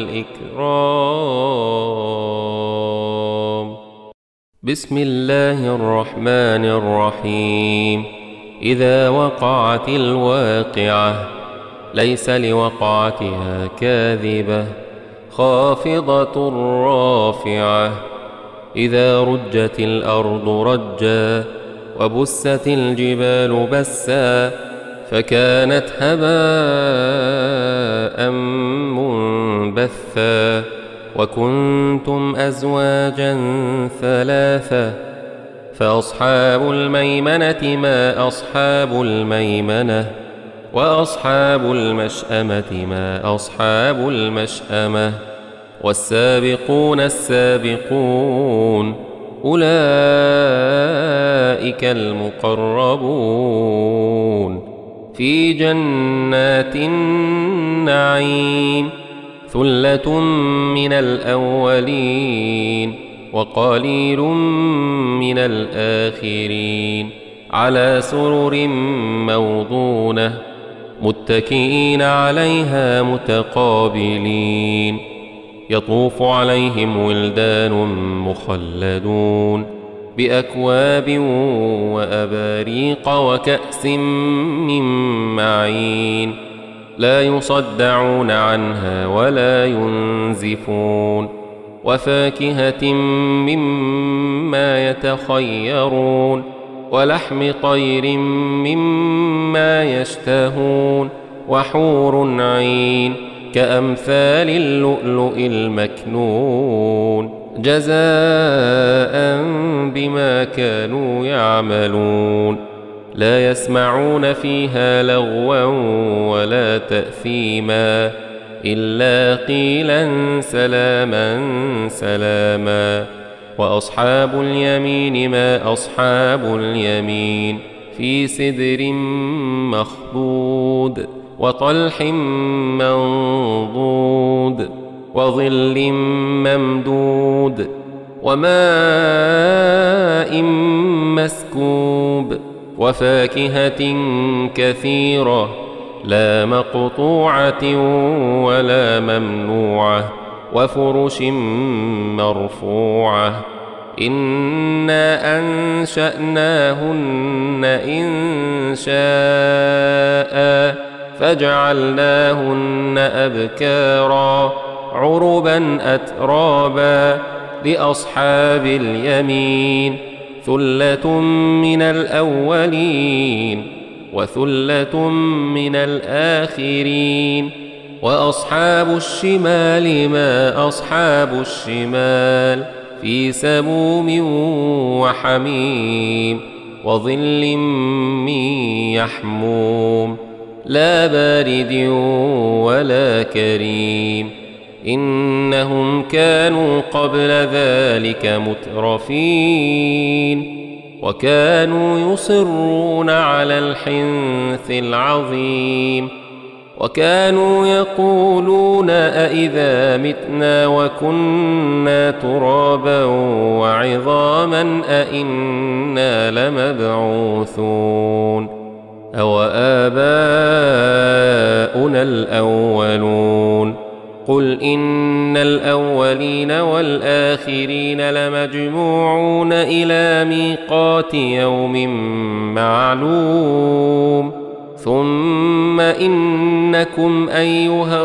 A: والإكرام بسم الله الرحمن الرحيم إذا وقعت الواقعة ليس لوقعتها كاذبة خافضة رافعة إذا رجت الأرض رجا وبست الجبال بسا فكانت هباء منبثا وكنتم أزواجا ثلاثة فأصحاب الميمنة ما أصحاب الميمنة وأصحاب المشأمة ما أصحاب المشأمة والسابقون السابقون أولئك المقربون في جنات النعيم ثلة من الأولين وقليل من الآخرين على سرر موضونة متكئين عليها متقابلين يطوف عليهم ولدان مخلدون بأكواب وأباريق وكأس من معين لا يصدعون عنها ولا ينزفون وفاكهة مما يتخيرون ولحم طير مما يشتهون وحور عين كأمثال اللؤلؤ المكنون جزاء بما كانوا يعملون لا يسمعون فيها لغوا ولا تأثيما إلا قيلا سلاما سلاما وأصحاب اليمين ما أصحاب اليمين في سدر مخضود وطلح منضود وظل ممدود وماء مسكوب وفاكهة كثيرة لا مقطوعة ولا ممنوعة وفرش مرفوعة إنا أنشأناهن إنشاء فجعلناهن أبكارا عربا أترابا لأصحاب اليمين ثلة من الأولين وثلة من الآخرين وأصحاب الشمال ما أصحاب الشمال في سموم وحميم وظل من يحموم لا بارد ولا كريم إنهم كانوا قبل ذلك مترفين وكانوا يصرون على الحنث العظيم وكانوا يقولون أئذا متنا وكنا ترابا وعظاما أئنا لمبعوثون أوآباؤنا الأولون قل إن الأولين والآخرين لمجموعون إلى ميقات يوم معلوم ثم إنكم أيها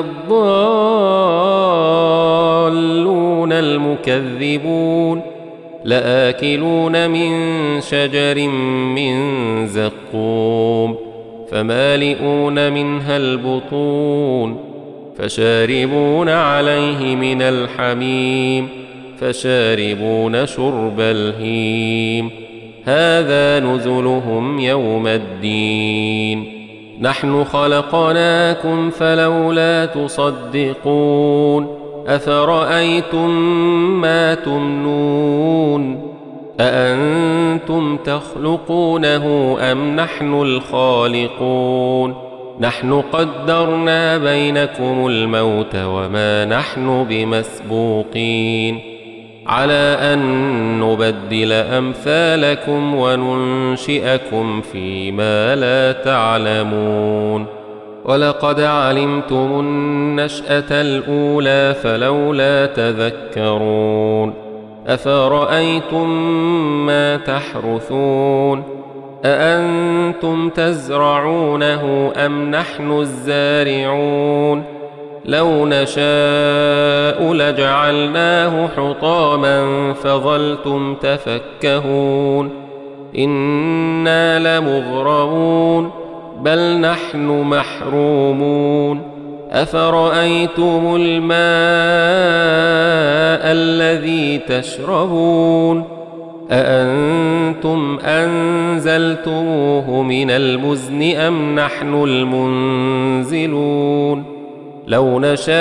A: الضالون المكذبون لآكلون من شجر من زقوم فمالئون منها البطون فشاربون عليه من الحميم فشاربون شرب الهيم هذا نزلهم يوم الدين نحن خلقناكم فلولا تصدقون أفرأيتم ما تمنون أأنتم تخلقونه أم نحن الخالقون نحن قدرنا بينكم الموت وما نحن بمسبوقين على أن نبدل أمثالكم وننشئكم فيما لا تعلمون. ولقد علمتم النشأة الأولى فلولا تذكرون. أفرأيتم ما تحرثون أأنتم تزرعونه أم نحن الزارعون لو نشاء لجعلناه حطاما فظلتم تفكهون إنا لمغرمون بل نحن محرومون. أفرأيتم الماء الذي تشربون أأنتم أنزلتموه من المزن أم نحن المنزلون لو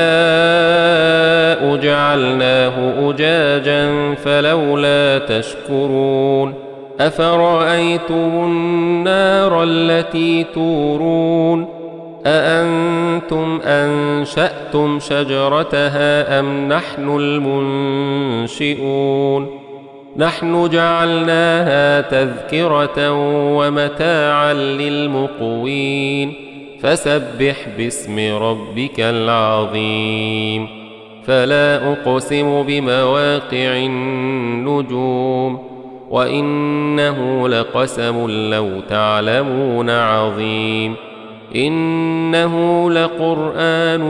A: نشاء جعلناه أجاجا فلولا تشكرون. أفرأيتم النار التي تورون أأنتم أنشأتم شجرتها أم نحن المنشئون نحن جعلناها تذكرة ومتاعا للمقوين. فسبح باسم ربك العظيم. فلا أقسم بمواقع النجوم وإنه لقسم لو تعلمون عظيم. إنه لقرآن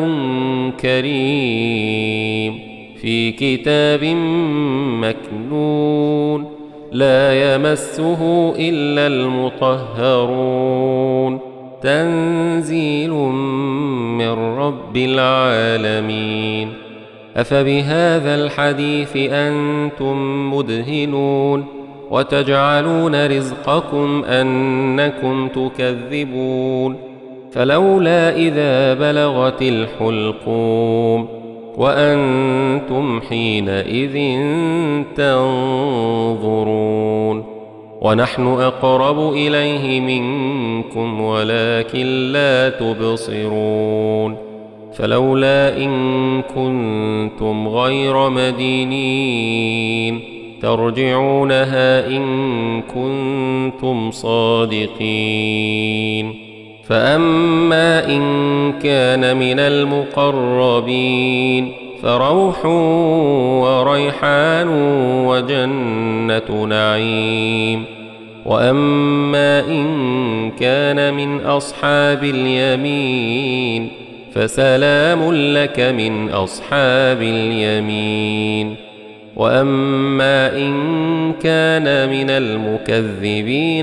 A: كريم في كتاب مكنون لا يمسه إلا المطهرون تنزيل من رب العالمين. أفبهذا الحديث أنتم مدهنون وتجعلون رزقكم أنكم تكذبون. فلولا إذا بلغت الحلقوم وأنتم حينئذ تنظرون ونحن أقرب إليه منكم ولكن لا تبصرون. فلولا إن كنتم غير مدينين ترجعونها إن كنتم صادقين. فأما إن كان من المقربين فروح وريحان وجنة نعيم. وأما إن كان من أصحاب اليمين فسلام لك من أصحاب اليمين. وأما إن كان من المكذبين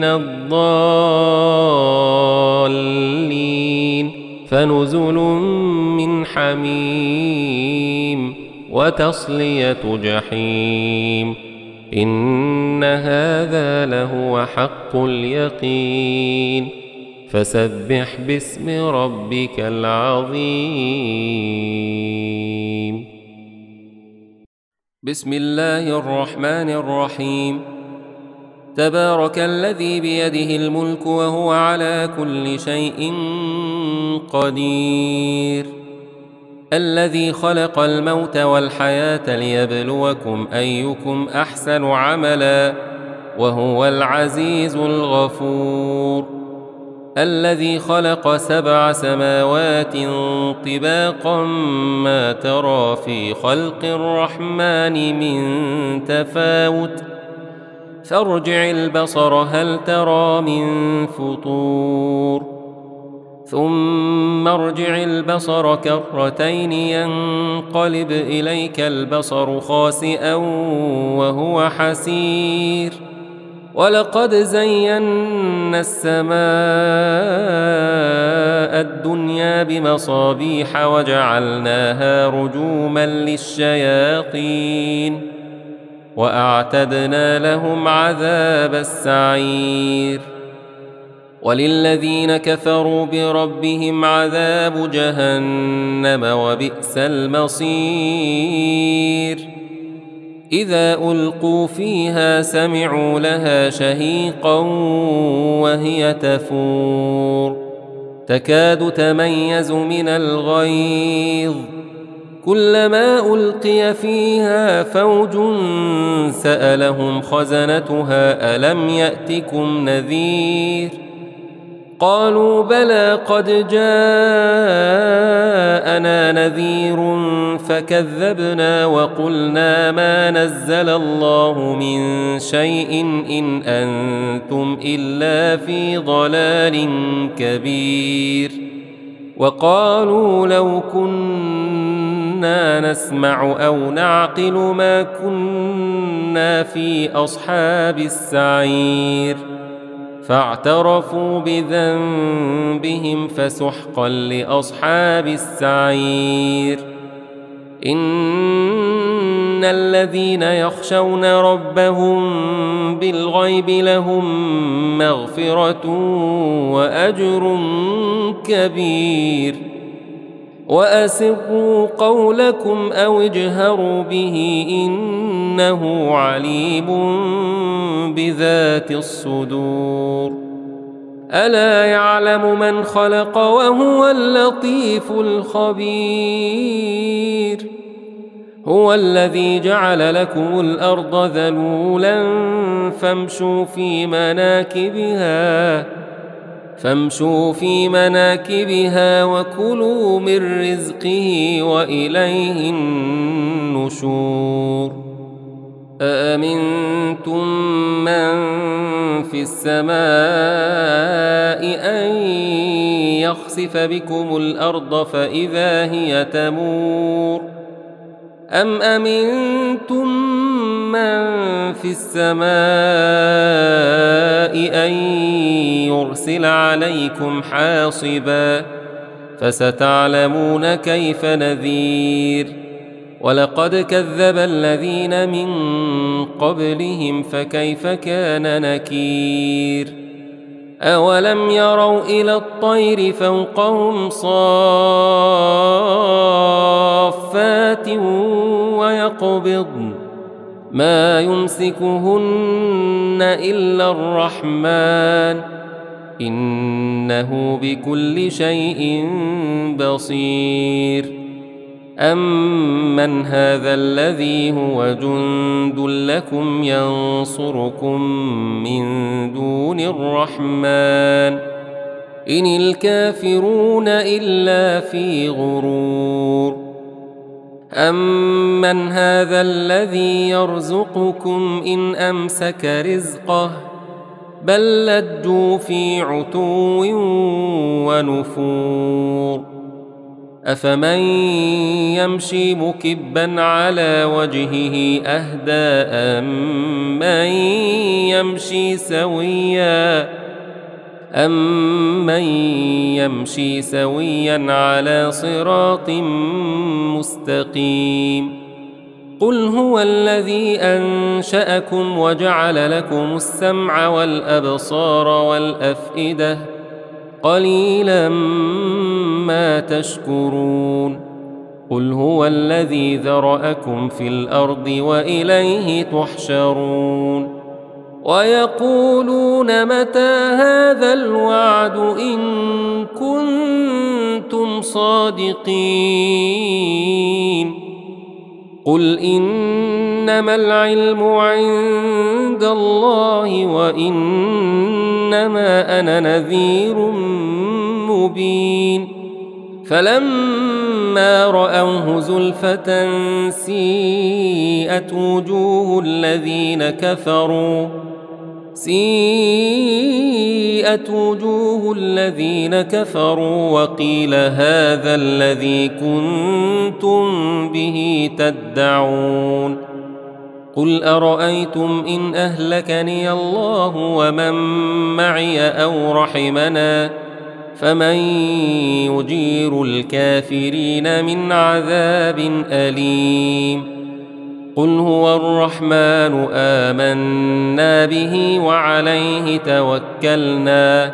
A: الضالين فنزل من حميم وتصلية جحيم. إن هذا لهو حق اليقين. فسبح باسم ربك العظيم. بسم الله الرحمن الرحيم. تبارك الذي بيده الملك وهو على كل شيء قدير. الذي خلق الموت والحياة ليبلوكم أيكم أحسن عملا وهو العزيز الغفور. الذي خلق 7 سماوات طباقا ما ترى في خلق الرحمن من تفاوت فارجع البصر هل ترى من فطور ثم ارجع البصر كرتين ينقلب إليك البصر خاسئا وهو حسير. ولقد زينا السماء الدنيا بمصابيح وجعلناها رجوما للشياطين وأعتدنا لهم عذاب السعير. وللذين كفروا بربهم عذاب جهنم وبئس المصير. إذا ألقوا فيها سمعوا لها شهيقا وهي تفور تكاد تميز من الغيظ كلما ألقي فيها فوج سألهم خزنتها ألم يأتكم نذير قالوا بلى قد جاءنا نذير فكذبنا وقلنا ما نزل الله من شيء إن أنتم إلا في ضلال كبير وقالوا لو كنا نسمع أو نعقل ما كنا في أصحاب السعير فاعترفوا بذنبهم فسحقا لأصحاب السعير إن الذين يخشون ربهم بالغيب لهم مغفرة وأجر كبير وأسروا قولكم أو اجهروا به إنه عليم بذات الصدور ألا يعلم من خلق وهو اللطيف الخبير هو الذي جعل لكم الأرض ذلولا فامشوا في مناكبها وكلوا من رزقه وإليه النشور أأمنتم من في السماء أن يخسف بكم الأرض فإذا هي تمور أم أمنتم من في السماء أن يرسل عليكم حاصبا فستعلمون كيف نذير ولقد كذب الذين من قبلهم فكيف كان نكير أولم يروا إلى الطير فوقهم صافات ويقبضن ما يمسكهن إلا الرحمن إنه بكل شيء بصير أمن هذا الذي هو جند لكم ينصركم من دون الرحمن إن الكافرون إلا في غرور أمن هذا الذي يرزقكم إن أمسك رزقه بل لجوا في عتو ونفور أفمن يمشي مكبا على وجهه أهدى أمن يمشي سويا على صراط مستقيم قل هو الذي أنشأكم وجعل لكم السمع والأبصار والأفئدة قليلا ما تشكرون قل هو الذي ذرأكم في الأرض وإليه تحشرون ويقولون متى هذا الوعد إن كنتم صادقين قل إنما العلم عند الله وإنما أنا نذير مبين فلما رأوه زلفة سيئت وجوه الذين كفروا وقيل هذا الذي كنتم به تدعون قل أرأيتم إن أهلكني الله ومن معي أو رحمنا فمن يجير الكافرين من عذاب أليم قل هو الرحمن آمنا به وعليه توكلنا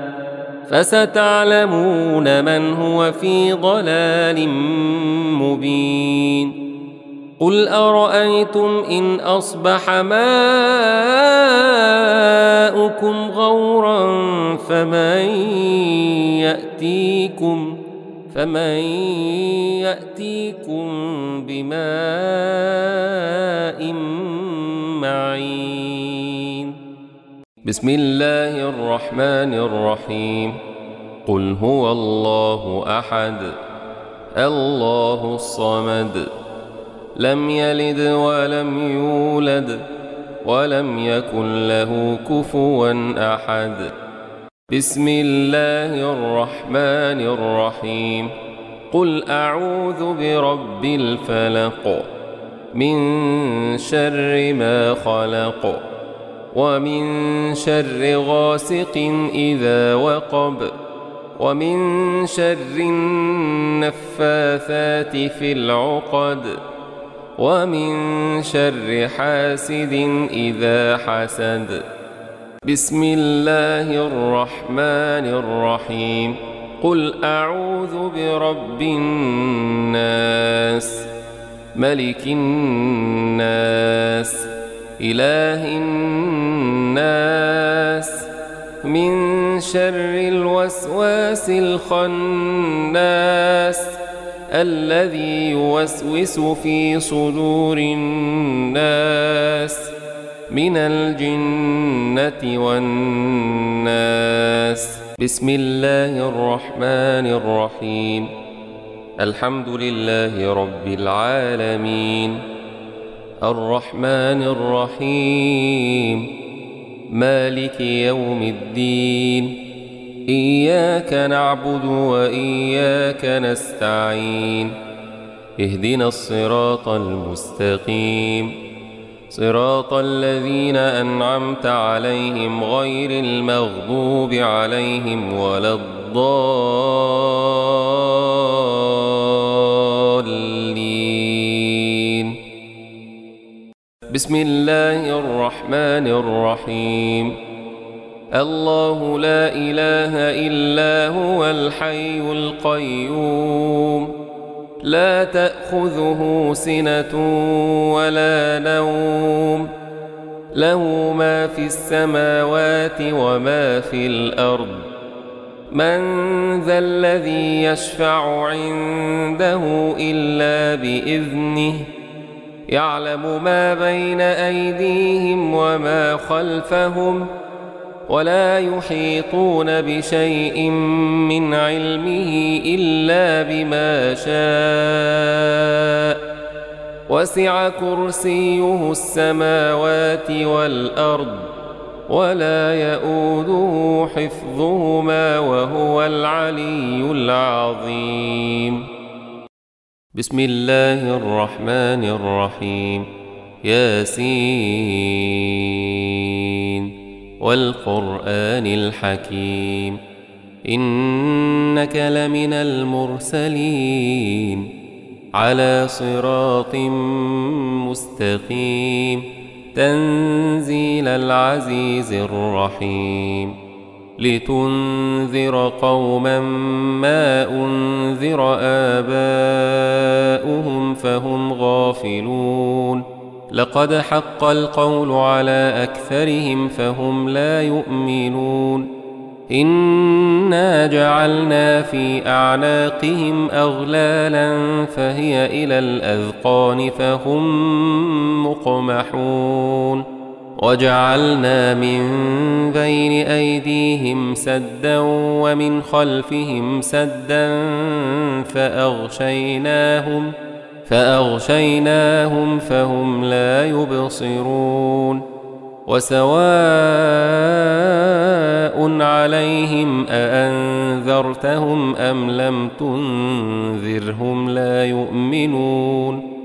A: فستعلمون من هو في ضلال مبين قل أرأيتم إن أصبح ماؤكم غورا فمن يأتيكم ماء معين. بسم الله الرحمن الرحيم. قل هو الله أحد الله الصمد لم يلد ولم يولد ولم يكن له كفوا أحد. بسم الله الرحمن الرحيم. قل أعوذ برب الفلق من شر ما خلق ومن شر غاسق إذا وقب ومن شر النفاثات في العقد ومن شر حاسد إذا حسد. بسم الله الرحمن الرحيم. قل أعوذ برب الناس ملك الناس إله الناس من شر الوسواس الخناس الذي يوسوس في صدور الناس من الجنة والناس. بسم الله الرحمن الرحيم. الحمد لله رب العالمين الرحمن الرحيم مالك يوم الدين إياك نعبد وإياك نستعين اهدنا الصراط المستقيم صراط الذين أنعمت عليهم غير المغضوب عليهم ولا الضالين. بسم الله الرحمن الرحيم. الله لا إله إلا هو الحي القيوم لا تأخذه سنة ولا نوم له ما في السماوات وما في الأرض. من ذا الذي يشفع عنده إلا بإذنه يعلم ما بين أيديهم وما خلفهم ولا يحيطون بشيء من علمه إلا بما شاء وسع كرسيه السماوات والأرض ولا يؤوده حفظهما وهو العلي العظيم. بسم الله الرحمن الرحيم. ياسين والقرآن الحكيم إنك لمن المرسلين على صراط مستقيم تنزيل العزيز الرحيم. لتنذر قوما ما أنذر آباؤهم فهم غافلون. لقد حق القول على أكثرهم فهم لا يؤمنون. إنا جعلنا في أعناقهم أغلالا فهي إلى الأذقان فهم مقمحون. وجعلنا من بين أيديهم سدا ومن خلفهم سدا فأغشيناهم فهم لا يبصرون. وسواء عليهم أأنذرتهم أم لم تنذرهم لا يؤمنون.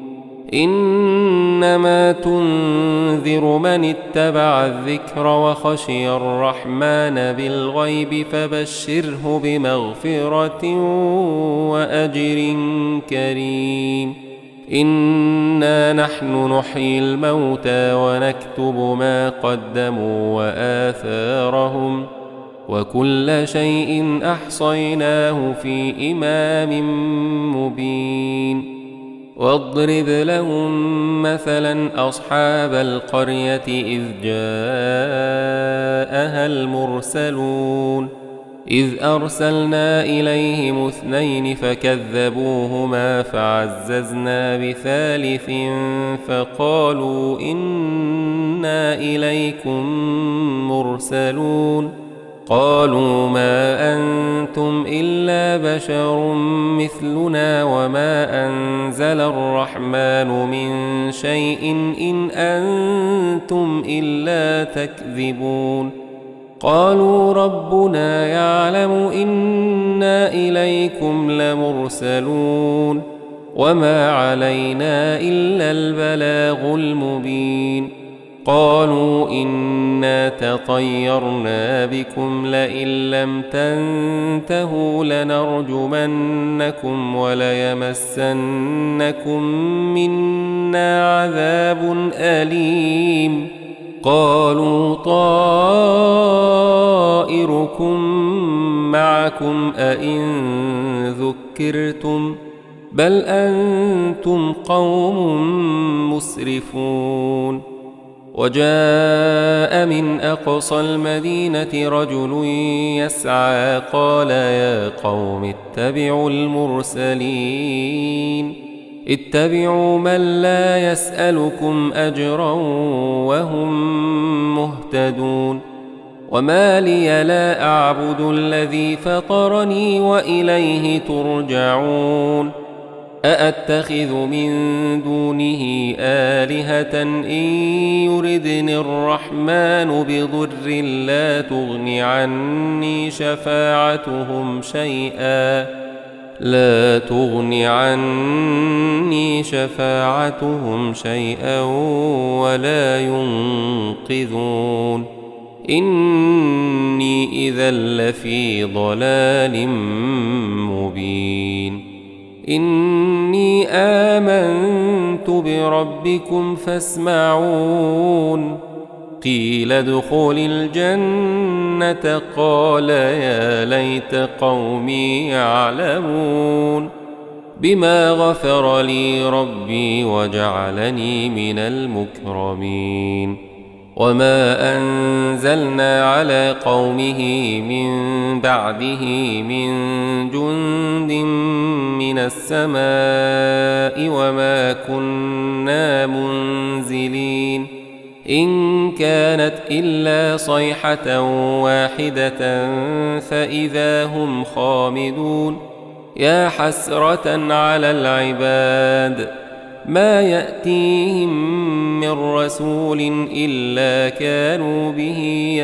A: إنما تنذر من اتبع الذكر وخشي الرحمن بالغيب فبشره بمغفرة وأجر كريم. إنا نحن نحيي الموتى ونكتب ما قدموا وآثارهم وكل شيء أحصيناه في إمام مبين. واضرب لهم مثلا أصحاب القرية إذ جاءها المرسلون إذ أرسلنا إليهم 2 فكذبوهما فعززنا بثالث فقالوا إنا إليكم مرسلون قالوا ما أنتم إلا بشر مثلنا وما أنزل الرحمن من شيء إن أنتم إلا تكذبون قالوا ربنا يعلم إنا إليكم لمرسلون وما علينا إلا البلاغ المبين قالوا إنا تطيرنا بكم لئن لم تنتهوا لنرجمنكم وليمسنكم منا عذاب أليم قالوا طائركم معكم أئن ذكرتم بل أنتم قوم مسرفون وجاء من أقصى المدينة رجل يسعى قال يا قوم اتبعوا المرسلين اتبعوا من لا يسألكم أجرا وهم مهتدون وما لي لا أعبد الذي فطرني وإليه ترجعون أأتخذ من دونه آلهة إن يردني الرحمن بضر لا تغن عني شفاعتهم شيئا ولا ينقذون إني إذا لفي ضلال مبين إني آمنت بربكم فاسمعون قيل ادخل الجنة قال يا ليت قومي يعلمون بما غفر لي ربي وجعلني من المكرمين وما أنزلنا على قومه من بعده من جند من السماء وما كنا منزلين إن كانت إلا صيحة واحدة فإذا هم خامدون يا حسرة على العباد ما يأتيهم من رسول إلا كانوا به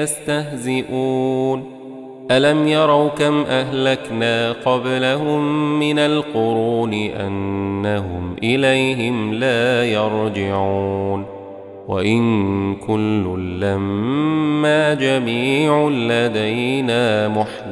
A: يستهزئون ألم يروا كم أهلكنا قبلهم من القرون أنهم إليهم لا يرجعون وإن كل لما جميع لدينا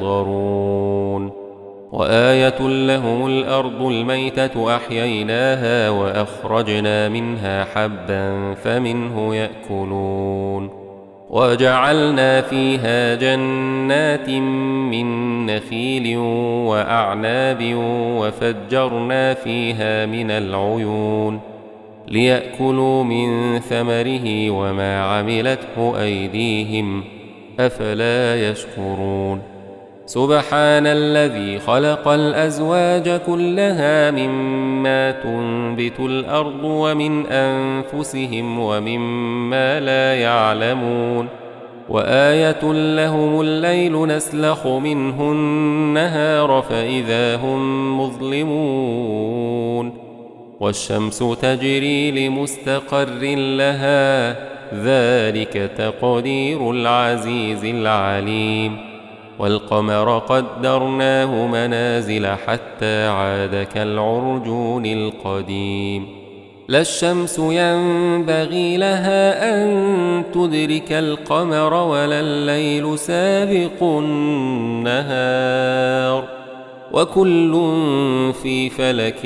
A: محضرون وآية لهم الأرض الميتة أحييناها وأخرجنا منها حبا فمنه يأكلون وجعلنا فيها جنات من نخيل وأعناب وفجرنا فيها من العيون ليأكلوا من ثمره وما عملته أيديهم أفلا يشكرون سبحان الذي خلق الأزواج كلها مما تنبت الأرض ومن أنفسهم ومما لا يعلمون وآية لهم الليل نسلخ منه النهار فإذا هم مظلمون والشمس تجري لمستقر لها ذلك تقدير العزيز العليم والقمر قدرناه منازل حتى عاد كالعرجون القديم لا الشمس ينبغي لها أن تدرك القمر ولا الليل سابق النهار وكل في فلك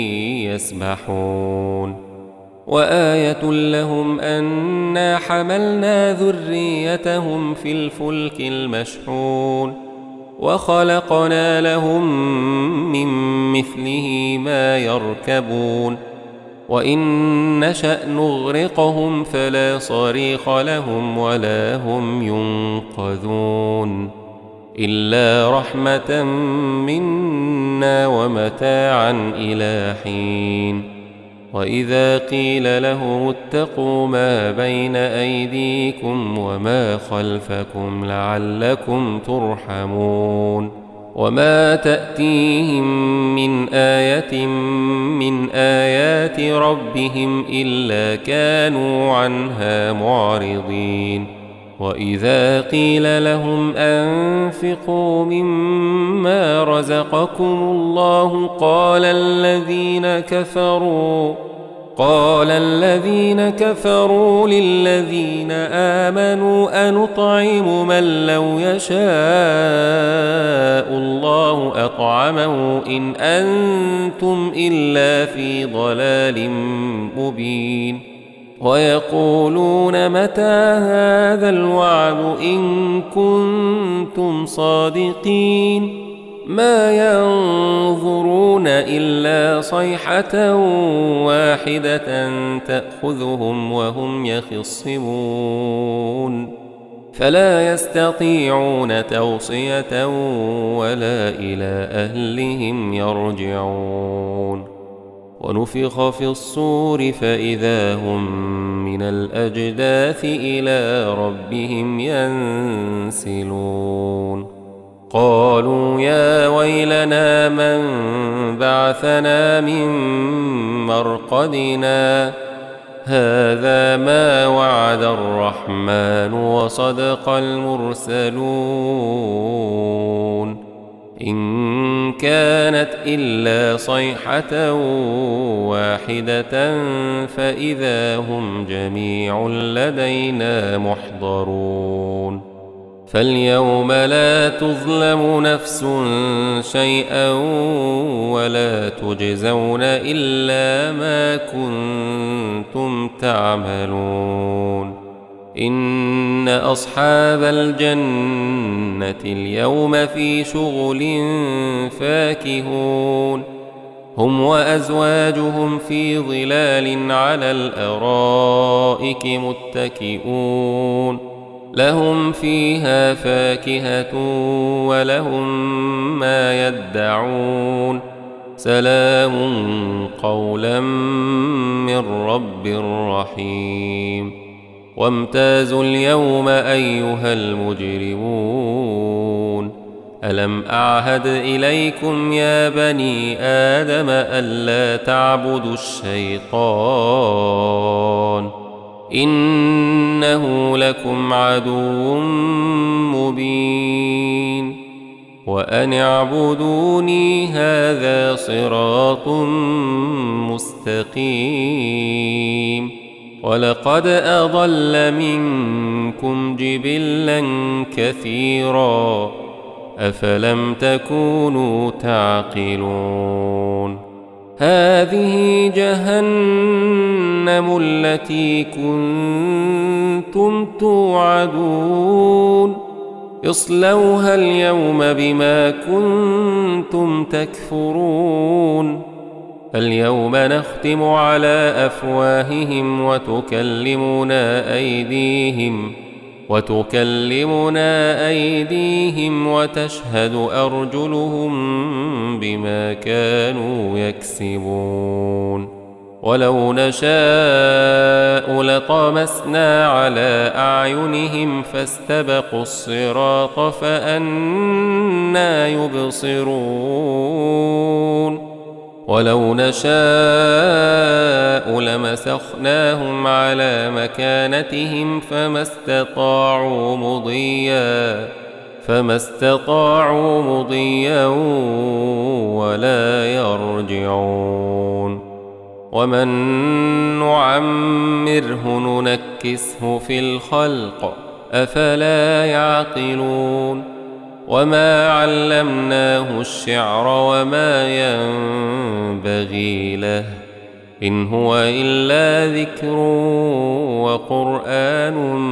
A: يسبحون وآية لهم أنا حملنا ذريتهم في الفلك المشحون وخلقنا لهم من مثله ما يركبون وإن نشأ نغرقهم فلا صريخ لهم ولا هم ينقذون إلا رحمة منا ومتاعا إلى حين. وإذا قيل لهم اتقوا ما بين أيديكم وما خلفكم لعلكم ترحمون. وما تأتيهم من آية من آيات ربهم إلا كانوا عنها معرضين. وإذا قيل لهم أنفقوا مما رزقكم الله قال الذين كفروا للذين آمنوا أنطعم من لو يشاء الله أطعمه إن أنتم إلا في ضلال مبين. ويقولون متى هذا الوعد إن كنتم صادقين. ما ينظرون إلا صيحة واحدة تأخذهم وهم يخصمون فلا يستطيعون توصية ولا إلى أهلهم يرجعون. ونفخ في الصور فإذا هم من الأجداث إلى ربهم ينسلون. قالوا يا ويلنا من بعثنا من مرقدنا هذا ما وعد الرحمن وصدق المرسلون. إن كانت إلا صيحة واحدة فإذا هم جميع لدينا محضرون. فاليوم لا تظلم نفس شيئا ولا تجزون إلا ما كنتم تعملون. إن أصحاب الجنة اليوم في شغل فاكهون هم وأزواجهم في ظلال على الأرائك متكئون لهم فيها فاكهة ولهم ما يدعون سلام قولا من رب رحيم. وامتازوا اليوم أيها المجرمون ألم أعهد إليكم يا بني آدم ألا تعبدوا الشيطان إنه لكم عدو مبين وأن اعبدوني هذا صراط مستقيم. ولقد أضل منكم جبلا كثيرا أفلم تكونوا تعقلون. هذه جهنم التي كنتم توعدون اصلوها اليوم بما كنتم تكفرون. اليوم نختم على أفواههم وتكلمنا أيديهم وتشهد أرجلهم بما كانوا يكسبون. ولو نشاء لطمسنا على أعينهم فاستبقوا الصراط فأنى يبصرون. ولو نشاء لمسخناهم على مكانتهم فما استطاعوا مضيا ولا يرجعون. ومن نعمره ننكسه في الخلق أفلا يعقلون. وما علمناه الشعر وما ينبغي له إن هو إلا ذكر وقرآن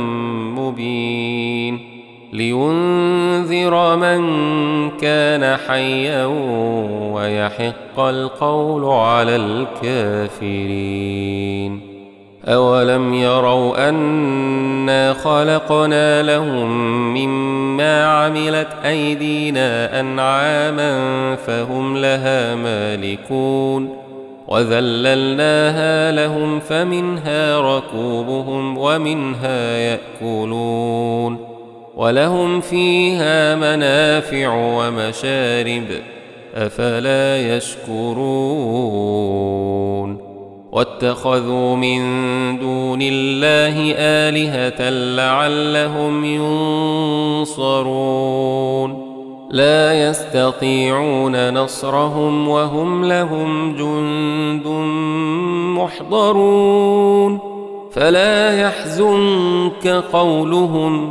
A: مبين لينذر من كان حيا ويحق القول على الكافرين. أولم يروا أنا خلقنا لهم مما عملت أيدينا أنعاما فهم لها مالكون وذللناها لهم فمنها ركوبهم ومنها يأكلون ولهم فيها منافع ومشارب أفلا يشكرون واتخذوا من دون الله آلهة لعلهم ينصرون لا يستطيعون نصرهم وهم لهم جند محضرون فلا يحزنك قولهم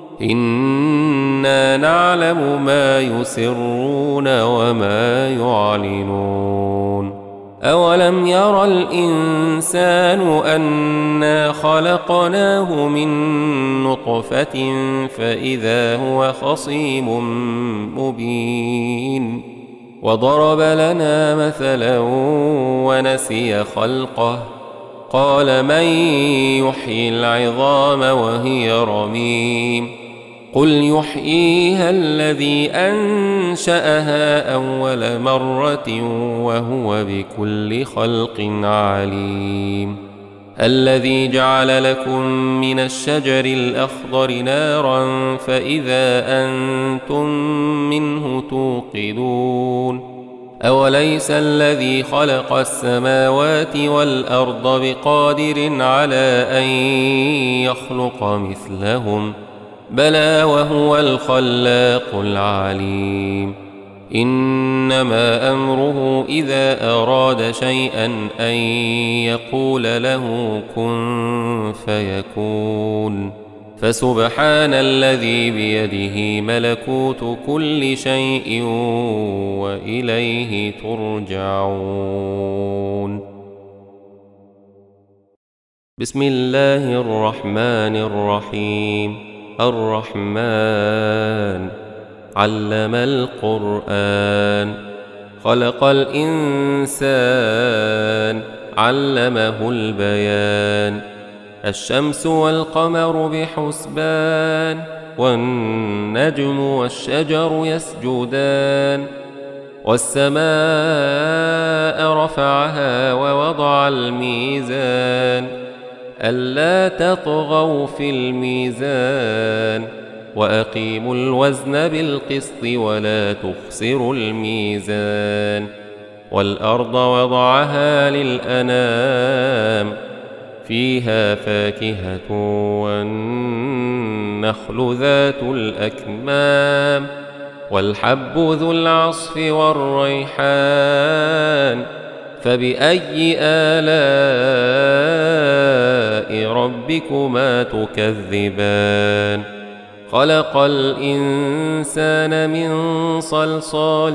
A: إنا نعلم ما يسرون وما يعلنون أولم ير الإنسان أنا خلقناه من نطفة فإذا هو خصيم مبين وضرب لنا مثلا ونسي خلقه قال من يحيي العظام وهي رميم قل يحييها الذي أنشأها أول مرة وهو بكل خلق عليم الذي جعل لكم من الشجر الأخضر نارا فإذا أنتم منه توقدون أوليس الذي خلق السماوات والأرض بقادر على أن يخلق مثلهم بلى وهو الخلاق العليم إنما أمره إذا أراد شيئا أن يقول له كن فيكون فسبحان الذي بيده ملكوت كل شيء وإليه ترجعون بسم الله الرحمن الرحيم الرحمن علم القرآن خلق الإنسان علمه البيان الشمس والقمر بحسبان والنجم والشجر يسجدان والسماء رفعها ووضع الميزان ألا تطغوا في الميزان وأقيموا الوزن بالقسط ولا تخسروا الميزان والأرض وضعها للأنام فيها فاكهة والنخل ذات الأكمام والحب ذو العصف والريحان فبأي آلاء ربكما تكذبان خلق الإنسان من صلصال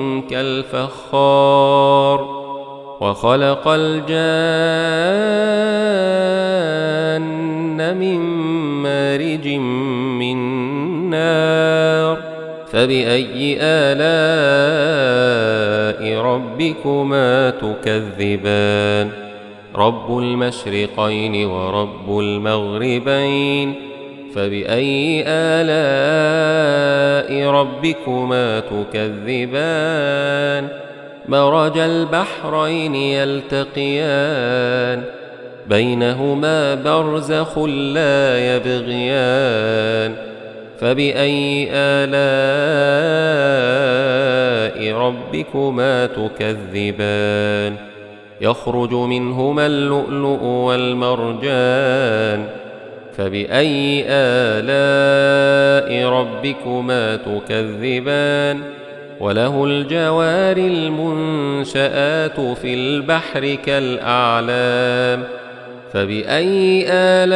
A: كالفخار وخلق الجان من مارج من نار فبأي آلاء ربكما تكذبان رب المشرقين ورب المغربين فبأي آلاء ربكما تكذبان مرج البحرين يلتقيان بينهما برزخ لا يبغيان فبأي آلاء ربكما تكذبان يخرج منهما اللؤلؤ والمرجان فبأي آلاء ربكما تكذبان وله الجوار المنشآت في البحر كالأعلام فبأي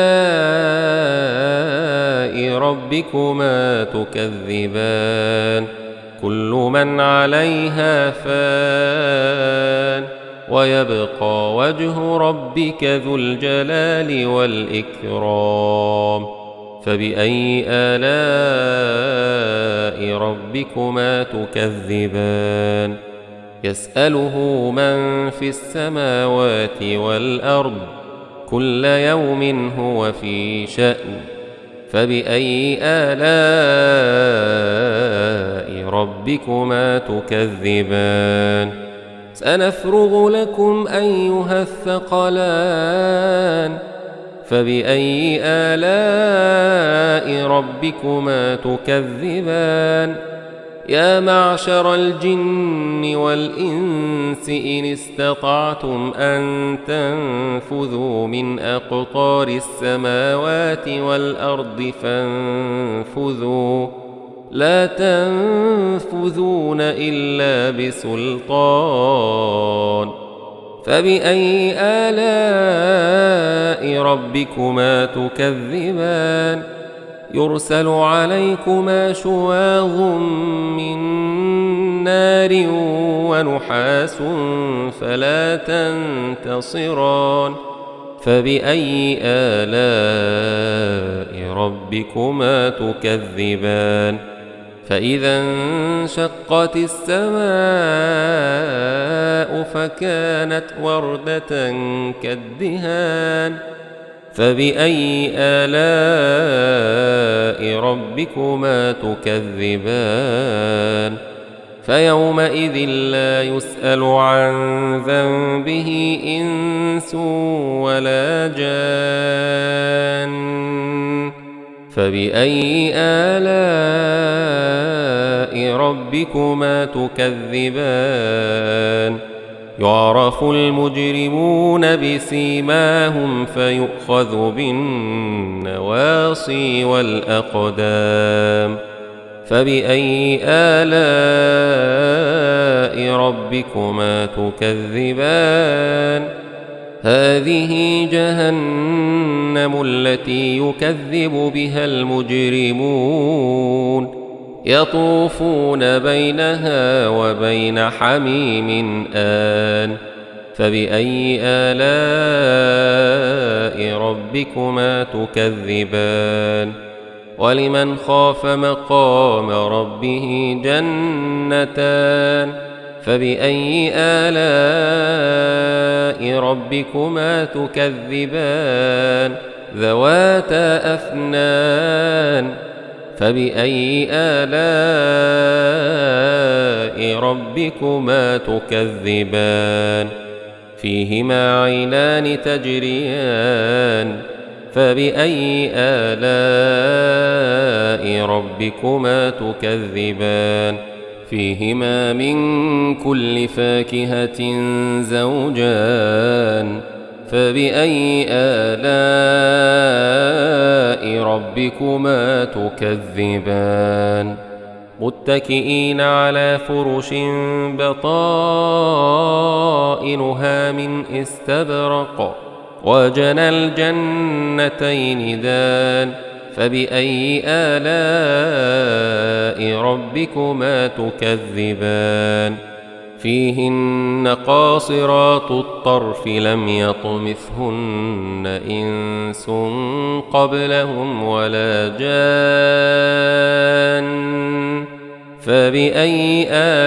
A: آلاء ربكما تكذبان كل من عليها فان ويبقى وجه ربك ذو الجلال والإكرام فبأي آلاء ربكما تكذبان يسأله من في السماوات والأرض كل يوم هو في شأن فبأي آلاء ربكما تكذبان سنفرغ لكم أيها الثقلان فبأي آلاء ربكما تكذبان يا معشر الجن والإنس إن استطعتم أن تنفذوا من أقطار السماوات والأرض فانفذوا لا تنفذون إلا بسلطان فبأي آلاء ربكما تكذبان يرسل عليكما شواظ من نار ونحاس فلا تنتصران فبأي آلاء ربكما تكذبان فإذا انشقت السماء فكانت وردة كالدهان فبأي آلاء ربكما تكذبان فيومئذ لا يسأل عن ذنبه إنس ولا جان فبأي آلاء ربكما تكذبان يعرف المجرمون بسيماهم فيؤخذ بالنواصي والأقدام فبأي آلاء ربكما تكذبان هذه جهنم التي يكذب بها المجرمون يطوفون بينها وبين حميم آن فبأي آلاء ربكما تكذبان ولمن خاف مقام ربه جنتان فبأي آلاء ربكما تكذبان ذواتا أفنان فبأي آلاء ربكما تكذبان فيهما عينان تجريان فبأي آلاء ربكما تكذبان فيهما من كل فاكهة زوجان فبأي آلاء ربكما تكذبان متكئين على فرش بطائنها من استبرق وجنى الجنتين دان فبأي آلاء ربكما تكذبان فيهن قاصرات الطرف لم يطمثهن إنس قبلهم ولا جان فبأي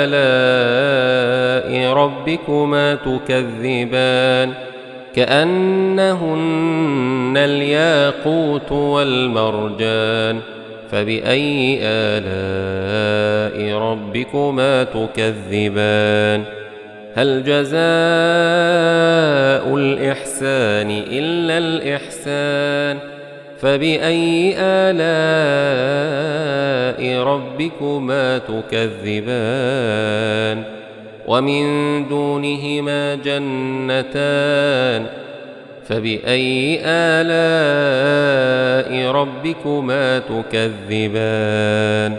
A: آلاء ربكما تكذبان كأنهن الياقوت والمرجان فبأي آلاء ربكما تكذبان هل جزاء الإحسان إلا الإحسان فبأي آلاء ربكما تكذبان ومن دونهما جنتان فبأي آلاء ربكما تكذبان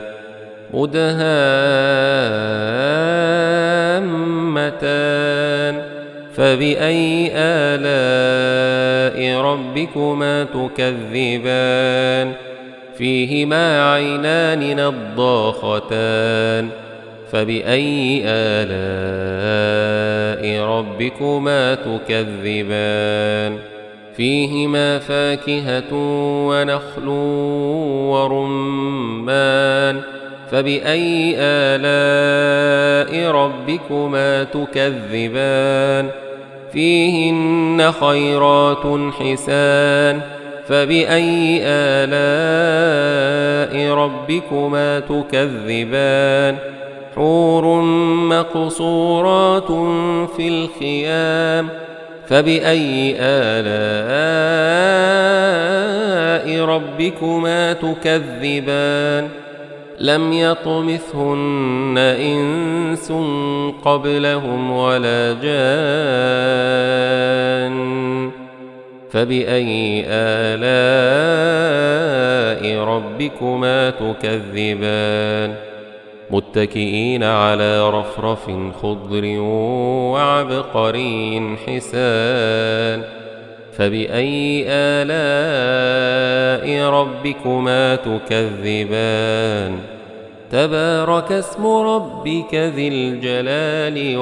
A: مدهامتان فبأي آلاء ربكما تكذبان فيهما عينان نضاختان فبأي آلاء ربكما تكذبان فيهما فاكهة ونخل ورمان فبأي آلاء ربكما تكذبان فيهن خيرات حسان فبأي آلاء ربكما تكذبان حور مقصورات في الخيام فبأي آلاء ربكما تكذبان لم يطمثهن إنس قبلهم ولا جان فبأي آلاء ربكما تكذبان متكئين على رفرف خضر وعبقري حسان فبأي آلاء ربكما تكذبان تبارك اسم ربك ذي الجلال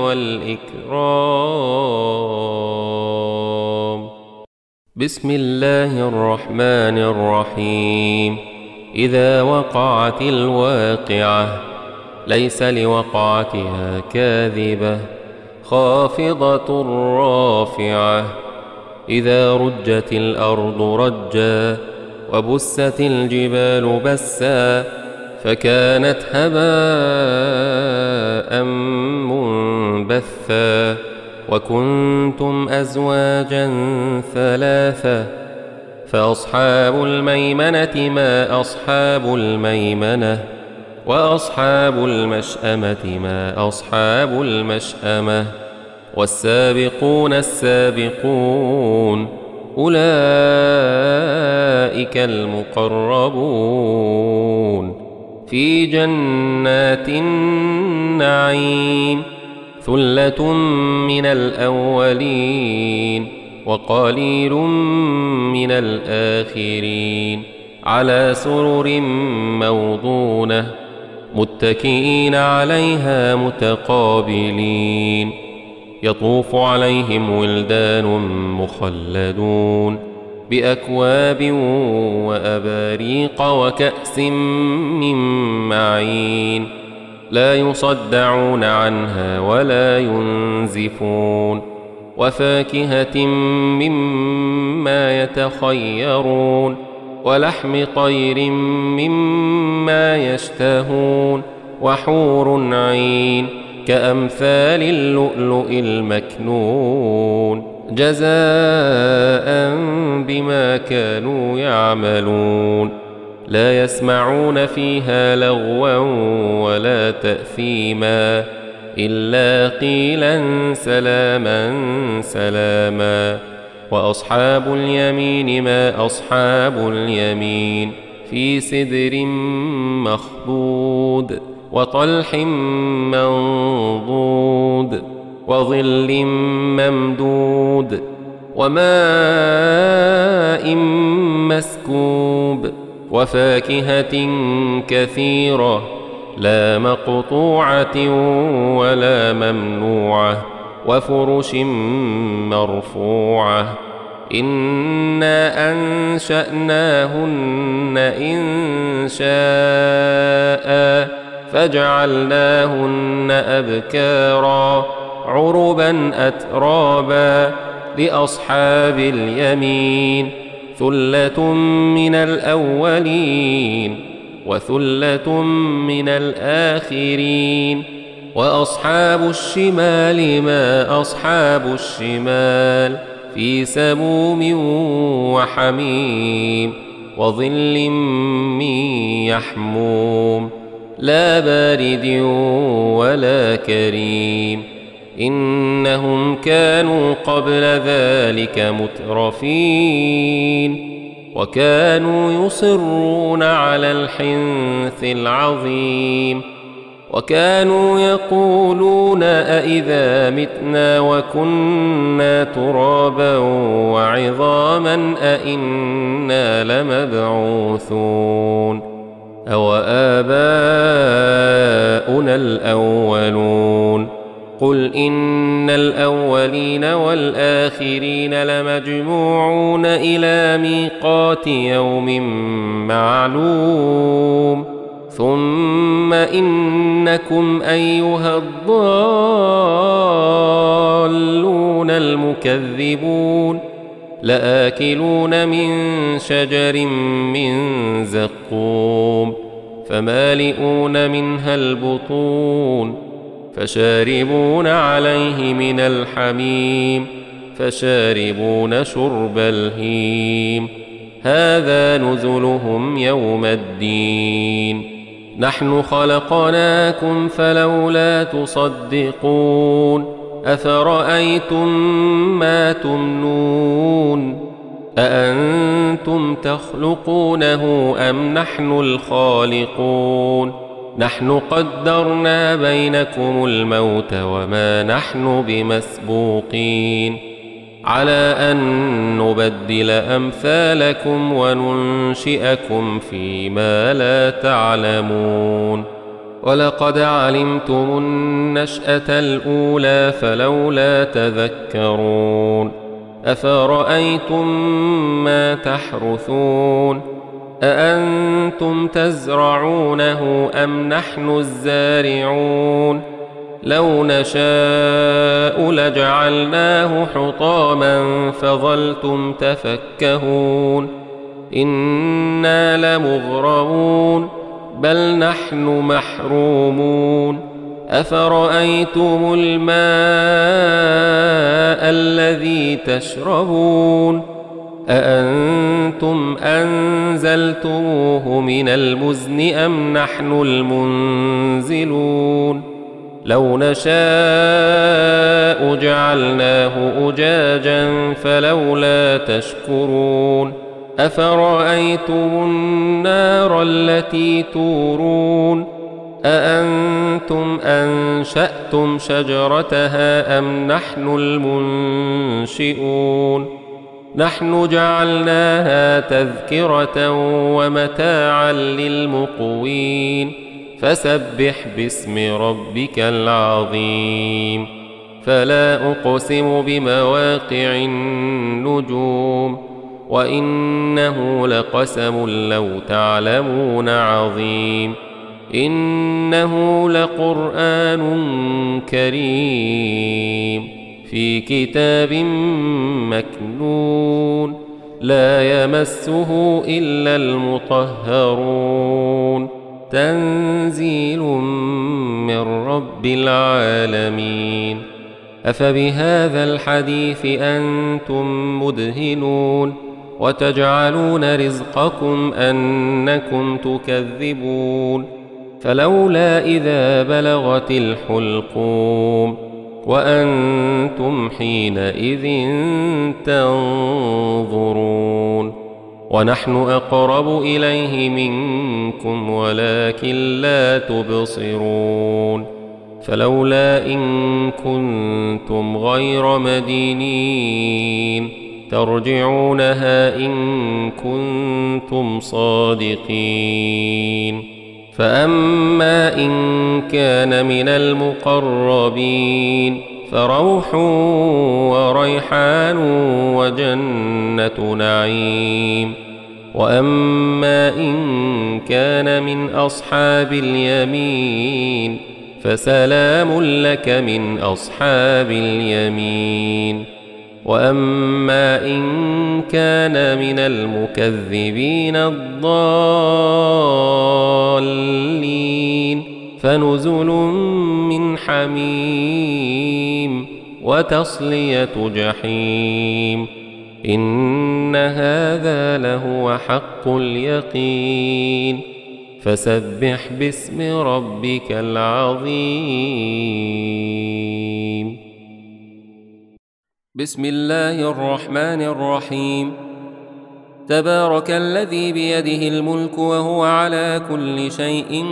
A: والإكرام بسم الله الرحمن الرحيم إذا وقعت الواقعة ليس لوقعتها كاذبة خافضة رافعة إذا رجت الأرض رجا وبست الجبال بسا فكانت هباء منبثا وكنتم أزواجا ثلاثة فأصحاب الميمنة ما أصحاب الميمنة وأصحاب المشأمة ما أصحاب المشأمة والسابقون السابقون أولئك المقربون في جنات النعيم ثلة من الأولين وقليل من الآخرين على سرر موضونة متكئين عليها متقابلين يطوف عليهم ولدان مخلدون بأكواب وأباريق وكأس من معين لا يصدعون عنها ولا ينزفون وفاكهة مما يتخيرون ولحم طير مما يشتهون وحور عين كأمثال اللؤلؤ المكنون جزاء بما كانوا يعملون لا يسمعون فيها لغوا ولا تأثيما إلا قيلا سلاما سلاما وأصحاب اليمين ما أصحاب اليمين في سدر مخضود وطلح منضود وظل ممدود وماء مسكوب وفاكهة كثيرة لا مقطوعة ولا ممنوعة وفرش مرفوعة إنا أنشأناهن إنشاء فجعلناهن أبكارا عربا أترابا لأصحاب اليمين ثلة من الأولين وثلة من الآخرين وأصحاب الشمال ما أصحاب الشمال في سموم وحميم وظل من يحموم لا بارد ولا كريم إنهم كانوا قبل ذلك مترفين وكانوا يصرون على الحنث العظيم وكانوا يقولون أئذا متنا وكنا ترابا وعظاما أئنا لمبعوثون أوآباؤنا الأولون قل إن الأولين والآخرين لمجموعون إلى ميقات يوم معلوم ثم إنكم أيها الضالون الأولون المكذبون لآكلون من شجر من زقوم فمالئون منها البطون فشاربون عليه من الحميم فشاربون شرب الهيم هذا نزلهم يوم الدين نحن خلقناكم فلولا تصدقون أفرأيتم ما تمنون أأنتم تخلقونه أم نحن الخالقون نحن قدرنا بينكم الموت وما نحن بمسبوقين على أن نبدل أمثالكم وننشئكم فيما لا تعلمون ولقد علمتم النشأة الأولى فلولا تذكرون أفرأيتم ما تحرثون أأنتم تزرعونه أم نحن الزارعون لو نشاء لجعلناه حطاما فظلتم تفكهون إنا لمغرمون بل نحن محرومون أفرأيتم الماء الذي تشربون أأنتم أنزلتموه من المزن أم نحن المنزلون لو نشاء جعلناه أجاجا فلولا تشكرون أفرأيتم النار التي تورون أأنتم أنشأتم شجرتها أم نحن المنشئون نحن جعلناها تذكرة ومتاعا للمقوين فسبح باسم ربك العظيم فلا أقسم بمواقع النجوم وإنه لقسم لو تعلمون عظيم إنه لقرآن كريم في كتاب مكنون لا يمسه إلا المطهرون تنزيل من رب العالمين أفبهذا الحديث أنتم مدهنون وتجعلون رزقكم أنكم تكذبون فلولا إذا بلغت الحلقوم وأنتم حينئذ تنظرون ونحن أقرب إليه منكم ولكن لا تبصرون فلولا إن كنتم غير مدينين ترجعونها إن كنتم صادقين فأما إن كان من المقربين فروح وريحان وجنة نعيم وأما إن كان من أصحاب اليمين فسلام لك من أصحاب اليمين وأما إن كان من المكذبين الضالين فنزل من حميم وتصلية جحيم إن هذا لهو حق اليقين فسبح باسم ربك العظيم بسم الله الرحمن الرحيم تبارك الذي بيده الملك وهو على كل شيء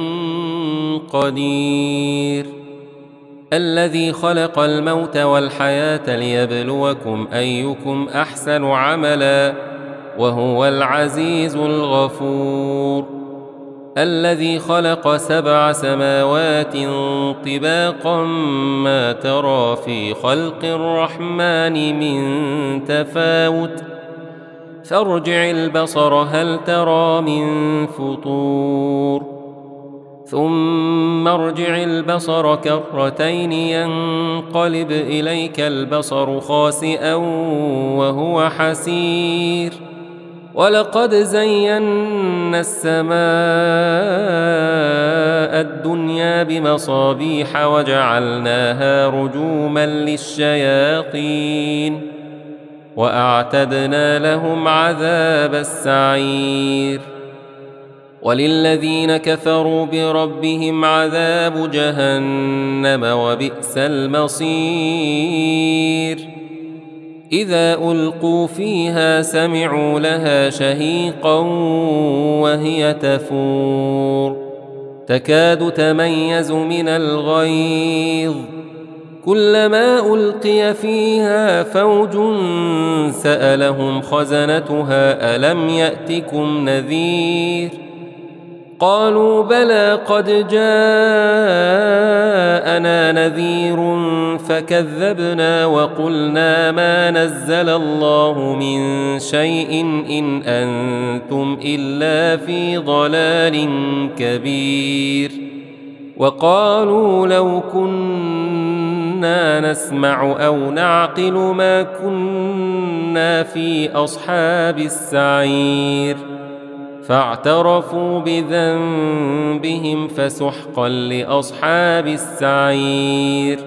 A: قدير الذي خلق الموت والحياة ليبلوكم أيكم أحسن عملا وهو العزيز الغفور الذي خلق 7 سماوات طباقا ما ترى في خلق الرحمن من تفاوت فارجع البصر هل ترى من فطور ثم ثم ارجع البصر كرتين ينقلب إليك البصر خاسئا وهو حسير ولقد زينا السماء الدنيا بمصابيح وجعلناها رجوما للشياطين وأعتدنا لهم عذاب السعير وللذين كفروا بربهم عذاب جهنم وبئس المصير إذا ألقوا فيها سمعوا لها شهيقا وهي تفور تكاد تميز من الغيظ كلما ألقي فيها فوج سألهم خزنتها ألم يأتكم نذير قالوا بلى قد جاءنا نذير فكذبنا وقلنا ما نزل الله من شيء إن أنتم إلا في ضلال كبير وقالوا لو كنا نسمع أو نعقل ما كنا في أصحاب السعير فاعترفوا بذنبهم فسحقا لأصحاب السعير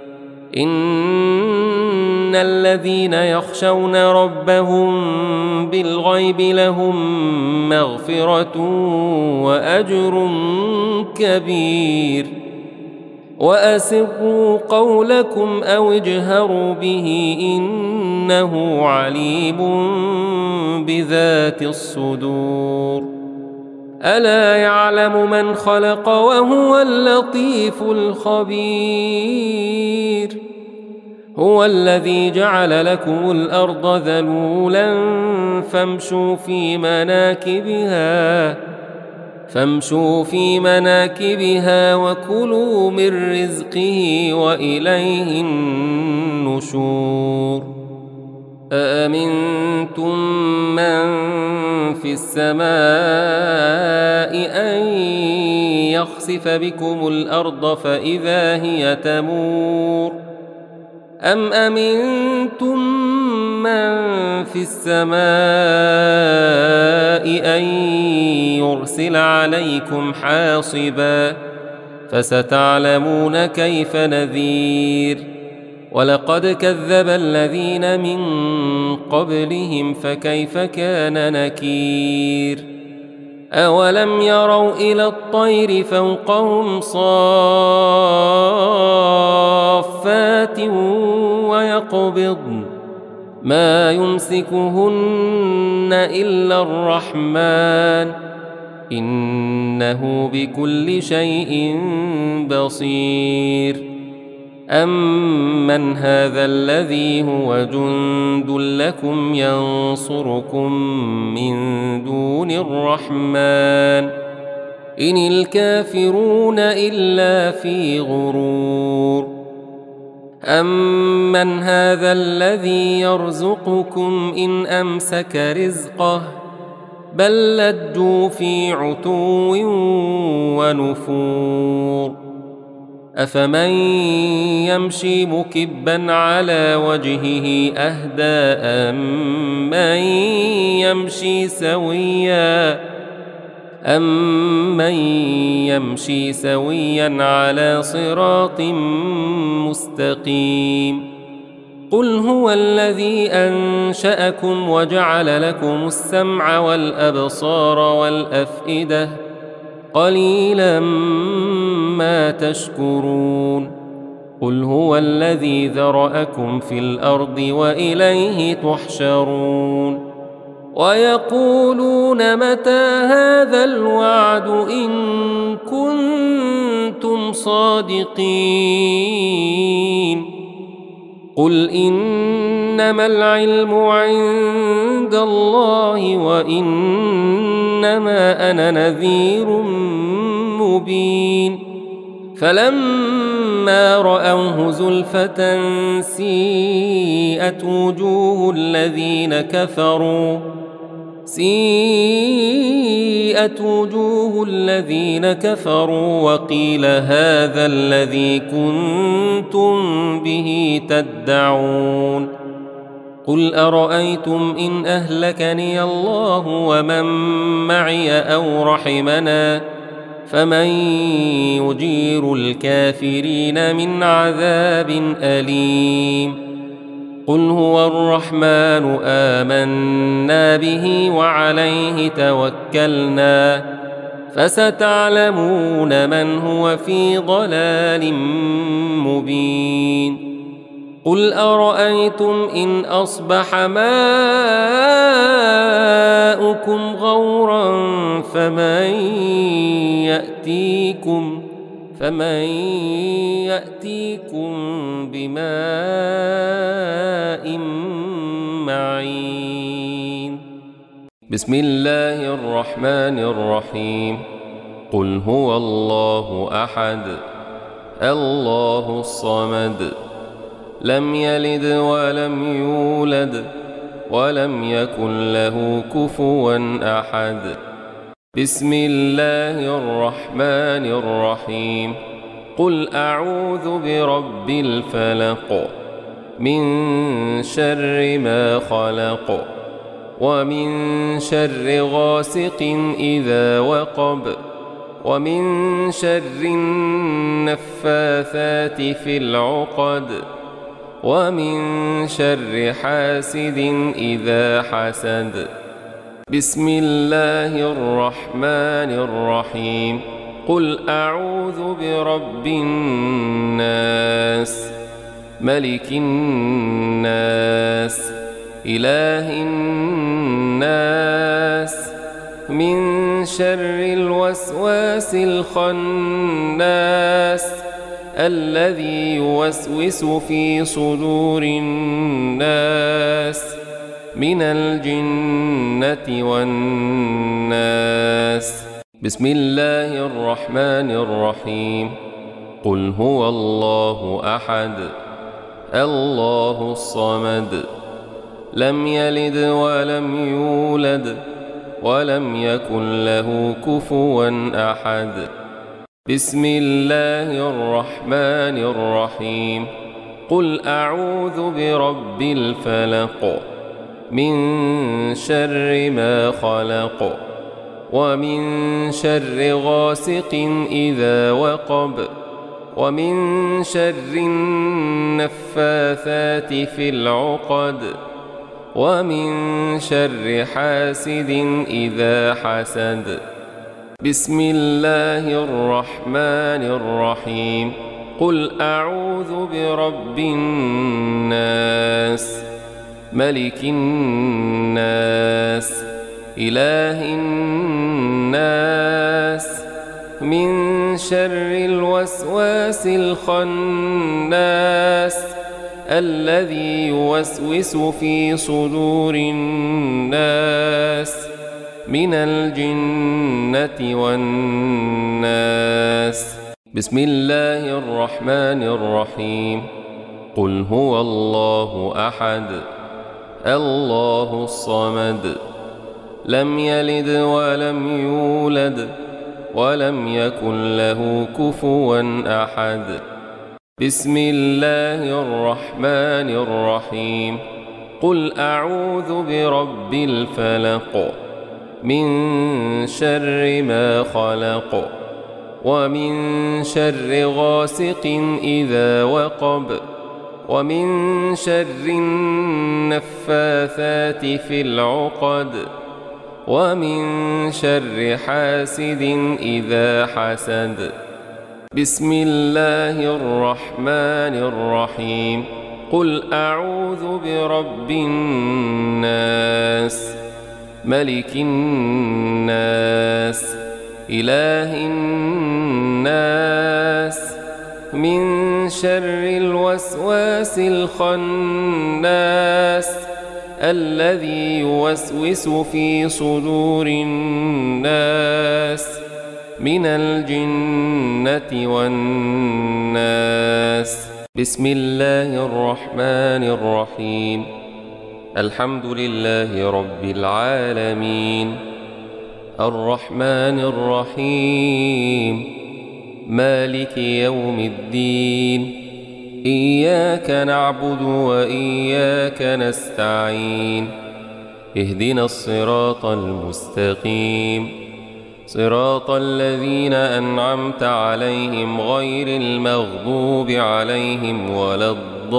A: إن الذين يخشون ربهم بالغيب لهم مغفرة وأجر كبير وأسروا قولكم أو اجهروا به إنه عليم بذات الصدور ألا يعلم من خلق وهو اللطيف الخبير هو الذي جعل لكم الأرض ذلولا فامشوا في مناكبها وكلوا من رزقه وإليه النشور أأمنتم من في السماء أن يخسف بكم الأرض فإذا هي تمور أم أمنتم من في السماء أن يرسل عليكم حاصبا فستعلمون كيف نذير ولقد كذب الذين من قبلهم فكيف كان نكير أولم يروا إلى الطير فوقهم صافات ويقبضن ما يمسكهن إلا الرحمن إنه بكل شيء بصير أمن هذا الذي هو جند لكم ينصركم من دون الرحمن إن الكافرون إلا في غرور أمن هذا الذي يرزقكم إن أمسك رزقه بل لجوا في عتو ونفور أفمن يمشي مكبا على وجهه أهدى أمن يمشي سويا على صراط مستقيم قل هو الذي أنشأكم وجعل لكم السمع والأبصار والأفئدة قليلا ما تشكرون قل هو الذي ذرأكم في الأرض وإليه تحشرون ويقولون متى هذا الوعد إن كنتم صادقين قل إنما العلم عند الله وإنما أنا نذير مبين فلما رأوه زلفة سيئت وجوه الذين كفروا سيئت وجوه الذين كفروا وقيل هذا الذي كنتم به تدعون قل أرأيتم إن أهلكني الله ومن معي أو رحمنا فمن يجير الكافرين من عذاب أليم قل هو الرحمن آمنا به وعليه توكلنا فستعلمون من هو في ضلال مبين قل أرأيتم إن أصبح ماؤكم غورا فمن يأتيكم بماء معين بسم الله الرحمن الرحيم قل هو الله أحد الله الصمد لم يلد ولم يولد ولم يكن له كفوا أحد بسم الله الرحمن الرحيم قل أعوذ برب الفلق من شر ما خلق ومن شر غاسق إذا وقب ومن شر النفاثات في العقد ومن شر حاسد إذا حسد بسم الله الرحمن الرحيم قل أعوذ برب الناس ملك الناس إله الناس من شر الوسواس الخناس الذي يوسوس في صدور الناس من الجنة والناس بسم الله الرحمن الرحيم قل هو الله أحد الله الصمد لم يلد ولم يولد ولم يكن له كفوا أحد بسم الله الرحمن الرحيم قل أعوذ برب الفلق من شر ما خلق ومن شر غاسق إذا وقب ومن شر النفاثات في العقد ومن شر حاسد إذا حسد بسم الله الرحمن الرحيم قل أعوذ برب الناس ملك الناس إله الناس من شر الوسواس الخناس الذي يوسوس في صدور الناس من الجنة والناس بسم الله الرحمن الرحيم قل هو الله أحد الله الصمد لم يلد ولم يولد ولم يكن له كفوا أحد بسم الله الرحمن الرحيم قل أعوذ برب الفلق من شر ما خلق ومن شر غاسق إذا وقب ومن شر النفاثات في العقد ومن شر حاسد إذا حسد بسم الله الرحمن الرحيم قل أعوذ برب الناس ملك الناس إله الناس من شر الوسواس الخناس الذي يوسوس في صدور الناس من الجنة والناس بسم الله الرحمن الرحيم الحمد لله رب العالمين الرحمن الرحيم مالك يوم الدين إياك نعبد وإياك نستعين اهدنا الصراط المستقيم صراط الذين أنعمت عليهم غير المغضوب عليهم ولا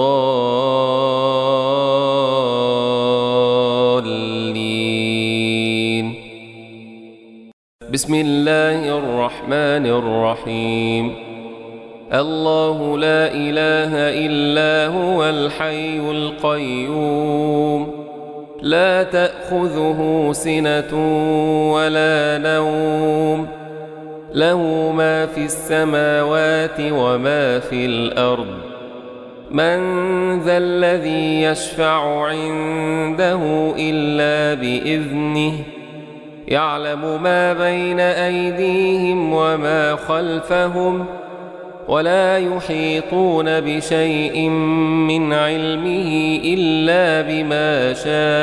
A: الضالين. بسم الله الرحمن الرحيم الله لا إله إلا هو الحي القيوم لا تأخذه سنة ولا نوم له ما في السماوات وما في الأرض من ذا الذي يشفع عنده إلا بإذنه يعلم ما بين أيديهم وما خلفهم ولا يحيطون بشيء من علمه إلا بما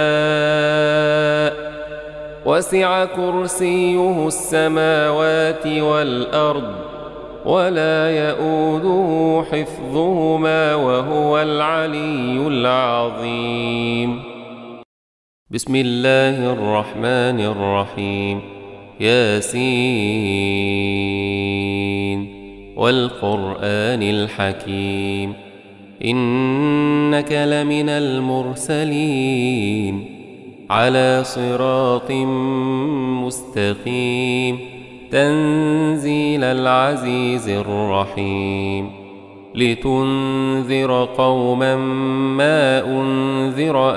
A: شاء وسع كرسيه السماوات والأرض ولا يؤوده حفظهما وهو العلي العظيم. بسم الله الرحمن الرحيم ياسين والقرآن الحكيم إنك لمن المرسلين على صراط مستقيم تنزيل العزيز الرحيم لتنذر قوما ما أنذر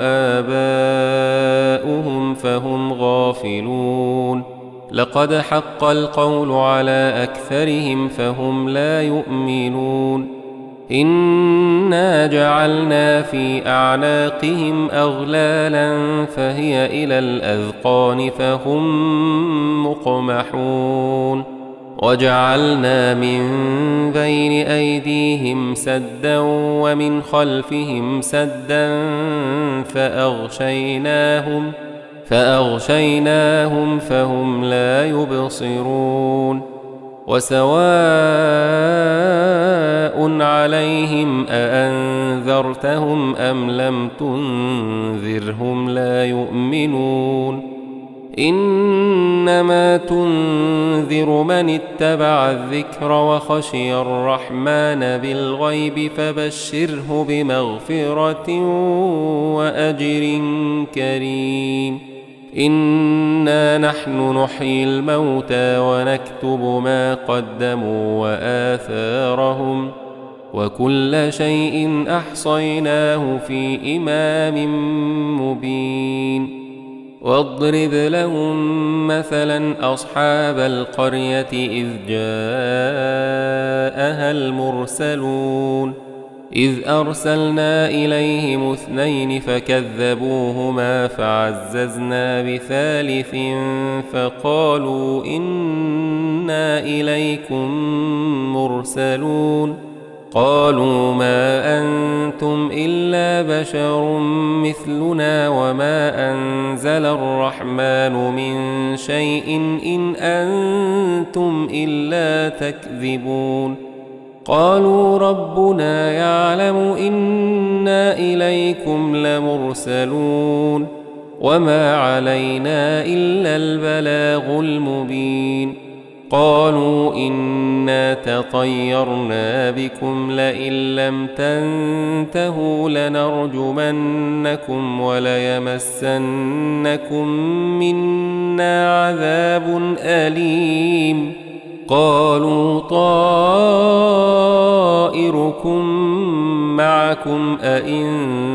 A: آباؤهم فهم غافلون لقد حق القول على أكثرهم فهم لا يؤمنون إنا جعلنا في أعناقهم أغلالا فهي إلى الأذقان فهم مقمحون وجعلنا من بين أيديهم سدا ومن خلفهم سدا فأغشيناهم فهم لا يبصرون وسواء عليهم أأنذرتهم أم لم تنذرهم لا يؤمنون إنما تنذر من اتبع الذكر وخشي الرحمن بالغيب فبشره بمغفرة وأجر كريم إنا نحن نحيي الموتى ونكتب ما قدموا وآثارهم وكل شيء أحصيناه في إمام مبين واضرب لهم مثلا أصحاب القرية إذ جاءها المرسلون إذ أرسلنا إليهم 2 فكذبوهما فعززنا بثالث فقالوا إنا إليكم مرسلون قالوا ما أنتم إلا بشر مثلنا وما أنزل الرحمن من شيء إن أنتم إلا تكذبون قالوا ربنا يعلم إنا إليكم لمرسلون وما علينا إلا البلاغ المبين قالوا إنا تطيرنا بكم لئن لم تنتهوا لنرجمنكم وليمسنكم منا عذاب أليم قالوا طائركم معكم أئن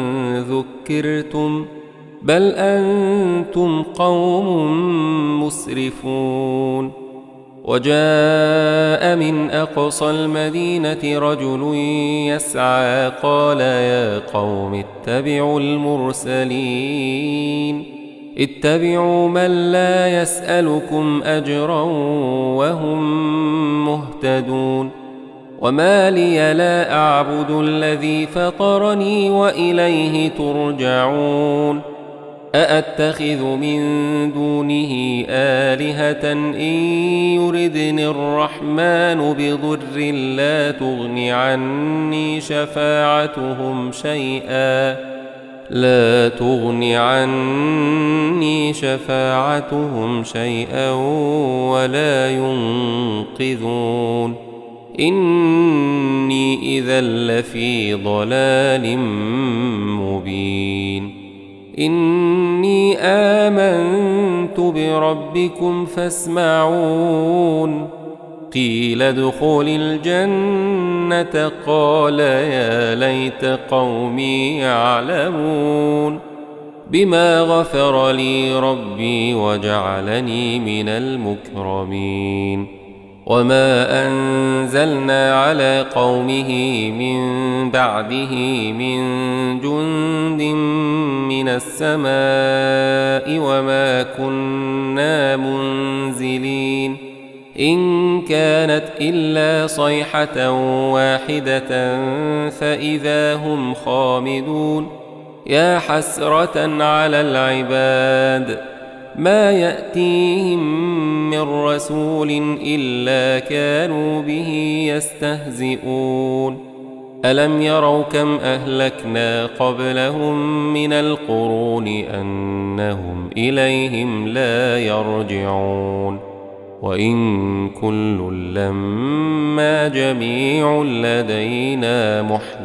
A: ذكرتم بل أنتم قوم مسرفون وجاء من أقصى المدينة رجل يسعى قال يا قوم اتبعوا المرسلين اتبعوا من لا يسألكم أجرا وهم مهتدون وما لي لا أعبد الذي فطرني وإليه ترجعون أأتخذ من دونه آلهة إن يردني الرحمن بضر لا تغن عني شفاعتهم شيئا ولا ينقذون إني إذا لفي ضلال مبين إني آمنت بربكم فاسمعون قيل ادخل الجنة قال يا ليت قومي يعلمون بما غفر لي ربي وجعلني من المكرمين وما أنزلنا على قومه من بعده من جند من السماء وما كنا منزلين إن كانت إلا صيحة واحدة فإذا هم خامدون يا حسرة على العباد ما يأتيهم من رسول إلا كانوا به يستهزئون ألم يروا كم أهلكنا قبلهم من القرون أنهم إليهم لا يرجعون وإن كل لما جميع لدينا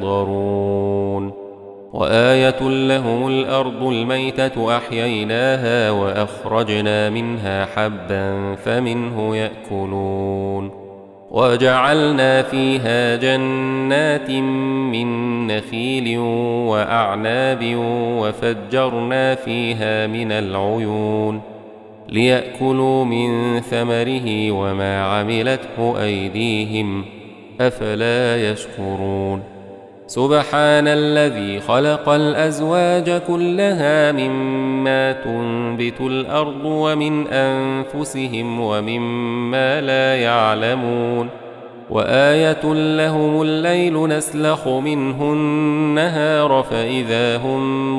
A: محضرون وآية لهم الأرض الميتة أحييناها وأخرجنا منها حبا فمنه يأكلون وجعلنا فيها جنات من نخيل وأعناب وفجرنا فيها من العيون ليأكلوا من ثمره وما عملته أيديهم أفلا يشكرون سبحان الذي خلق الأزواج كلها مما تنبت الأرض ومن أنفسهم ومما لا يعلمون وآية لهم الليل نسلخ منه النهار فإذا هم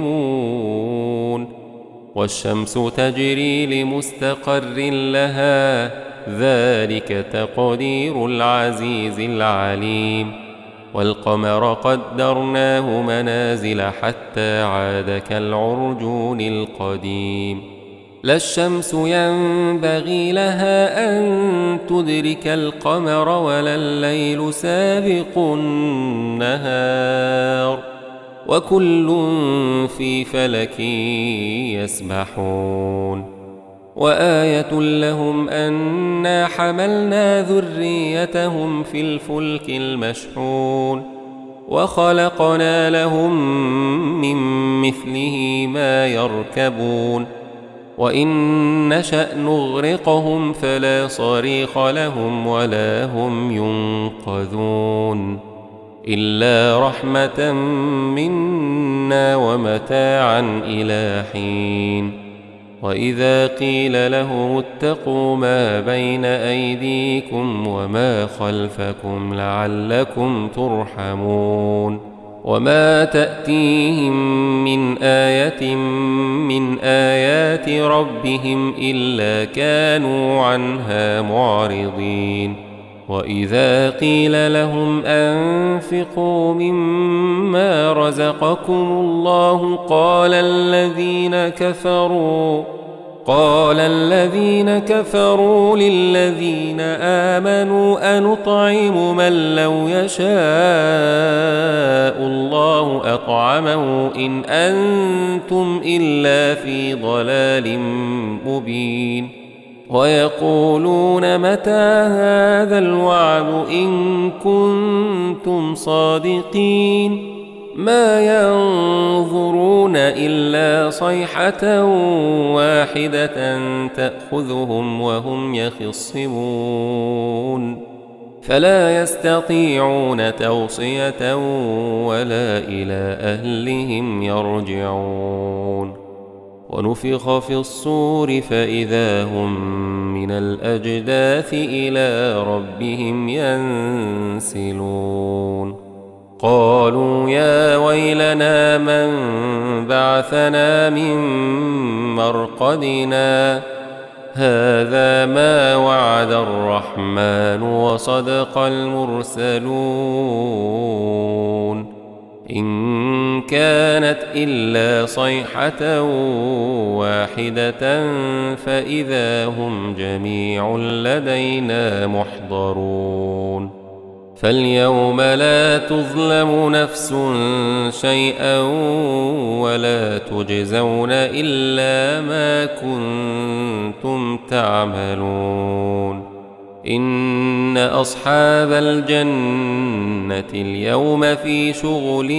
A: مظلمون والشمس تجري لمستقر لها ذلك تقدير العزيز العليم والقمر قدرناه منازل حتى عاد كالعرجون القديم لا الشمس ينبغي لها أن تدرك القمر ولا الليل سابق النهار وكل في فلك يسبحون وآية لهم أنا حملنا ذريتهم في الفلك المشحون وخلقنا لهم من مثله ما يركبون وإن نشأ نغرقهم فلا صريخ لهم ولا هم ينقذون إلا رحمة منا ومتاعا إلى حين وإذا قيل لهم اتقوا ما بين أيديكم وما خلفكم لعلكم ترحمون وما تأتيهم من آية من آيات ربهم إلا كانوا عنها معرضين وإذا قيل لهم أنفقوا مما رزقكم الله قال الذين كفروا للذين آمنوا أنطعم من لو يشاء الله أطعمه إن أنتم إلا في ضلال مبين ويقولون متى هذا الوعد إن كنتم صادقين ما ينظرون إلا صيحة واحدة تأخذهم وهم يخصمون فلا يستطيعون توصية ولا إلى أهلهم يرجعون ونفخ في الصور فإذا هم من الأجداث إلى ربهم ينسلون قالوا يا ويلنا من بعثنا من مرقدنا هذا ما وعد الرحمن وصدق المرسلون إن كانت إلا صيحة واحدة فإذا هم جميع لدينا محضرون فاليوم لا تظلم نفس شيئا ولا تجزون إلا ما كنتم تعملون إن أصحاب الجنة اليوم في شغل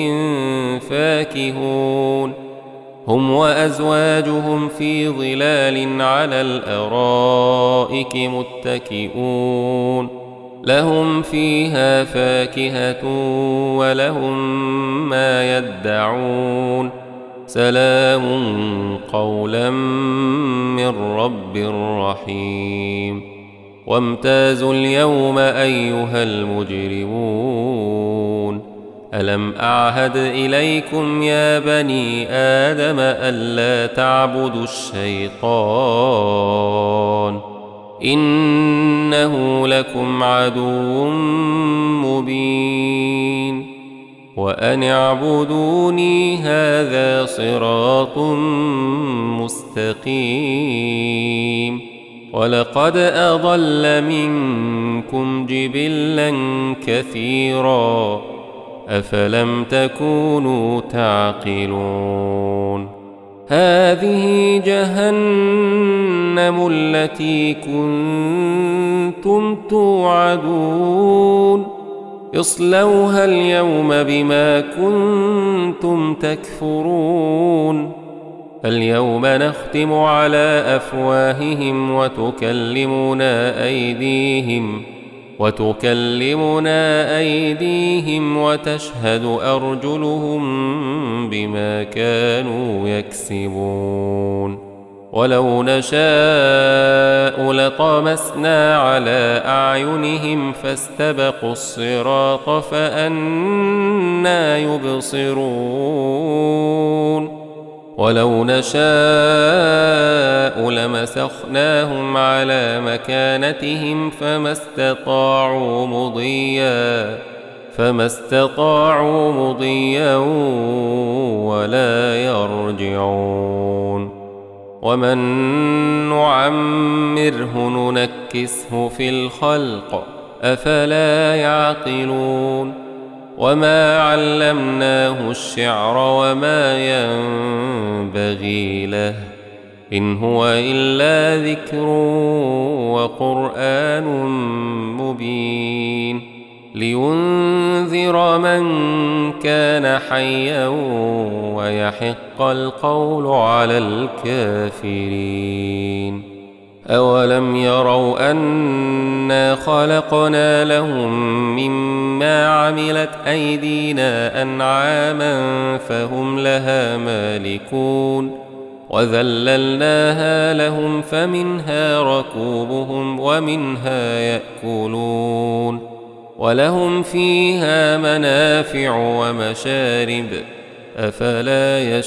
A: فاكهون هم وأزواجهم في ظلال على الأرائك متكئون لهم فيها فاكهة ولهم ما يدعون سلام قولا من رب رحيم وامتازوا اليوم أيها المجرمون ألم أعهد إليكم يا بني آدم ألا تعبدوا الشيطان إنه لكم عدو مبين وأن اعبدوني هذا صراط مستقيم ولقد أضل منكم جبلا كثيرا أفلم تكونوا تعقلون هذه جهنم التي كنتم توعدون اصلوها اليوم بما كنتم تكفرون اليوم نختم على أفواههم وتكلمنا أيديهم وتشهد أرجلهم بما كانوا يكسبون ولو نشاء لطمسنا على أعينهم فاستبقوا الصراط فأنى يبصرون ولو نشاء لمسخناهم على مكانتهم فما استطاعوا مضيا ولا يرجعون ومن نعمره ننكسه في الخلق أفلا يعقلون وما علمناه الشعر وما ينبغي له إن هو إلا ذكر وقرآن مبين لينذر من كان حيا ويحق القول على الكافرين أولم يروا أنا خلقنا لهم مما عملت أيدينا أنعاما فهم لها مالكون وذللناها لهم فمنها ركوبهم ومنها يأكلون ولهم فيها منافع ومشارب أفلا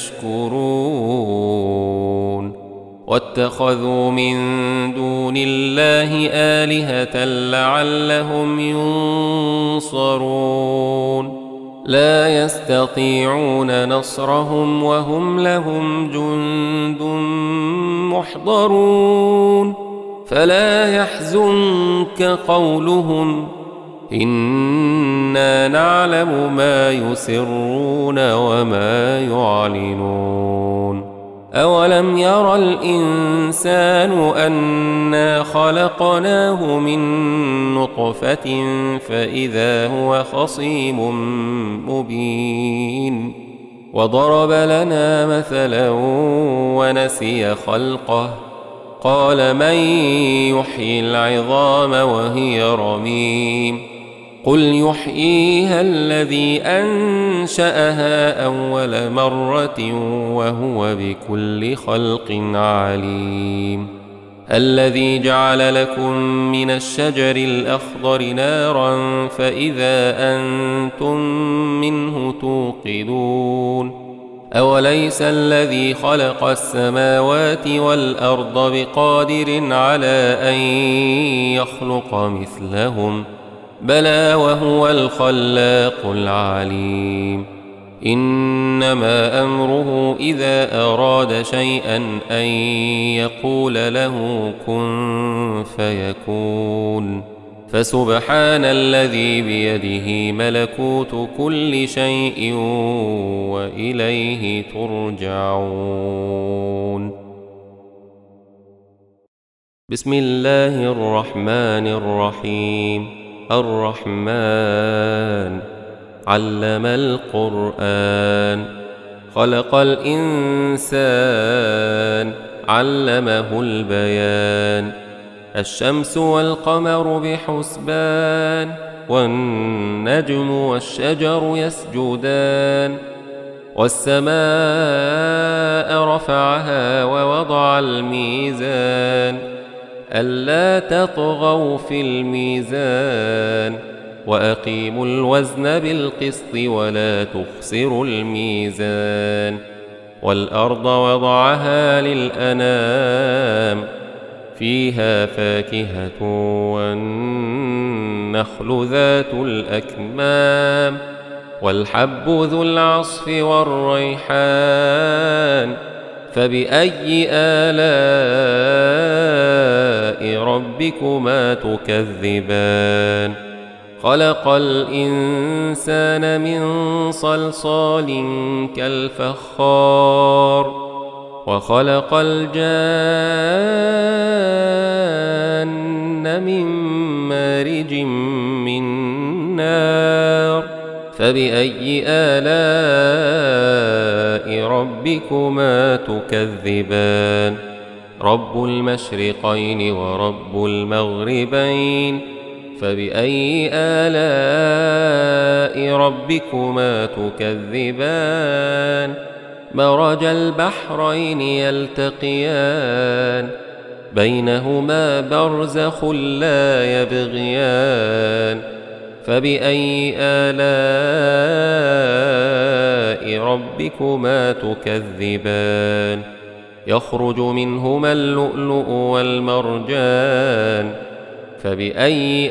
A: يشكرون واتخذوا من دون الله آلهة لعلهم ينصرون لا يستطيعون نصرهم وهم لهم جند محضرون فلا يحزنك قولهم إنا نعلم ما يسرون وما يعلنون أولم ير الإنسان أنا خلقناه من نطفة فإذا هو خصيم مبين وضرب لنا مثلا ونسي خلقه قال من يحيي العظام وهي رميم قل يحييها الذي أنشأها أول مرة وهو بكل خلق عليم الذي جعل لكم من الشجر الأخضر نارا فإذا أنتم منه توقدون أوليس الذي خلق السماوات والأرض بقادر على أن يخلق مثلهم بلى وهو الخلاق العليم إنما أمره إذا أراد شيئا أن يقول له كن فيكون فسبحان الذي بيده ملكوت كل شيء وإليه ترجعون. بسم الله الرحمن الرحيم. الرحمن علم القرآن خلق الإنسان علمه البيان الشمس والقمر بحسبان والنجم والشجر يسجدان والسماء رفعها ووضع الميزان ألا تطغوا في الميزان وأقيموا الوزن بالقسط ولا تخسروا الميزان والأرض وضعها للأنام فيها فاكهة والنخل ذات الأكمام والحب ذو العصف والريحان فبأي آلاء ربكما تكذبان خلق الإنسان من صلصال كالفخار وخلق الجان من مارج من نار فبأي آلاء ربكما تكذبان رب المشرقين ورب المغربين فبأي آلاء ربكما تكذبان مرج البحرين يلتقيان بينهما برزخ لا يبغيان فبأي آلاء ربكما تكذبان يخرج منهما اللؤلؤ والمرجان فبأي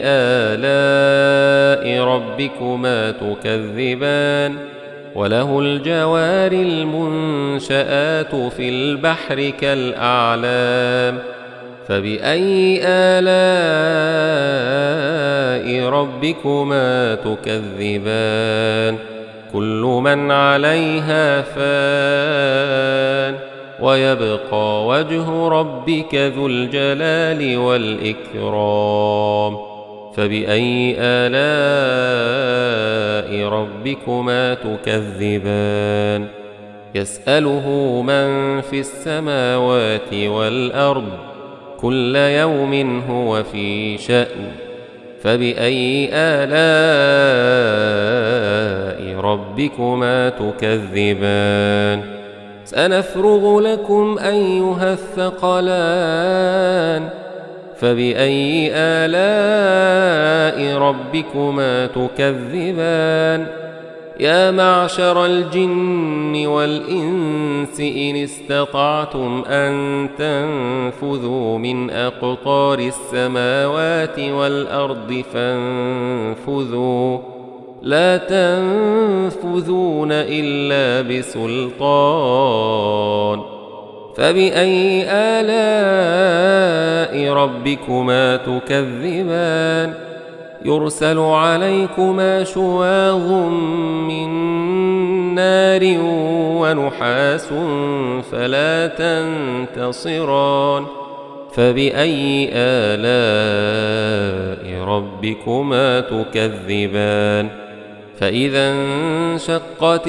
A: آلاء ربكما تكذبان وله الجوار المنشآت في البحر كالأعلام فبأي آلاء ربكما تكذبان كل من عليها فان ويبقى وجه ربك ذو الجلال والإكرام فبأي آلاء ربكما تكذبان يسأله من في السماوات والأرض كل يوم هو في شأن فبأي آلاء ربكما تكذبان سنفرغ لكم أيها الثقلان فبأي آلاء ربكما تكذبان يا معشر الجن والإنس إن استطعتم أن تنفذوا من أقطار السماوات والأرض فانفذوا لا تنفذون إلا بسلطان فبأي آلاء ربكما تكذبان يرسل عليكما شواظ من نار ونحاس فلا تنتصران فبأي آلاء ربكما تكذبان فإذا انشقت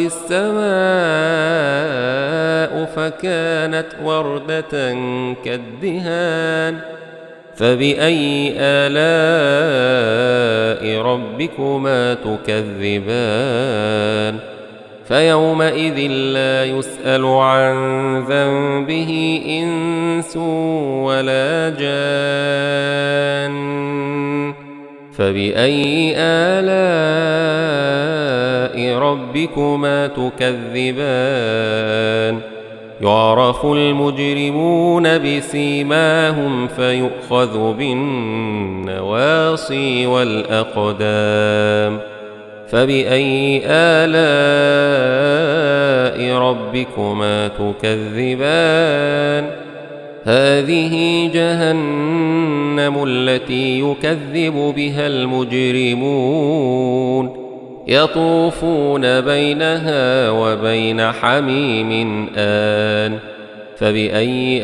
A: السماء فكانت وردة كالدهان فبأي آلاء ربكما تكذبان فيومئذ لا يسأل عن ذنبه إنس ولا جان. فبأي آلاء ربكما تكذبان؟ يعرف المجرمون بسيماهم فيؤخذ بالنواصي والأقدام. فبأي آلاء ربكما تكذبان؟ هذه جهنم التي يكذب بها المجرمون، يطوفون بينها وبين حميم آن. فبأي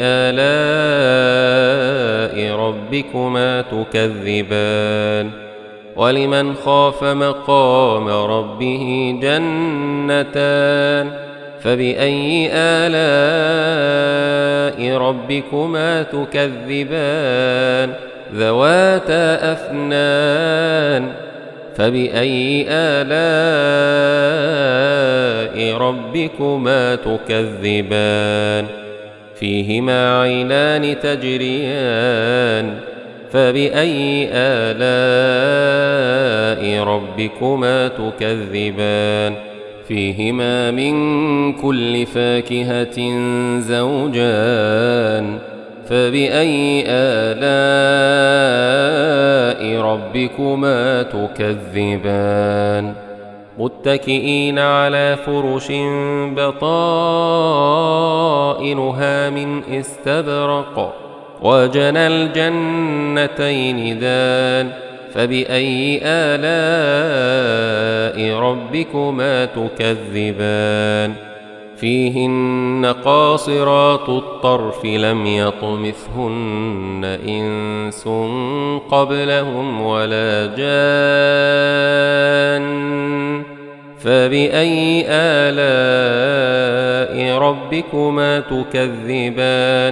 A: آلاء ربكما تكذبان؟ ولمن خاف مقام ربه جنتان. فبأي آلاء ربكما تكذبان؟ ذواتا أفنان. فبأي آلاء ربكما تكذبان؟ فيهما عينان تجريان. فبأي آلاء ربكما تكذبان؟ فيهما من كل فاكهة زوجان. فبأي آلاء ربكما تكذبان؟ متكئين على فرش بطائنها من استبرق وجنى الجنتين دان. فبأي آلاء ربكما تكذبان؟ فيهن قاصرات الطرف لم يطمثهن إنس قبلهم ولا جان. فبأي آلاء ربكما تكذبان؟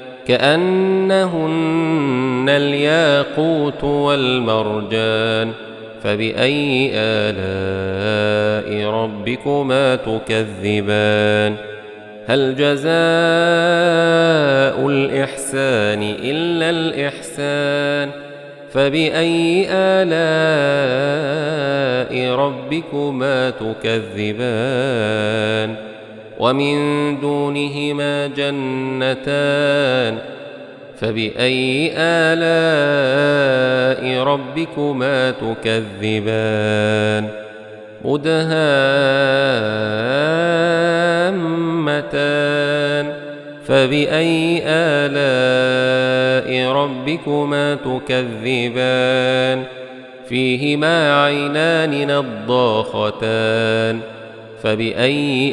A: كأنهن الياقوت والمرجان. فبأي آلاء ربكما تكذبان؟ هل جزاء الإحسان إلا الإحسان؟ فبأي آلاء ربكما تكذبان؟ ومن دونهما جنتان. فبأي آلاء ربكما تكذبان؟ مدهامتان. فبأي آلاء ربكما تكذبان؟ فيهما عينان نضاختان. فبأي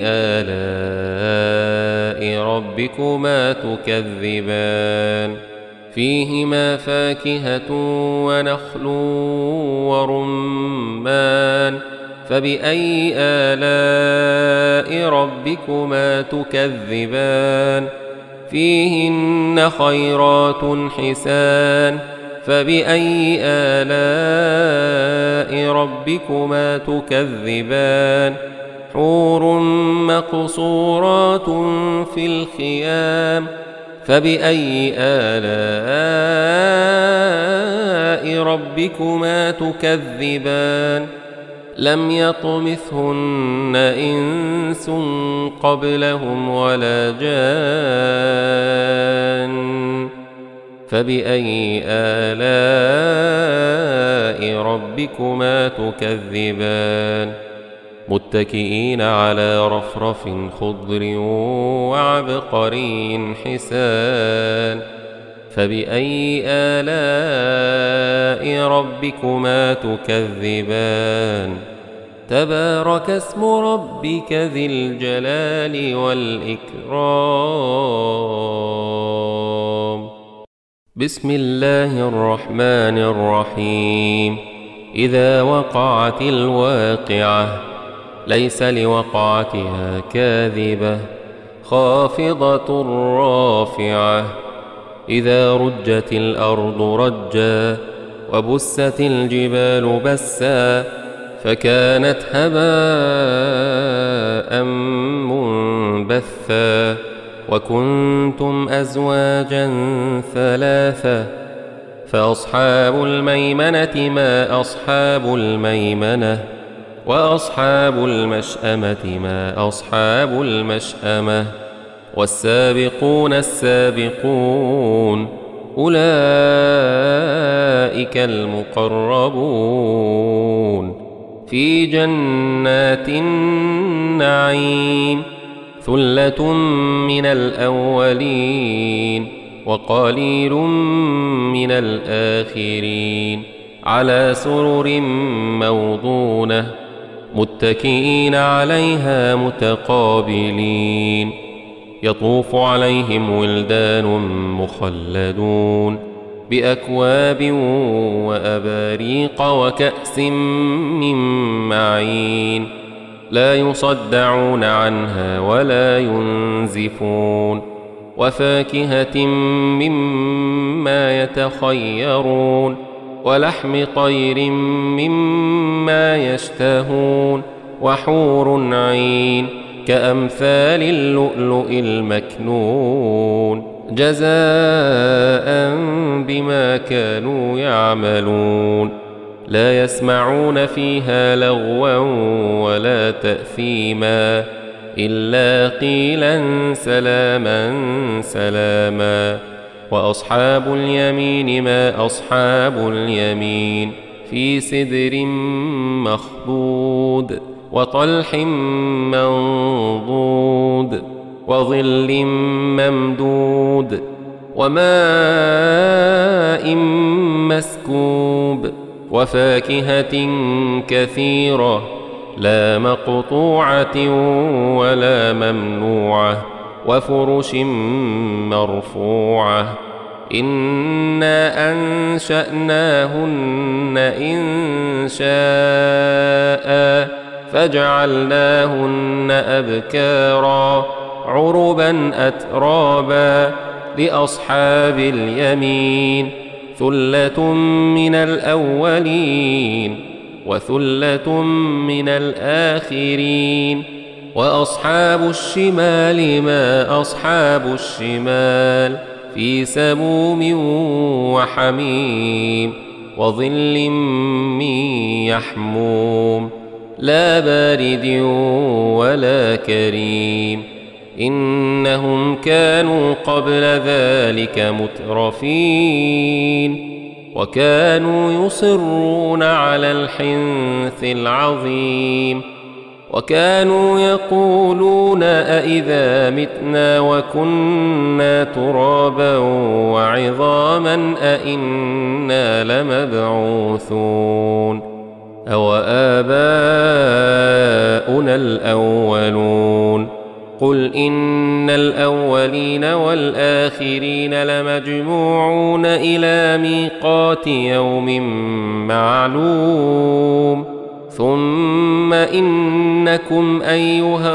A: آلاء ربكما تكذبان؟ فيهما فاكهة ونخل ورمان. فبأي آلاء ربكما تكذبان؟ فيهن خيرات حسان. فبأي آلاء ربكما تكذبان؟ حور مقصورات في الخيام. فبأي آلاء ربكما تكذبان؟ لم يطمثهن إنس قبلهم ولا جان. فبأي آلاء ربكما تكذبان؟ متكئين على رفرف خضر وعبقري حسان. فبأي آلاء ربكما تكذبان؟ تبارك اسم ربك ذي الجلال والإكرام. بسم الله الرحمن الرحيم. إذا وقعت الواقعة ليس لوقعتها كاذبة خافضة رافعة. إذا رجت الأرض رجا وبست الجبال بسا فكانت هباء منبثا. وكنتم أزواجا ثلاثة، فأصحاب الميمنة ما أصحاب الميمنة، وأصحاب المشأمة ما أصحاب المشأمة، والسابقون السابقون أولئك المقربون في جنات النعيم. ثلة من الأولين وقليل من الآخرين، على سرر موضونة متكئين عليها متقابلين. يطوف عليهم ولدان مخلدون بأكواب وأباريق وكأس من معين، لا يصدعون عنها ولا ينزفون. وفاكهة مما يتخيرون، ولحم طير مما يشتهون، وحور عين كأمثال اللؤلؤ المكنون، جزاء بما كانوا يعملون. لا يسمعون فيها لغوا ولا تأثيما، إلا قيلا سلاما سلاما. وأصحاب اليمين ما أصحاب اليمين، في سدر مخضود وطلح منضود وظل ممدود وماء مسكوب، وفاكهة كثيرة لا مقطوعة ولا ممنوعة، وفرش مرفوعة. إنا أنشأناهن إنشاء فجعلناهن أبكارا عربا أترابا، لأصحاب اليمين ثلة من الأولين وثلة من الآخرين. وأصحاب الشمال ما أصحاب الشمال، في سموم وحميم وظل من يحموم، لا بارد ولا كريم. إنهم كانوا قبل ذلك مترفين، وكانوا يصرون على الحنث العظيم، وكانوا يقولون أئذا متنا وكنا ترابا وعظاما أئنا لمبعوثون أو آباؤنا الأولون. قل إن الأولين والآخرين لمجموعون إلى ميقات يوم معلوم، ثم إنكم أيها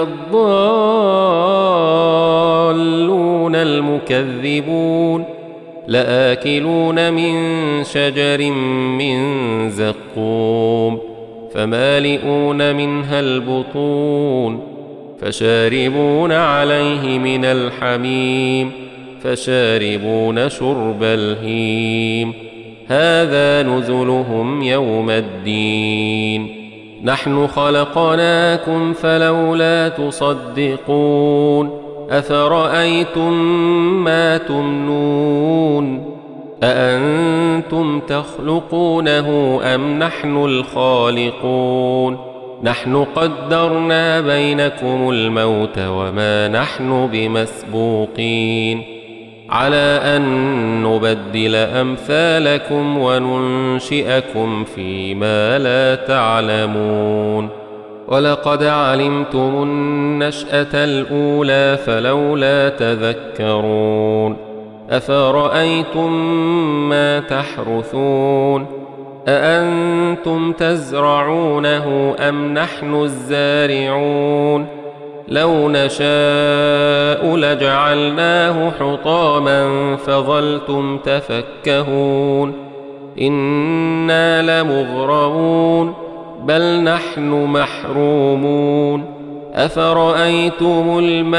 A: الضالون المكذبون لآكلون من شجر من زقوم، فمالئون منها البطون، فشاربون عليه من الحميم، فشاربون شرب الهيم. هذا نزلهم يوم الدين. نحن خلقناكم فلولا تصدقون. أفرأيتم ما تمنون، أأنتم تخلقونه أم نحن الخالقون؟ نحن قدرنا بينكم الموت وما نحن بمسبوقين على أن نبدل أمثالكم وننشئكم فيما لا تعلمون. ولقد علمتم النشأة الأولى فلولا تذكرون. أفرأيتم ما تحرثون، أأنتم تزرعونه أم نحن الزارعون؟ لو نشاء لجعلناه حطاما فظلتم تفكهون. إنا لمغرمون، بل نحن محرومون أفرأيتم الماء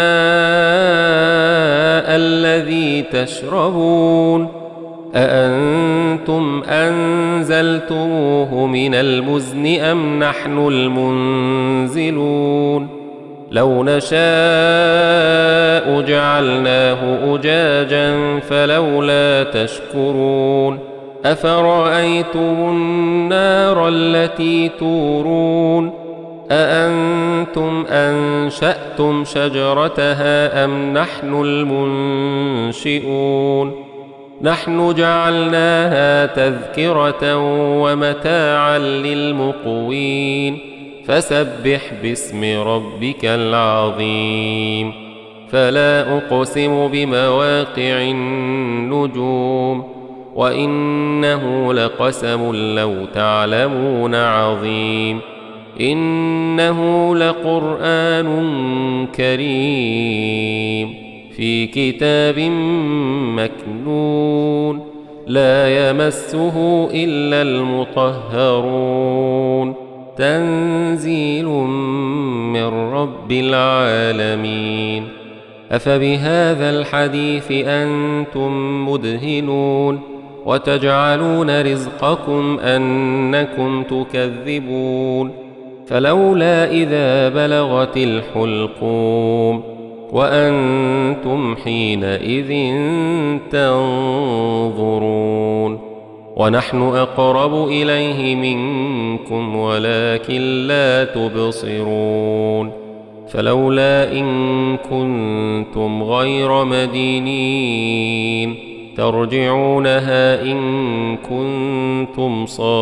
A: الذي تشربون أأنتم أنزلتموه من المزن أم نحن المنزلون لو نشاء جعلناه أجاجا فلولا تشكرون أفرأيتم النار التي تورون أأنتم أنشأتم شجرتها أم نحن المنشئون نحن جعلناها تذكرة ومتاعا للمقوين فسبح باسم ربك العظيم فلا أقسم بمواقع النجوم وإنه لقسم لو تعلمون عظيم إنه لقرآن كريم في كتاب مكنون لا يمسه إلا المطهرون تنزيل من رب العالمين أفبهذا الحديث أنتم مدهنون وتجعلون رزقكم أنكم تكذبون فلولا إذا بلغت الحلقوم وأنتم حينئذ تنظرون ونحن أقرب إليه منكم ولكن لا تبصرون فلولا إن كنتم غير مدينين ترجعونها إن كنتم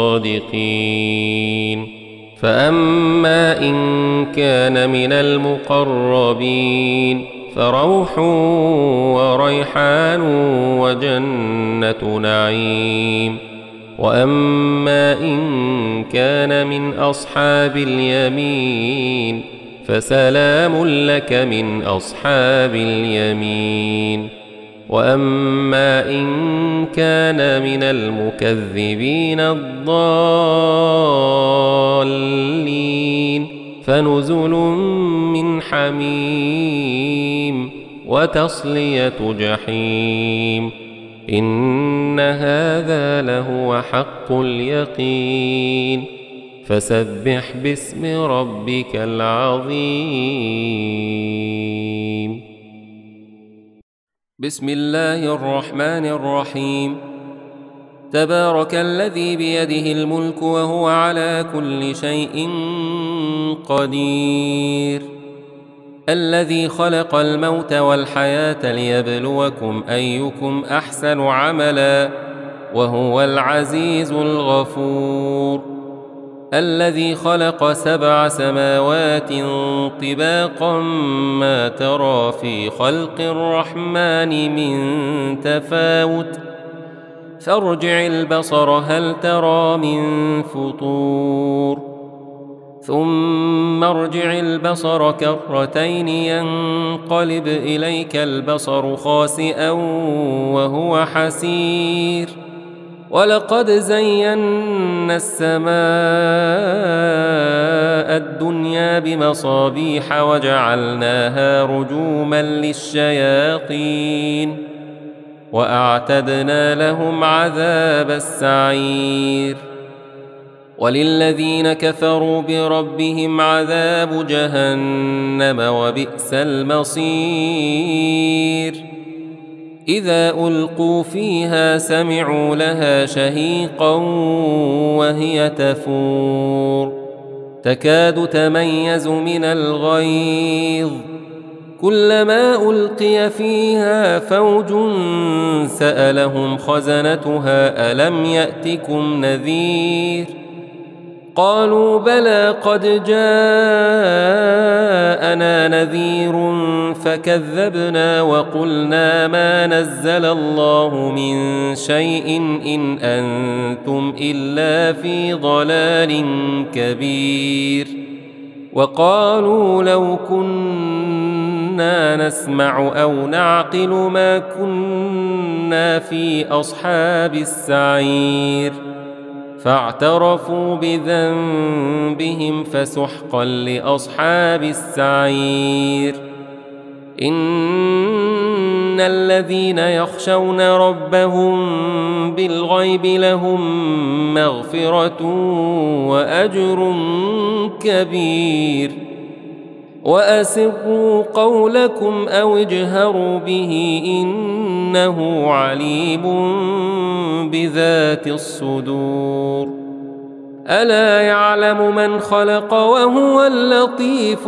A: صادقين فأما إن كان من المقربين فروح وريحان وجنة نعيم وأما إن كان من أصحاب اليمين فسلام لك من أصحاب اليمين وأما إن كان من المكذبين الضالين فنزل من حميم وتصلية جحيم إن هذا لهو حق اليقين فسبح باسم ربك العظيم بسم الله الرحمن الرحيم تبارك الذي بيده الملك وهو على كل شيء قدير الذي خلق الموت والحياة ليبلوكم أيكم أحسن عملا وهو العزيز الغفور الذي خلق 7 سماوات طباقا ما ترى في خلق الرحمن من تفاوت فارجع البصر هل ترى من فطور ثم ارجع البصر كرتين ينقلب إليك البصر خاسئا وهو حسير ولقد زينا السماء الدنيا بمصابيح وجعلناها رجوما للشياطين وأعتدنا لهم عذاب السعير وللذين كفروا بربهم عذاب جهنم وبئس المصير إذا ألقوا فيها سمعوا لها شهيقا وهي تفور تكاد تميز من الغيظ كلما ألقي فيها فوج سألهم خزنتها ألم يأتكم نذير قالوا بلى قد جاءنا نذير فكذبنا وقلنا ما نزل الله من شيء إن أنتم إلا في ضلال كبير وقالوا لو كنا نسمع أو نعقل ما كنا في أصحاب السعير فاعترفوا بذنبهم فسحقا لأصحاب السعير. إن الذين يخشون ربهم بالغيب لهم مغفرة وأجر كبير. وأسروا قولكم أو اجهروا به إنه عليم بذات الصدور. ألا يعلم من خلق وهو اللطيف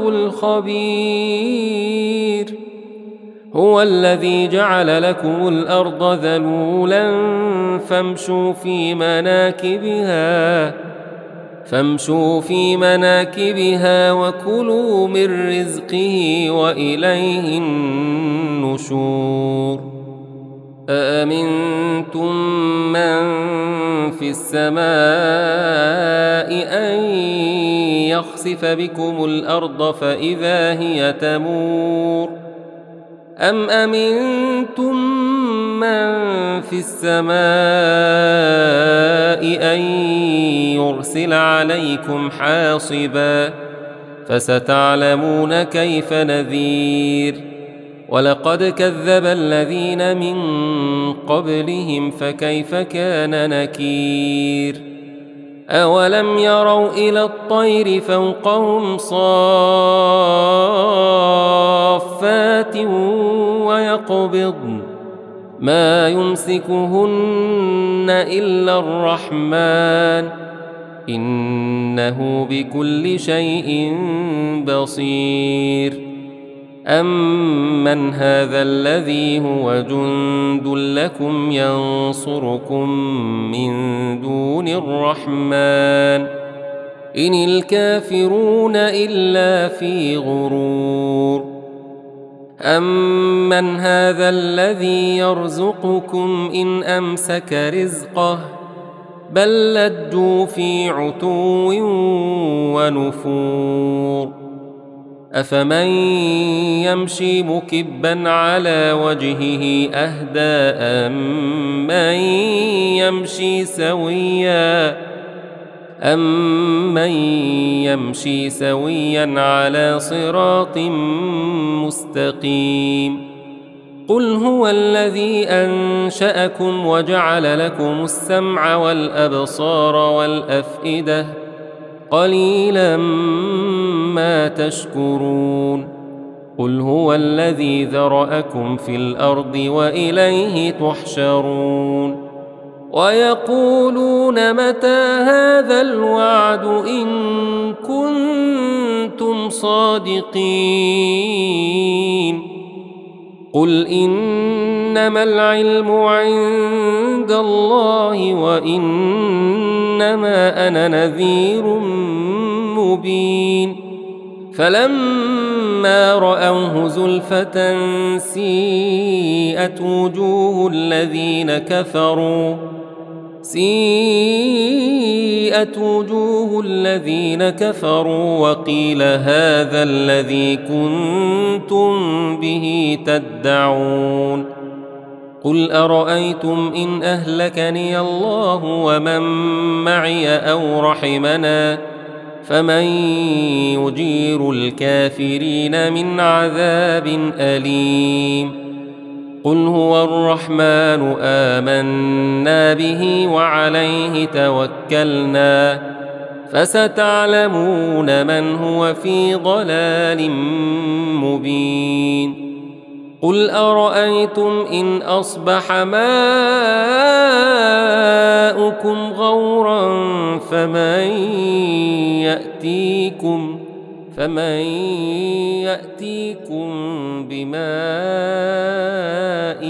A: الخبير. هو الذي جعل لكم الأرض ذلولا فامشوا في مناكبها وكلوا من رزقه وإليه النشور. أأمنتم من في السماء أن يخسف بكم الأرض فإذا هي تمور أم أمنتم من في السماء أن يرسل عليكم حاصبا فستعلمون كيف نذير. ولقد كذب الذين من قبلهم فكيف كان نكير. أولم يروا إلى الطير فوقهم صافات ويقبضن ما يمسكهن إلا الرحمن إنه بكل شيء بصير. أمن هذا الذي هو جند لكم ينصركم من دون الرحمن إن الكافرون إلا في غرور. أمن هذا الذي يرزقكم إن أمسك رزقه بل لجوا في عتو ونفور. أفمن يمشي مكبا على وجهه أهدى أمن يمشي سويا على صراط مستقيم. قل هو الذي أنشأكم وجعل لكم السمع والأبصار والأفئدة قليلا ما تشكرون. قل هو الذي ذرأكم في الأرض وإليه تحشرون. ويقولون متى هذا الوعد إن كنتم صادقين. قل إنما العلم عند الله وإنما أنا نذير مبين. فلما رأوه زلفة سيئت وجوه الذين كفروا وقيل هذا الذي كنتم به تدعون. قل أرأيتم إن أهلكني الله ومن معي أو رحمنا فمن يجير الكافرين من عذاب أليم. قل هو الرحمن آمنا به وعليه توكلنا فستعلمون من هو في ضلال مبين. قل أرأيتم إن أصبح ماؤكم غورا فمن يأتيكم بماء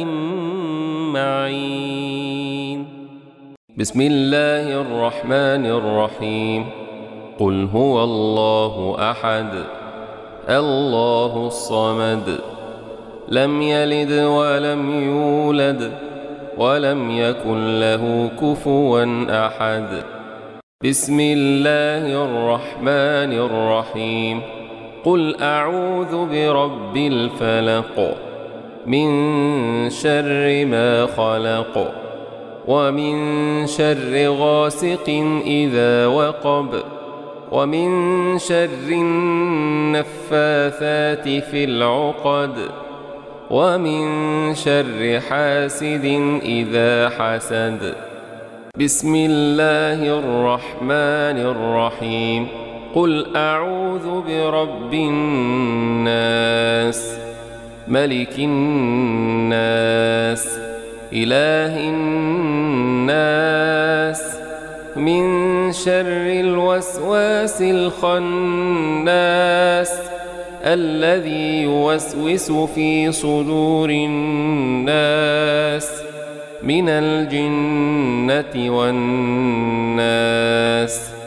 A: معين. بسم الله الرحمن الرحيم. قل هو الله أحد الله الصمد لم يلد ولم يولد ولم يكن له كفوا أحد. بسم الله الرحمن الرحيم. قل أعوذ برب الفلق من شر ما خلق ومن شر غاسق إذا وقب ومن شر النفاثات في العقد ومن شر حاسد إذا حسد. بسم الله الرحمن الرحيم. قل أعوذ برب الناس ملك الناس إله الناس من شر الوسواس الخناس الذي يوسوس في صدور الناس من الجنة والناس.